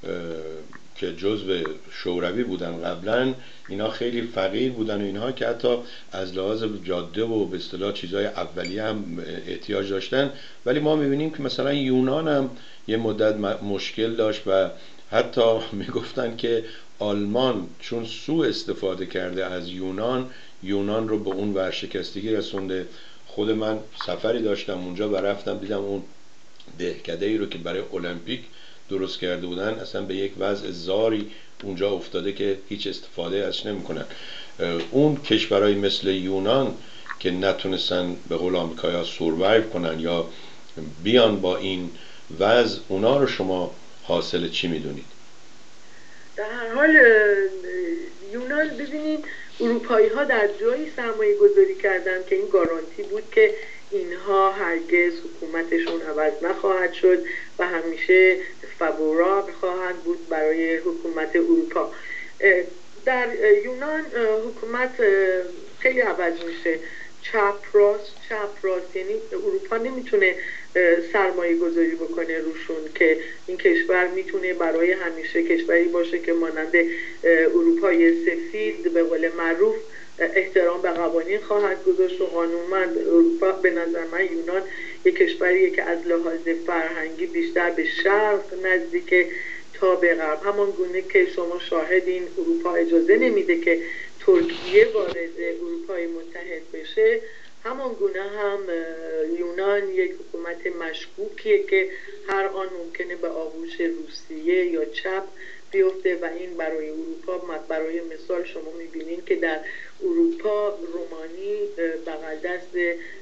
که جزو شوروی بودن قبلا اینا خیلی فقیر بودن و اینها که حتی از لحاظ جاده و به اصطلاح چیزهای اولیه هم احتیاج داشتن. ولی ما میبینیم که مثلا یونان هم یه مدت مشکل داشت و حتی میگفتن که آلمان چون سوء استفاده کرده از یونان رو به اون ورشکستگی رسونده. خود من سفری داشتم اونجا و رفتم دیدم اون دهکده‌ای رو که برای المپیک درست کرده بودن اصلا به یک وضع زاری اونجا افتاده که هیچ استفاده ازش نمی‌کنن. اون کشورهای مثل یونان که نتونستن به قول آمریکایی‌ها سوروایو کنن یا بیان با این وضع، اونا رو شما حاصل چی میدونید؟ در هر حال یونان، ببینید اروپایی ها در جایی سرمایه گذاری کردن که این گارانتی بود که اینها هرگز حکومتشون عوض نخواهد شد و همیشه فورابل خواهند بود برای حکومت اروپا. در یونان حکومت خیلی عوض میشه، چپ راست، یعنی اروپا نمیتونه سرمایه گذاری بکنه روشون که این کشور میتونه برای همیشه کشوری باشه که مانند اروپای سفید به قول معروف احترام به قوانین خواهد گذاشت و قانونمند. اروپا به نظر من یونان یک کشوریه که از لحاظ فرهنگی بیشتر به شرق نزدیک تا به غرب. همان گونه که شما شاهدین اروپا اجازه نمیده که ترکیه وارد اروپای متحد بشه، همان گونه هم یونان یک حکومت مشکوکیه که هر آن ممکنه به آغوش روسیه یا چپ بیفته و این برای اروپا، برای مثال شما میبینین که در اروپا رومانی بغل دست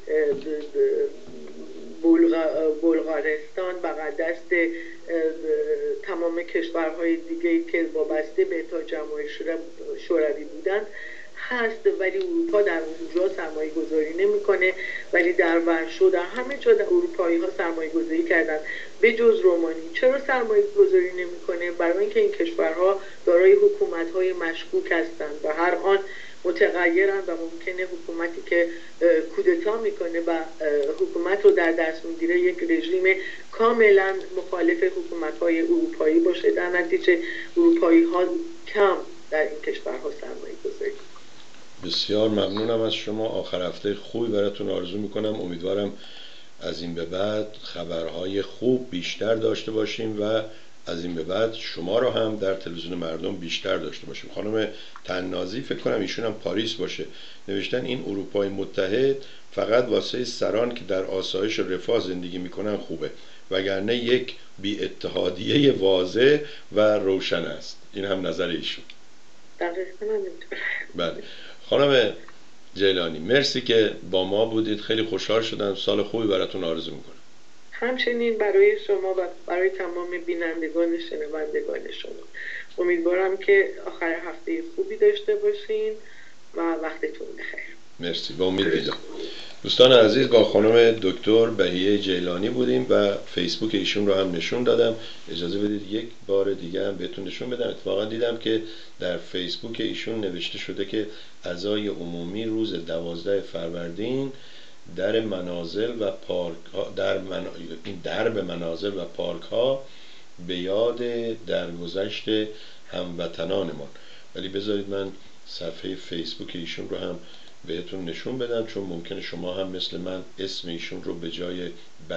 بلغارستان، بغل دست تمام کشورهای دیگه که وابسته به اتحاد جماهیر شوروی بودن، هست، ولی اروپا در اونجا سرمایه گذاری نمیکنه، ولی در ورشو در همه جا در اروپایی ها سرمایه گذاری کردن به جز رومانی. چرا سرمایه گذاری نمیکنه؟ برای اینکه این کشورها دارای حکومت های مشکوک هستند و هر آن متغیرن و ممکنه حکومتی که کودتا میکنه و حکومت رو در دست میگیره یک رژیم کاملا مخالف حکومت های اروپایی باشه. در نتیجه اروپایی ها کم در این کشورها سرمایه گذاری. بسیار ممنونم از شما. آخر هفته خوبی براتون آرزو میکنم. امیدوارم از این به بعد خبرهای خوب بیشتر داشته باشیم و از این به بعد شما رو هم در تلویزیون مردم بیشتر داشته باشیم. خانم طنازی فکر کنم ایشون هم پاریس باشه، نوشتن این اروپای متحد فقط واسه سران که در آسایش و رفاه زندگی میکنن خوبه، وگرنه یک بی اتحادیه واضح و روشن است. این هم نظر ایشون. بله. خانم جیلانی مرسی که با ما بودید، خیلی خوشحال شدم. سال خوبی براتون آرزو میکنم. همچنین برای شما و برای تمام بینندگان شنوندگان شما. امیدوارم که آخر هفته خوبی داشته باشین و وقتتون بخیر. مرسی. با امید دیدار. دوستان عزیز، با خانم دکتر بهیه جیلانی بودیم و فیسبوک ایشون رو هم نشون دادم. اجازه بدید یک بار دیگه هم بهتون نشون بدم. اتفاقا دیدم که در فیسبوک ایشون نوشته شده که اعضای عمومی روز 12 فروردین در منازل و پارک ها این درب منازل و پارک ها به یاد درگذشت هموطنانمان. ولی بذارید من صفحه فیسبوک ایشون رو هم بهتون نشون بدم، چون ممکنه شما هم مثل من اسم ایشون رو به جای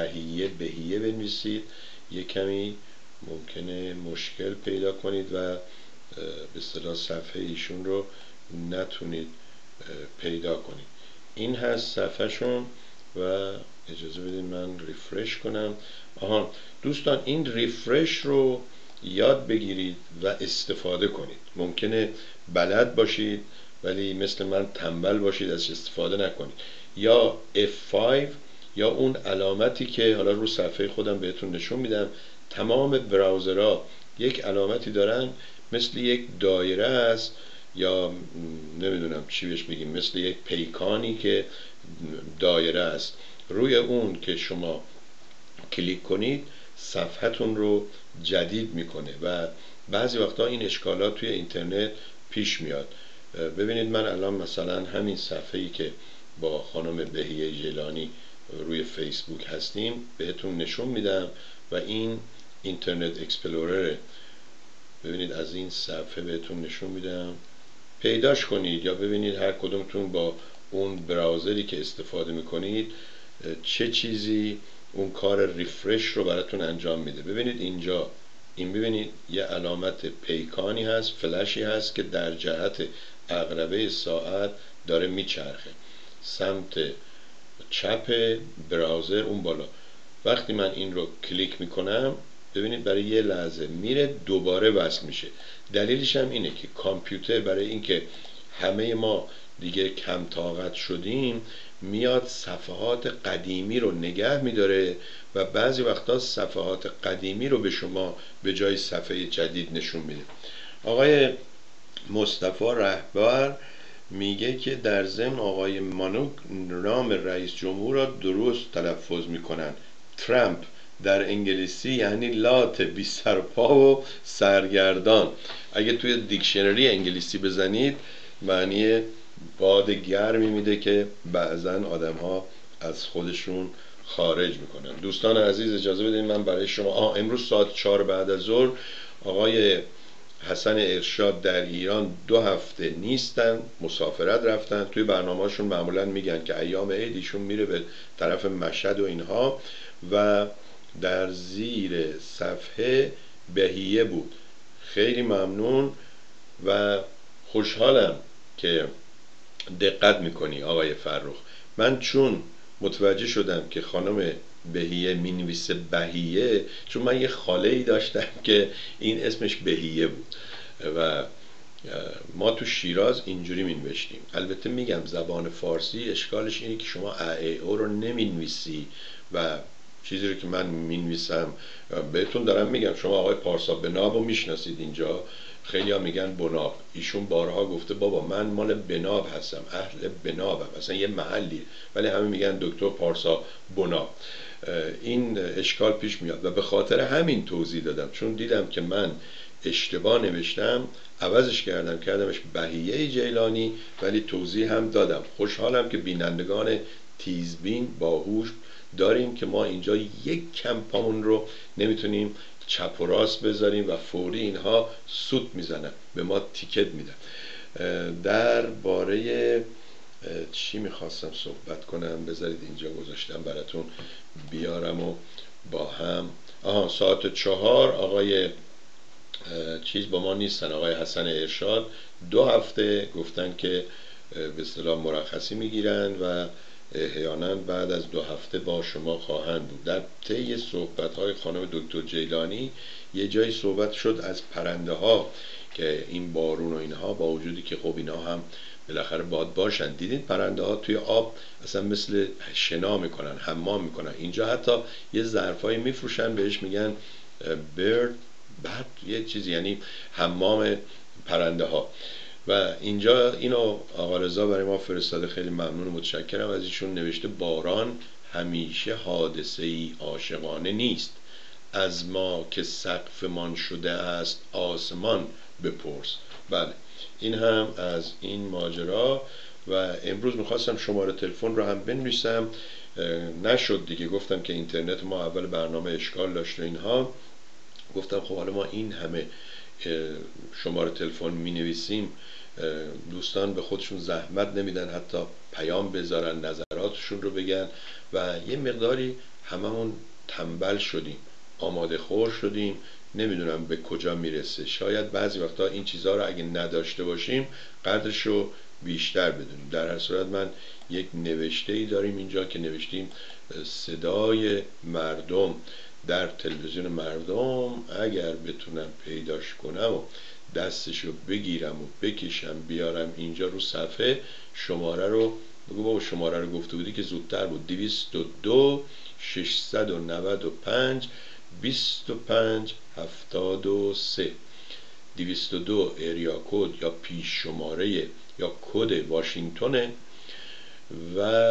بهیه بنویسید، یه کمی ممکنه مشکل پیدا کنید و به اصطلاح صفحه ایشون رو نتونید پیدا کنید. این هست صفحهشون و اجازه بدید من ریفرش کنم. دوستان این ریفرش رو یاد بگیرید و استفاده کنید. ممکنه بلد باشید ولی مثل من تنبل باشید ازش استفاده نکنید. یا F5 یا اون علامتی که حالا رو صفحه خودم بهتون نشون میدم، تمام براوزرها یک علامتی دارن مثل یک دایره است یا نمیدونم چی بهش بگیم، مثل یک پیکانی که دایره است. روی اون که شما کلیک کنید صفحتون رو جدید میکنه و بعضی وقتا این اشکالات توی اینترنت پیش میاد. ببینید من الان مثلا همین صفحه‌ای که با خانم بهیه جیلانی روی فیسبوک هستیم بهتون نشون میدم و این اینترنت اکسپلورر. ببینید از این صفحه بهتون نشون میدم، پیداش کنید یا ببینید هر کدومتون با اون براوزری که استفاده میکنید چه چیزی اون کار ریفرش رو براتون انجام میده. ببینید اینجا این ببینید یه علامت پیکانی هست، فلشی هست که در جهت عقربه ساعت داره میچرخه سمت چپ براوزر اون بالا. وقتی من این رو کلیک میکنم ببینید برای یه لحظه میره دوباره وصل میشه. دلیلش هم اینه که کامپیوتر برای اینکه همه ما دیگه کم طاقت شدیم میاد صفحات قدیمی رو نگه میداره و بعضی وقتا صفحات قدیمی رو به شما به جای صفحه جدید نشون میده. آقای مصطفی رهبر میگه که در ضمن آقای مانوک نام رئیس جمهور را درست تلفظ میکنن. ترامپ در انگلیسی یعنی لات، بی سرپا و سرگردان. اگه توی دیکشنری انگلیسی بزنید معنی باد گرمی میده که بعضن آدم ها از خودشون خارج میکنن. دوستان عزیز اجازه بدین من برای شما امروز ساعت 4 بعد از ظهر آقای حسن ارشاد در ایران 2 هفته نیستن، مسافرت رفتن. توی برنامه‌شون معمولا میگن که ایام عید ایشون میره به طرف مشهد و اینها و در زیر صفحه بهیه بود. خیلی ممنون و خوشحالم که دقت میکنی آقای فرخ. من چون متوجه شدم که خانم بهیه مینویسه بهیه، چون من یه خاله‌ای داشتم که این اسمش بهیه بود و ما تو شیراز اینجوری مینوشتیم. البته میگم زبان فارسی اشکالش اینه که شما او رو نمینویسی و چیزی رو که من مینویسم بهتون دارم میگم. شما آقای پارسا بناب رو میشناسید اینجا، خیلی ها میگن بناب. ایشون بارها گفته بابا من مال بناب هستم، اهل بنابم، مثلا یه محلی، ولی همه میگن دکتر پارسا بناب. این اشکال پیش میاد و به خاطر همین توضیح دادم، چون دیدم که من اشتباه نوشتم عوضش کردمش بهیه جیلانی، ولی توضیح هم دادم. خوشحالم که بینندگان تیزبین باهوش داریم که ما اینجا یک کم پامون رو نمیتونیم چپ و راست بذاریم و فوری اینها سوت میزنن، به ما تیکت میدن. در باره چی میخواستم صحبت کنم؟ بذارید اینجا گذاشتم براتون بیارم و با هم. ساعت 4 آقای چیز با ما نیستن، آقای حسن ارشاد 2 هفته گفتن که به اصطلاح مرخصی میگیرن و احیانا بعد از 2 هفته با شما خواهند بود. در طی صحبت‌های خانم دکتر جیلانی یه جایی صحبت شد از پرنده ها که این بارون و اینها، با وجودی که خب اینا هم بالاخره باید باشن. دیدین پرنده ها توی آب اصلا مثل شنا میکنن، حمام میکنن. اینجا حتی یه ظرفایی میفروشن بهش میگن bird بعد یه چیزی، یعنی حمام پرنده ها. و اینجا اینو آقا رضا برای ما فرستاده، خیلی ممنون و متشکرم از ایشون. نوشته باران همیشه حادثه ای عاشقانه نیست، از ما که سقفمان شده است آسمان بپرس. بله این هم از این ماجرا. و امروز میخواستم شماره تلفن رو هم بنویسم، نشد دیگه. گفتم که اینترنت ما اول برنامه اشکال داشت و اینها. گفتم خب حالا ما این همه شماره تلفن می نویسیم، دوستان به خودشون زحمت نمیدن حتی پیام بذارن، نظراتشون رو بگن و یه مقداری هممون تنبل شدیم، آماده خور شدیم، نمیدونم به کجا میرسه. شاید بعضی وقتا این چیزها رو اگه نداشته باشیم قدرش رو بیشتر بدونیم. در هر صورت من یک نوشته ای داریم اینجا که نوشتیم صدای مردم در تلویزیون مردم، اگر بتونم پیداش کنم و دستشو بگیرم و بکشم بیارم اینجا رو صفحه. شماره رو بگو بابا، شماره رو گفته بودی که زودتر بود. 202 695 25 73 202 اریا کد یا پیش شماره یا کد واشنگتن و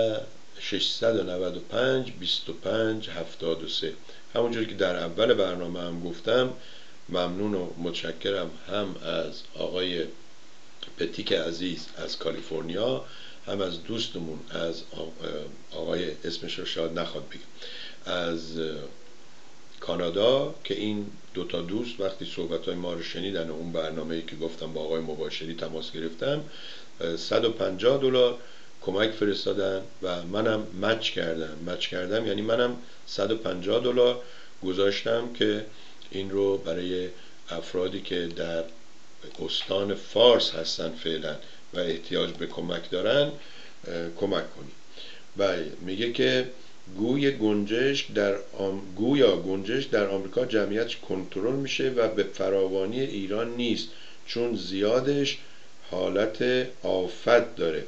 695 25 73. همونجور که در اول برنامه هم گفتم، ممنون و متشکرم هم از آقای پتیک عزیز از کالیفرنیا، هم از دوستمون از آقای اسمش رو شاید نخواد بگم از کانادا، که این 2 تا دوست وقتی صحبت‌های ما رو شنیدن و اون برنامه‌ای که گفتم با آقای مباشری تماس گرفتم، $150 کمک فرستادن و منم مچ کردم، یعنی منم $150 گذاشتم که این رو برای افرادی که در استان فارس هستن فعلا و احتیاج به کمک دارن کمک کنی. و میگه که گویا گنجش در آمریکا جمعیتش کنترل میشه و به فراوانی ایران نیست، چون زیادش حالت آفت داره.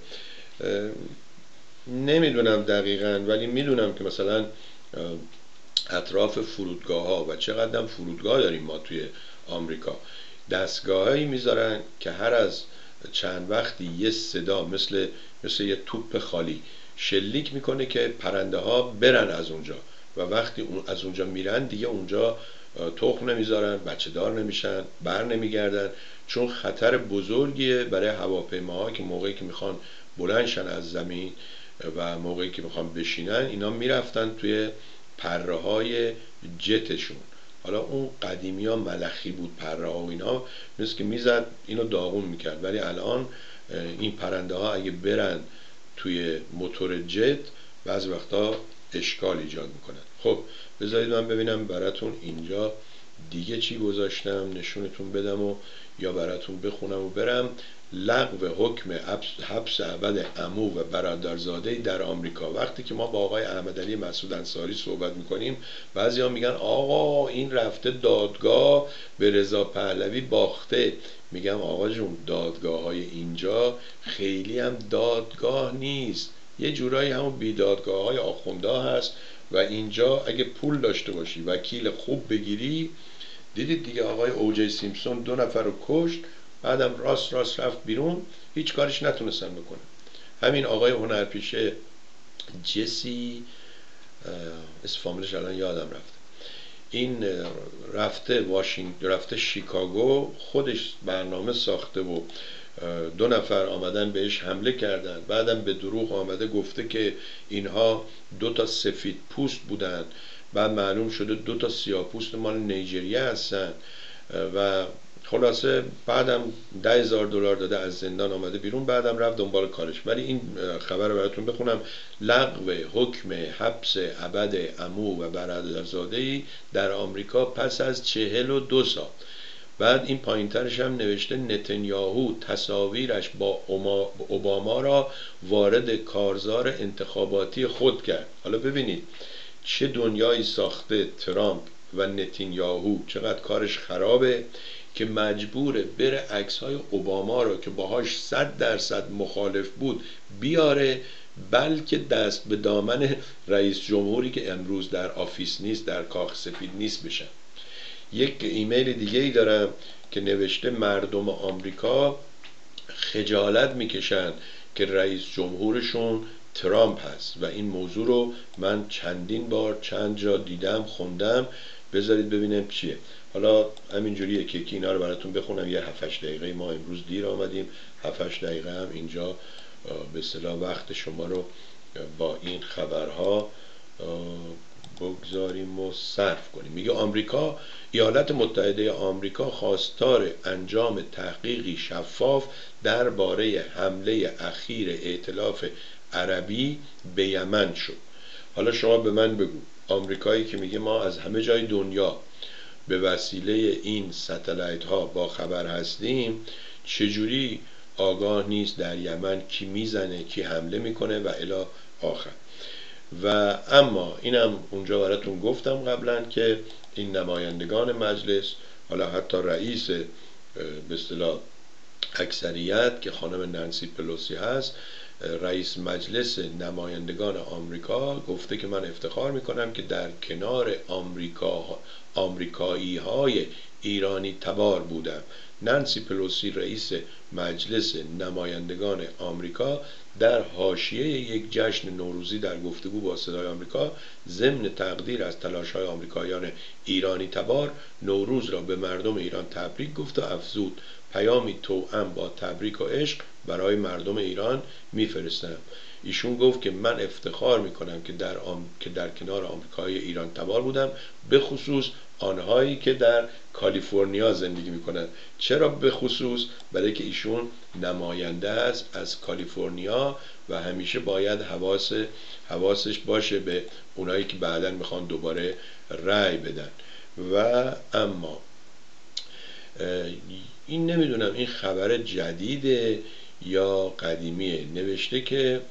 نمیدونم دقیقاً، ولی میدونم که مثلا اطراف فرودگاه ها و چقدر فرودگاه داریم ما توی آمریکا، دستگاهایی میذارن که هر از چند وقتی یه صدا مثل یه توپ خالی شلیک میکنه که پرنده ها برن از اونجا و وقتی از اونجا میرن دیگه اونجا تخم نمیذارن، بچه دار نمیشن، بر نمیگردن، چون خطر بزرگیه برای هواپیماها که موقعی که میخوان بلندشن از زمین و موقعی که میخوان بشینن اینا میرفتن توی پره های جتشون. حالا اون قدیمی ها ملخی بود پره ها و اینا، مثل که میزد اینو داغون میکرد، ولی الان این پرنده ها اگه برن توی موتور جت بعضی وقتا اشکال ایجاد میکنن. خب بذارید من ببینم براتون اینجا دیگه چی گذاشتم نشونتون بدم و یا براتون بخونم و برم. لغو حکم حبس ابد عمو و برادرزاده در آمریکا. وقتی که ما با آقای احمدعلی مسعود انصاری صحبت میکنیم بعضیا میگن آقا این رفته دادگاه به رضا پهلوی باخته. میگم آقا جون دادگاه های اینجا خیلی هم دادگاه نیست، یه جورایی همون بیدادگاه های آخونده هست و اینجا اگه پول داشته باشی وکیل خوب بگیری دیدید دیگه آقای اوجی سیمپسون 2 نفر رو کشت، بعدم راست رفت بیرون، هیچ کارش نتونستن بکنن. همین آقای هنرپیشه جسی، اسم فامیلش الان یادم رفته، این رفته شیکاگو، خودش برنامه ساخته و 2 نفر آمدن بهش حمله کردن، بعدم به دروغ آمده گفته که اینها 2 تا سفید پوست بودن، بعد معلوم شده 2 تا سیاه پوست مال نیجریه هستن و خلاصه بعدم $10,000 داده از زندان آمده بیرون، بعدم رفت دنبال کارش. ولی این خبر رو براتون بخونم: لغو حکم حبس ابد عمو و برادرزاده‌ای در آمریکا پس از 42 سال. بعد این پایینترش هم نوشته نتانیاهو تصاویرش با اوباما را وارد کارزار انتخاباتی خود کرد. حالا ببینید چه دنیایی ساخته ترامپ و نتانیاهو، چقدر کارش خرابه که مجبوره بره عکس‌های اوباما رو که باهاش 100% مخالف بود بیاره، بلکه دست به دامن رئیس جمهوری که امروز در آفیس نیست، در کاخ سفید نیست بشن. یک ایمیل دیگه ای دارم که نوشته مردم آمریکا خجالت میکشن که رئیس جمهورشون ترامپ هست و این موضوع رو من چندین بار چند جا دیدم، خوندم. بذارید ببینم چیه. حالا همینجوری یکی اینا رو براتون بخونم. یه 7-8 دقیقه، ما امروز دیر آمدیم، 7-8 دقیقه هم اینجا به اصطلاح وقت شما رو با این خبرها بگذاریم و صرف کنیم. میگه آمریکا، ایالات متحده آمریکا خواستار انجام تحقیقی شفاف درباره حمله اخیر ائتلاف عربی به یمن شد. حالا شما به من بگو، آمریکایی که میگه ما از همه جای دنیا به وسیله این ستلایت ها با خبر هستیم، چجوری آگاه نیست در یمن کی میزنه، کی حمله میکنه و الی آخر. و اما اینم اونجا براتون گفتم قبلا که این نمایندگان مجلس، حالا حتی رئیس به اصطلاح اکثریت که خانم نانسی پلوسی هست، رئیس مجلس نمایندگان آمریکا گفته که من افتخار میکنم که در کنار آمریکایی های ایرانی تبار بودم. نانسی پلوسی رئیس مجلس نمایندگان آمریکا در حاشیه یک جشن نوروزی در گفتگو با صدای آمریکا ضمن تقدیر از تلاش‌های آمریکاییان ایرانی تبار نوروز را به مردم ایران تبریک گفت و افزود پیامی توأم با تبریک و عشق برای مردم ایران میفرستم. ایشون گفت که من افتخار میکنم که در کنار آمریکایی ایران تبار بودم، به خصوص آنهایی که در کالیفرنیا زندگی میکنن. چرا به خصوص؟ برای که ایشون نماینده است از کالیفرنیا و همیشه باید حواسش باشه به اونایی که بعداً میخوان دوباره رأی بدن. و اما این نمیدونم این خبر جدیده یا قدیمیه. نوشته که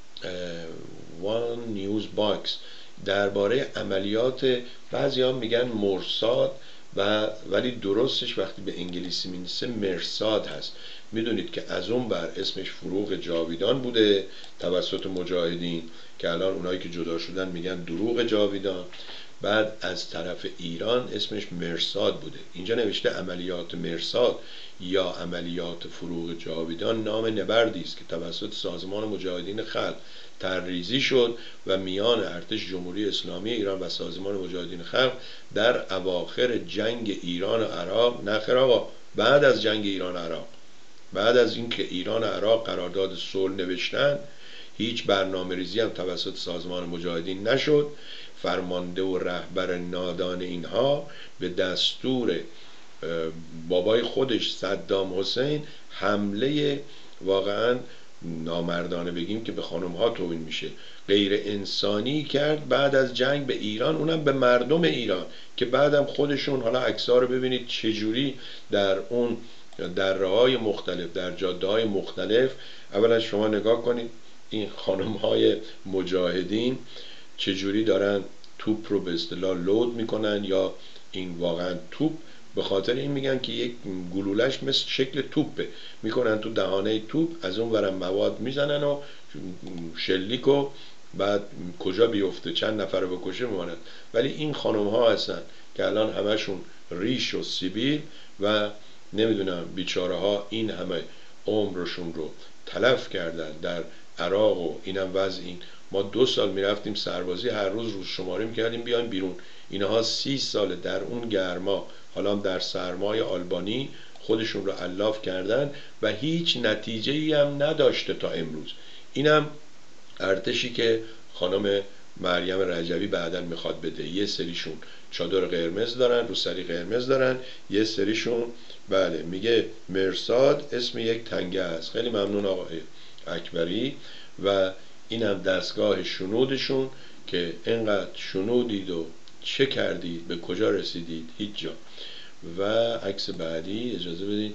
وان نیوز باکس درباره عملیات، بعضی ها میگن مرصاد ولی درستش وقتی به انگلیسی مینویسه مرصاد هست. میدونید که از اون بر اسمش فروغ جاویدان بوده توسط مجاهدین که الان اونایی که جدا شدن میگن دروغ جاویدان. بعد از طرف ایران اسمش مرصاد بوده. اینجا نوشته عملیات مرصاد یا عملیات فروغ جاویدان نام نبردی است که توسط سازمان مجاهدین خلق طرحریزی شد و میان ارتش جمهوری اسلامی ایران و سازمان مجاهدین خلق در اواخر جنگ ایران و عراق، نخیر آقا، بعد از جنگ ایران و عراق، بعد از اینکه ایران و عراق قرارداد صلح نوشتن، هیچ برنامه ریزی هم توسط سازمان مجاهدین نشد. فرمانده و رهبر نادان اینها به دستور بابای خودش صدام حسین حمله واقعا نامردانه بگیم که به خانم ها توهین میشه، غیر انسانی کرد بعد از جنگ به ایران، اونم به مردم ایران که بعدم خودشون، حالا عکس‌ها رو ببینید چجوری در اون دره‌های مختلف، در جاده‌های مختلف. اولا شما نگاه کنید این خانم های مجاهدین چجوری دارن توپ رو به اصطلاح لود میکنن، یا این واقعا توپ، به خاطر این میگن که یک گلولش مثل شکل توپه، میکنن تو دهانه توپ، از اون ورم مواد میزنن و شلیک و بعد کجا بیفته چند نفر رو بکشه میماند. ولی این خانم ها هستن که الان همشون ریش و سیبیل و نمیدونم بیچاره ها این همه عمرشون رو تلف کردن در عراق و اینم وضع این. ما 2 سال میرفتیم سربازی، هر روز شماره میکردیم بیایم بیرون. اینها 30 سال در اون گرما، حالا در سرمای آلبانی خودشون رو الاف کردن و هیچ نتیجه ای هم نداشته تا امروز. اینم ارتشی که خانم مریم رجوی بعداً میخواد بده. یه سریشون چادر قرمز دارن، روسری قرمز دارن، یه سریشون بله میگه مرصاد اسم یک تنگه است. خیلی ممنون آقای اکبری. و اینم دستگاه شنودشون که اینقدر شنودید و چه کردید، به کجا رسیدید، هیچ جا. و عکس بعدی اجازه بدید،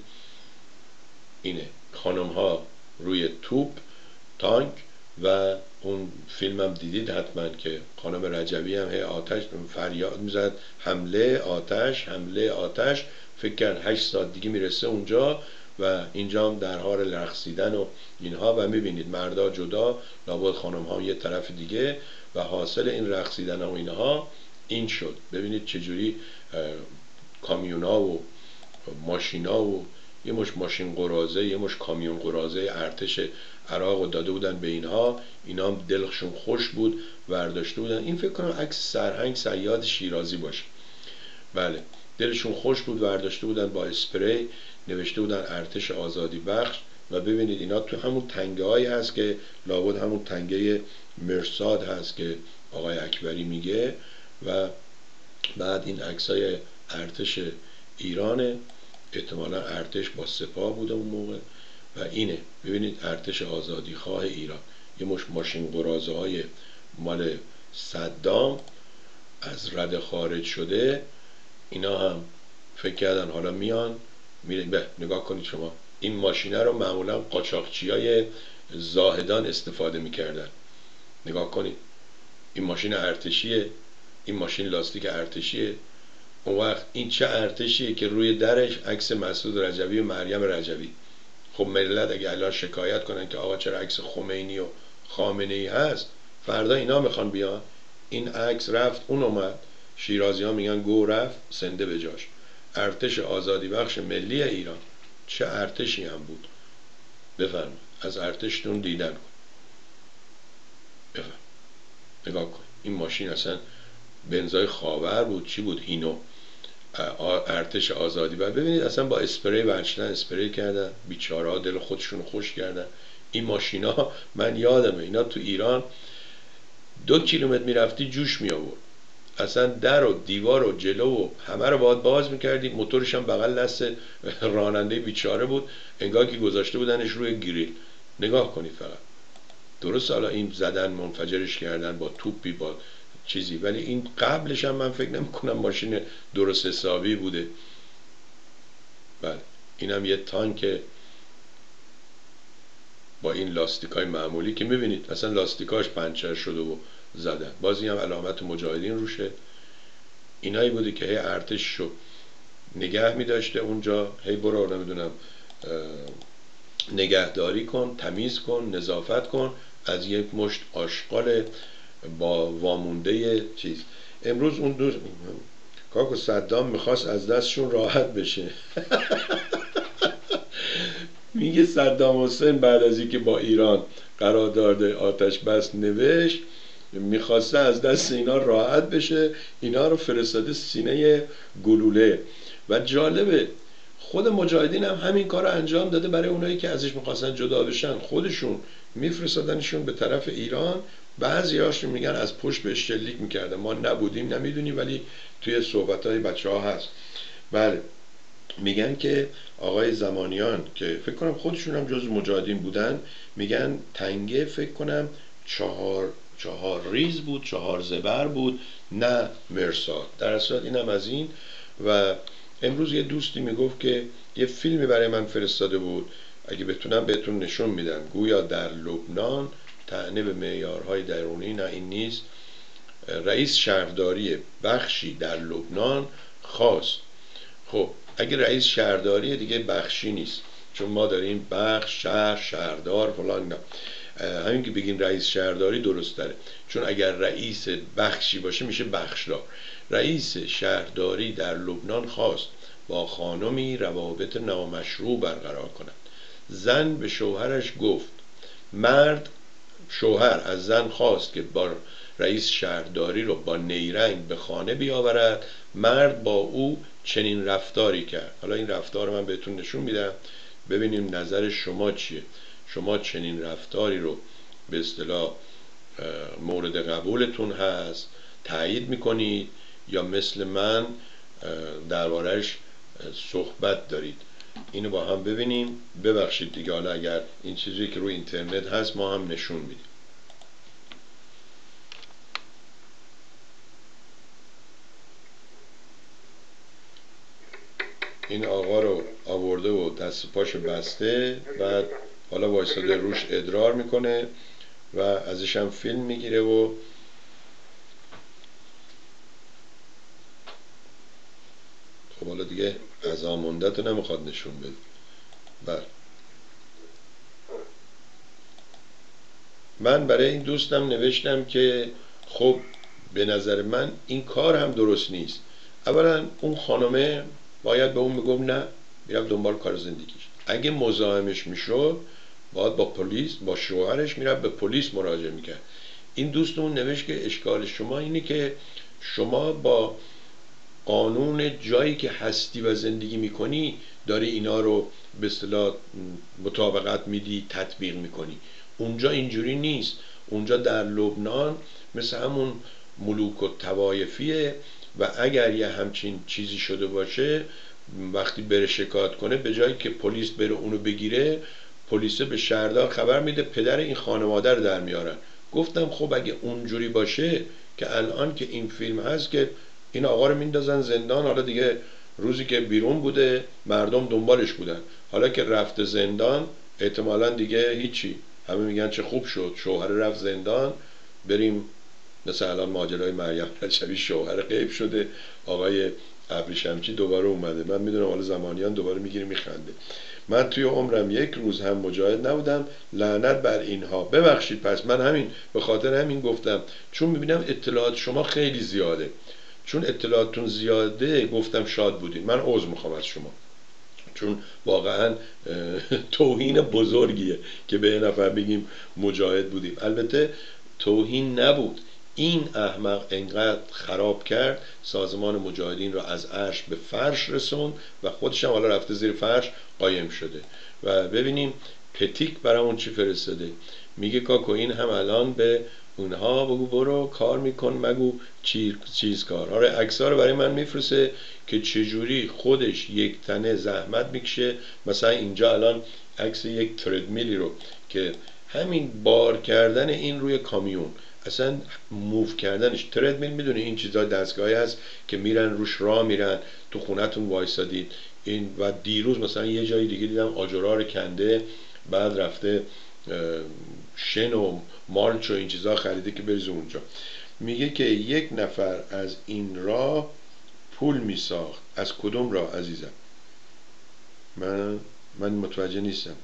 اینه خانم ها روی توپ تانک. و اون فیلم هم دیدید حتما که خانم رجوی هم آتش فریاد میزد حمله آتش حمله آتش. فکر کرد 8 ساعت دیگه میرسه اونجا و اینجا هم در حال رقصیدن و اینها. و میبینید مردا جدا، لابد خانم ها یه طرف دیگه و حاصل این رقصیدن و اینها این شد. ببینید چجوری کامیونا و ماشینا و یه مش ماشین قرازه، یه مش کامیون قرازه ارتش عراق رو داده بودن به اینها. اینا هم دلشون خوش بود ورداشته بودن. این فکر کنم عکس سرهنگ صیاد شیرازی باشه. بله دلشون خوش بود ورداشته بودن، با اسپری نوشته بودن ارتش آزادی بخش. و ببینید اینا تو همون تنگه هایی هست که لابد همون تنگه مرصاد هست که آقای اکبری میگه. و بعد این عکسای ارتش ایرانه، احتمالا ارتش با سپاه بوده اون موقع. و اینه ببینید ارتش آزادی خواه ایران، یه مش ماشین قرازه های مال صدام از رده خارج شده. اینا هم فکر کردن حالا میان میره. نگاه کنید شما، این ماشینه رو معمولا قاچاقچی های زاهدان استفاده میکردن. نگاه کنید این ماشین ارتشیه، این ماشین لاستیک ارتشیه. اون وقت این چه ارتشیه که روی درش عکس مسعود رجوی و مریم رجوی. خب ملت اگه الان شکایت کنن که آقا چرا عکس خمینی و خامنه ای هست، فردا اینا میخوان بیان. این عکس رفت اون اومد، شیرازی ها میگن گو رفت سنده به جاش. ارتش آزادی بخش ملی ایران چه ارتشی هم بود. بفرمایید از ارتشتون دیدن کن. بفرمایید نگاه کن این ماشین اصلا بنزای خاور بود، چی بود، هینو. ارتش آزادی. و ببینید اصلا با اسپری ورشتن، اسپری کردن، بیچاره ها دل خودشون خوش کردن. این ماشینا من یادمه اینا تو ایران 2 کیلومتر میرفتی جوش می آورد. اصلا در و دیوار و جلو و همه رو باید باز میکردی. موتورش هم بغل دست راننده بیچاره بود، انگار که گذاشته بودنش روی گریل. نگاه کنید فقط. درست حالا این زدن منفجرش کردن با توپی با چیزی، ولی این قبلش هم من فکر نمی کنم ماشین درست حسابی بوده. بله اینم یه تانک با این لاستیکای معمولی که میبینید اصلا لاستیکاش پنچر شده و زدن. بازی هم علامت مجاهدین روشه. اینایی بوده که هی ارتششو نگه میداشته اونجا، هی برو نمیدونم نگهداری کن، تمیز کن، نظافت کن از یک مشت آشغال با وامونده چیز. امروز اون کاکو صدام میخواست از دستشون راحت بشه. میگه صدام حسین بعد از اینکه با ایران قرارداد آتش بس نوشت میخواسته از دست اینا راحت بشه، اینا رو فرستاده سینه گلوله. و جالبه خود مجاهدین هم همین کار رو انجام داده برای اونایی که ازش میخواستن جدا بشن، خودشون میفرستادنشون به طرف ایران. بعضی هاشون میگن از پشت بهش شلیک میکردن، ما نبودیم نمیدونیم، ولی توی صحبتهای بچه ها هست. بله میگن که آقای زمانیان که فکر کنم خودشون هم جز مجاهدین بودن، میگن تنگه فکر کنم 4 ریز بود، 4 زبر بود، نه مرصاد. در اصل اینم از این. و امروز یه دوستی میگفت که یه فیلمی برای من فرستاده بود، اگه بتونم بهتون نشون میدم. گویا در لبنان طعنه به معیارهای درونی، نه این نیست، رئیس شهرداری بخشی در لبنان خواست. خب اگه رئیس شهرداری دیگه بخشی نیست، چون ما داریم بخش، شهر، شهردار فلان. نه همین که بگیم رئیس شهرداری درست داره، چون اگر رئیس بخشی باشه میشه بخشدار. رئیس شهرداری در لبنان خواست با خانمی روابط نامشروع برقرار کند. زن به شوهرش گفت، شوهر از زن خواست که با رئیس شهرداری رو با نیرنگ به خانه بیاورد. مرد با او چنین رفتاری کرد. حالا این رفتار رو من بهتون نشون میدم، ببینیم نظر شما چیه. شما چنین رفتاری رو به اصطلاح مورد قبولتون هست، تایید میکنید، یا مثل من درباره‌اش صحبت دارید؟ اینو با هم ببینیم. ببخشید دیگه، حالا اگر این چیزی که روی اینترنت هست ما هم نشون میدیم. این آقا رو آورده و دست پاشو بسته، بعد حالا وایساده روش ادرار میکنه و ازش هم فیلم میگیره و خب حالا دیگه از آموندت رو نمیخواد نشون بده. بله، من برای این دوستم نوشتم که خب به نظر من این کار هم درست نیست. اولا اون خانمه باید به اون میگم نه، میرم دنبال کار زندگیش. اگه مزاحمش میشد باید با پلیس، با شوهرش میرفت به پلیس مراجعه میکرد. این دوستمون نوشت که اشکال شما اینه که شما با قانون جایی که هستی و زندگی میکنی داری اینا رو به اصطلاح مطابقت میدی، تطبیق میکنی. اونجا اینجوری نیست. اونجا در لبنان مثل همون ملوک و توایفیه و اگر یه همچین چیزی شده باشه، وقتی بره شکایت کنه، به جایی که پلیس بره اونو بگیره، پلیس به شهردار خبر میده، پدر این خانواده رو در میارن. گفتم خب اگه اونجوری باشه که الان که این فیلم هست که این آقا رو میندازن زندان، حالا دیگه روزی که بیرون بوده مردم دنبالش بودن، حالا که رفته زندان احتمالاً دیگه هیچی، همه میگن چه خوب شد شوهر رفت زندان، بریم مثلا الان ماجرای مریم رجبی، شوهر غیب شده، آقای ابریشمچی دوباره اومده. من میدونم حالا زمانیان دوباره میگیره میخنده. من توی عمرم یک روز هم مجاهد نبودم، لعنت بر اینها. ببخشید، پس من همین به خاطر همین گفتم، چون میبینم اطلاعات شما خیلی زیاده، چون اطلاعاتتون زیاده گفتم شاد بودین. من عذر میخوام از شما، چون واقعا توهین بزرگیه که به یه نفر بگیم مجاهد بودیم. البته توهین نبود، این احمق انقدر خراب کرد سازمان مجاهدین را از عرش به فرش رسوند و خودش هم حالا رفته زیر فرش قایم شده. و ببینیم پتیک برامون چی فرستاده، میگه کاکو این هم الان به اونها بگو برو کار میکن، مگو چیز کار. آره عکس‌ها رو برای من میفرسته که چجوری خودش یک تنه زحمت میکشه. مثلا اینجا الان عکس یک تردمیلی رو که همین بار کردن این روی کامیون، اصلا موو کردنش، تردمیل میدونی این چیزا دستگاهی هست که میرن روش راه میرن، تو خونتون وایسادید این. و دیروز مثلا یه جای دیگه دیدم آجرها رو کنده، بعد رفته شن و مالچ و این چیزا خریده که بریزه اونجا. میگه که یک نفر از این راه پول میساخت. از کدوم راه عزیزم؟ من متوجه نیستم.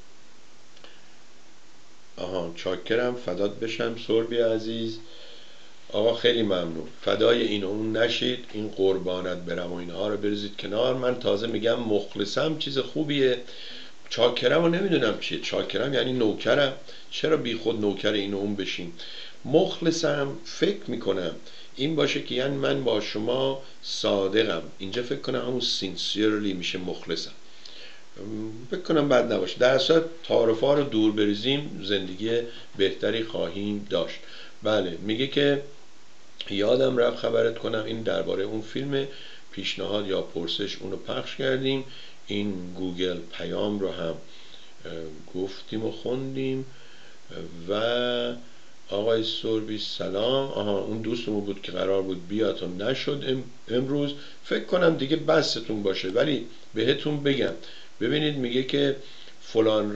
آها، چاکرم، فدات بشم سربی عزیز. آقا خیلی ممنون، فدای این و اون نشید، این قربانت برم و اینها رو بریزید کنار. من تازه میگم مخلصم چیز خوبیه، چاکرم رو نمیدونم چیه. چاکرم یعنی نوکرم، چرا بی خود نوکر این و اون بشیم؟ مخلصم فکر میکنم این باشه که یعنی من با شما صادقم. اینجا فکر کنم همون sincerely میشه مخلصم، فکر کنم بد نباشه. در اصل تعارف‌ها رو دور بریزیم زندگی بهتری خواهیم داشت. بله، میگه که یادم رفت خبرت کنم این درباره اون فیلم پیشنهاد یا پرسش، اونو پخش کردیم. این گوگل پیام رو هم گفتیم و خوندیم. و آقای سربی سلام. آها، اون دوستمون بود که قرار بود بیاد و نشد امروز. فکر کنم دیگه بستون باشه، ولی بهتون بگم ببینید، میگه که فلان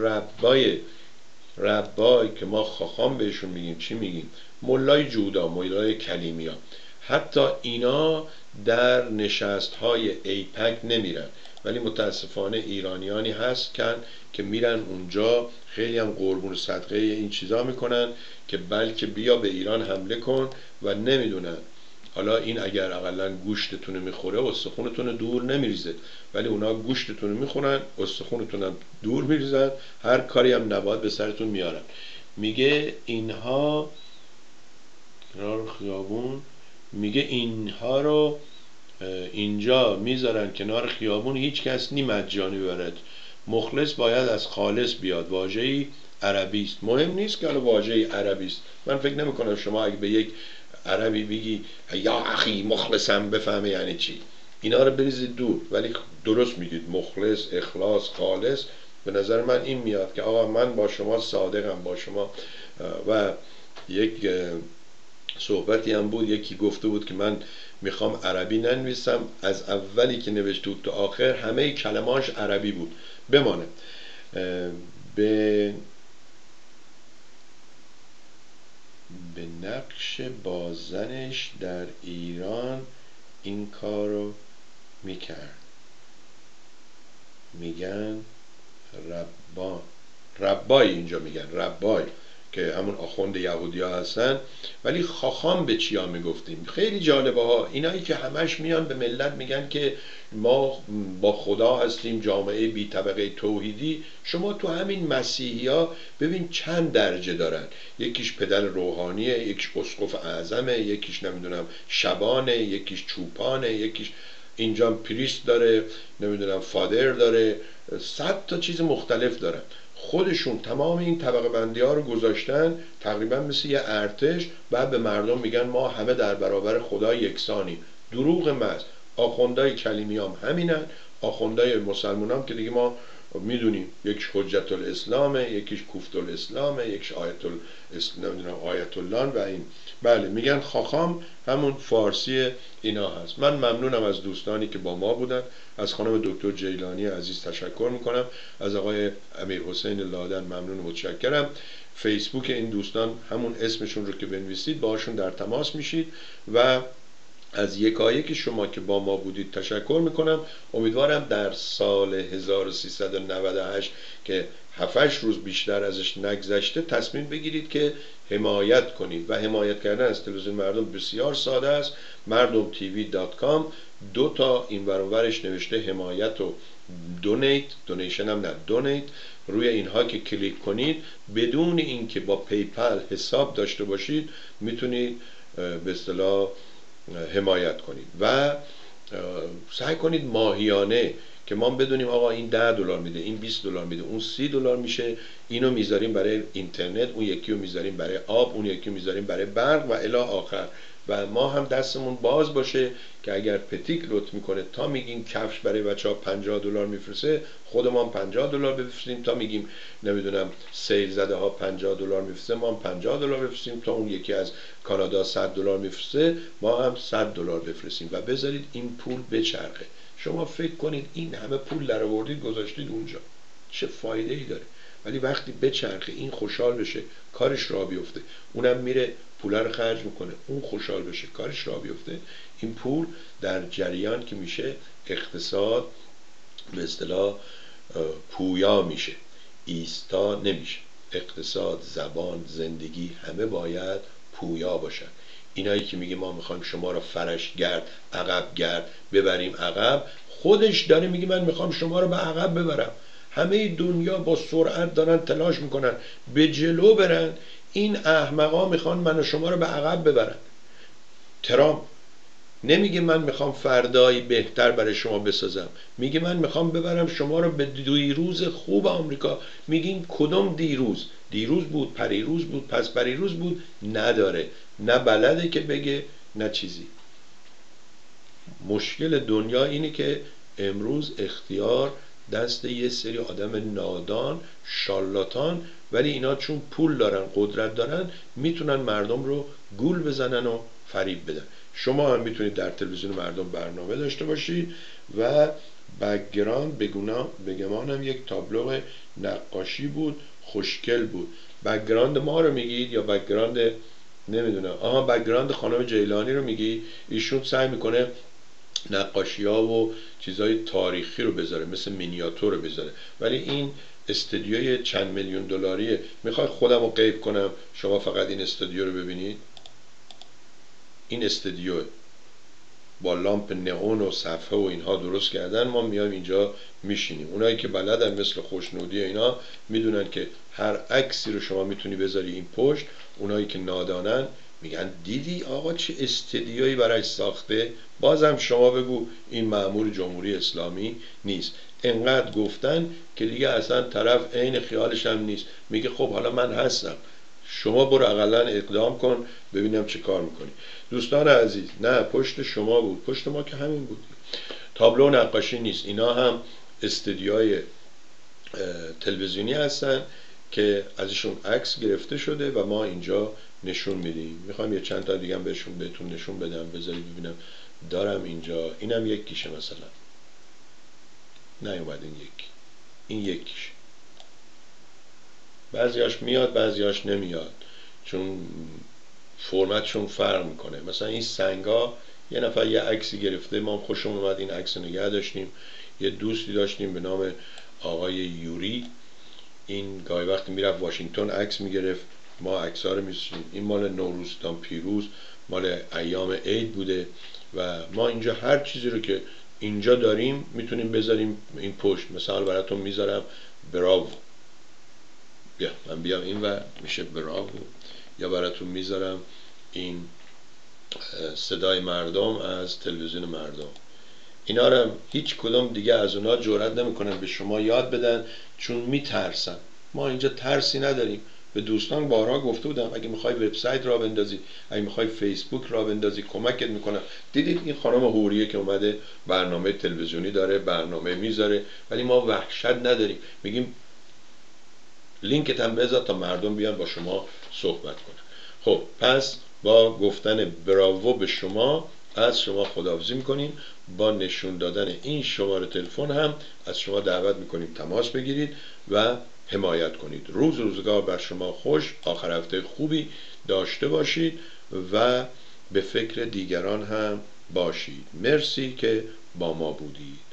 ربای که ما خاخام بهشون میگیم، چی میگیم؟ ملای جودا، ملای کلیمیا، حتی اینا در نشست های ایپک نمیرن، ولی متاسفانه ایرانیانی هست که میرن اونجا، خیلی هم قربون و صدقه این چیزا میکنن که بلکه بیا به ایران حمله کن و نمیدونن حالا این اگر اقلا گوشتتون میخوره استخونتون دور نمیریزه، ولی اونا گوشتتون میخورن استخونتون هم دور میریزن، هر کاری هم نباید به سرتون میارن. میگه اینها کنار خیابون، میگه اینها رو اینجا میذارن کنار خیابون، هیچ کس نی مجانی ببرد. مخلص باید از خالص بیاد. واژه‌ای عربی است. مهم نیست که حالا واژه‌ای عربی است. من فکر نمی‌کنم شما اگه به یک عربی بگی یا اخی مخلصم بفهمه یعنی چی. اینا رو بریزید دور، ولی درست میگید مخلص، اخلاص، خالص. به نظر من این میاد که آقا من با شما صادقم، با شما. و یک صحبتی هم بود، یکی گفته بود که من میخوام عربی ننویسم، از اولی که نوشته بود تا آخر همه کلماش عربی بود. بمانه. به نقش با زنش در ایران این کارو میکرد. میگن ربای، اینجا میگن ربای که همون آخوند یهودی ها هستن، ولی خاخام به چیا میگفتیم؟ خیلی جالبه ها. اینایی که همش میان به ملت میگن که ما با خدا هستیم جامعه بی طبقه توحیدی. شما تو همین مسیحی ها ببین چند درجه دارن، یکیش پدر روحانیه، یکیش اسقف اعظمه، یکیش نمیدونم شبانه، یکیش چوپانه، یکیش اینجا پریست داره، نمیدونم فادر داره، 100 تا چیز مختلف دارن. خودشون تمام این طبقه بندی ها رو گذاشتن تقریبا مثل یه ارتش، بعد به مردم میگن ما همه در برابر خدا یکسانیم. دروغ محض. آخوندای کلیمی هم همینن، آخوندای مسلمان هم که دیگه ما میدونیم، یک حجت الاسلامه، یکیش کوفت الاسلامه، یکیش آیت الله و این. بله میگن خاخام همون فارسی اینا هست. من ممنونم از دوستانی که با ما بودن. از خانم دکتر جیلانی عزیز تشکر میکنم، از آقای امیر حسین لادن ممنون و متشکرم. فیسبوک این دوستان همون اسمشون رو که بنویسید باهاشون در تماس میشید و از یکایک شما که با ما بودید تشکر میکنم. امیدوارم در سال 1398 که 7 روز بیشتر ازش نگذشته تصمیم بگیرید که حمایت کنید، و حمایت کردن از تلویزیون مردم بسیار ساده است. mardomtv.com 2 تا این ور اونورش نوشته حمایت و دونیشن هم نه دونیت. روی اینها که کلیک کنید بدون اینکه با پیپل حساب داشته باشید میتونید به اصطلاح حمایت کنید و سعی کنید ماهیانه که ما بدونیم آقا این $10 میده، این $20 میده، اون $30 میشه، اینو میذاریم برای اینترنت، اون یکی رو میذاریم برای آب، اون یکی رو میذاریم برای برق و الی آخر. و ما هم دستمون باز باشه که اگر پتیک لطف میکنه تا میگیم کفش برای بچه‌ها $50 میفرسه، خودمون $50 بفرستیم. تا میگیم نمیدونم سیل زده ها $50 میفرسه، ما هم $50 بفرستیم. تا اون یکی از کانادا $100 میفرسه، ما هم $100 بفرستیم و بذارید این پول بچرخه. شما فکر کنید این همه پول در آوردید گذاشتید اونجا، چه فایده ای داره؟ ولی وقتی بچرخه، این خوشحال بشه، کارش راه بیفته، اونم میره پول رو خرج میکنه، اون خوشحال بشه، کارش راه بیفته، این پول در جریان که میشه اقتصاد به اصطلاح پویا میشه، ایستا نمیشه. اقتصاد، زبان، زندگی همه باید پویا باشن. اینایی که میگه ما میخوایم شما رو فرش گرد، عقب گرد ببریم عقب، خودش داره میگه من میخوام شما رو به عقب ببرم. همه دنیا با سرعت دارن تلاش میکنن به جلو برن، این احمقا میخوان من و شما رو به عقب ببرن. ترامپ نمیگه من میخوام فردایی بهتر برای شما بسازم، میگه من میخوام ببرم شما رو به دیروز خوب آمریکا. میگیم کدوم دیروز؟ دیروز بود، پریروز بود، پس پریروز بود؟ نداره، نه بلده که بگه نه چیزی. مشکل دنیا اینه که امروز اختیار دست یه سری آدم نادان، شالاتان، ولی اینا چون پول دارن، قدرت دارن، میتونن مردم رو گول بزنن و فریب بدن. شما هم میتونید در تلویزیون مردم برنامه داشته باشید و بک‌گراند بگمانم یک تابلو نقاشی بود، خوشگل بود. بک‌گراند ما رو میگید یا بک‌گراند نمیدونم، بک‌گراند خانم جیلانی رو میگی؟ ایشون سعی میکنه نقاشی ها و چیزهای تاریخی رو بذاره، مثل مینیاتور رو بذاره، ولی این استودیوی چند میلیون دلاریه. میخوای خودم رو غیب کنم شما فقط این استودیو رو ببینید؟ این استودیو با لامپ نئون و صفحه و اینها درست کردن، ما میایم اینجا میشینیم. اونایی که بلدن مثل خوشنودی اینا میدونن که هر عکسی رو شما میتونی بذاری این پشت. اونایی که نادانن میگن دیدی آقا چه استدیویی برای ساخته، بازم شما بگو این مأمور جمهوری اسلامی نیست. انقدر گفتن که دیگه اصلا طرف عین خیالش هم نیست، میگه خب حالا من هستم، شما برو اقلا اقدام کن ببینم چه کار میکنی. دوستان عزیز، نه پشت شما بود، پشت ما که همین بود. تابلو نقاشی نیست، اینا هم استدیوهای تلویزیونی هستن که ازشون عکس گرفته شده و ما اینجا نشون میدیم. میخوام یه چند تا دیگه هم بهتون نشون بدم، بذارید ببینم دارم اینجا. اینم یکیشه مثلا، نیومد این یکیش. بعضیاش میاد بعضیاش نمیاد چون فرمتشون فرق میکنه. مثلا این سنگا یه نفر یه عکسی گرفته، ما خوشمون اومد این عکس نگه داشتیم. یه دوستی داشتیم به نام آقای یوری، این گاهی وقتی میرفت واشنگتن عکس میگرفت، ما عکس‌ها رو می‌ذاشتیم. این مال نوروزتان پیروز، مال ایام عید بوده و ما اینجا هر چیزی رو که اینجا داریم میتونیم بذاریم این پشت. مثلا براتون میذارم براو، بیا من بیام این و میشه براو، یا براتون میذارم این صدای مردم از تلویزیون مردم. اینا رو هیچ کدوم دیگه از اونا جرئت نمیکنن به شما یاد بدن چون میترسن. ما اینجا ترسی نداریم. به دوستان بارها گفته بودم اگه میخوای وبسایت را بندازی، اگه میخوای فیسبوک را بندازی، کمکت میکنم. دیدید این خانم حوریه که اومده برنامه تلویزیونی داره، برنامه میذاره، ولی ما وحشت نداریم. میگیم لینکت هم بذار تا مردم بیان با شما صحبت کنن. خب پس با گفتن براوو به شما از شما خداحافظی میکنیم. با نشون دادن این شماره تلفن هم از شما دعوت میکنیم تماس بگیرید و حمایت کنید. روزگار بر شما خوش، آخر هفته خوبی داشته باشید و به فکر دیگران هم باشید. مرسی که با ما بودید.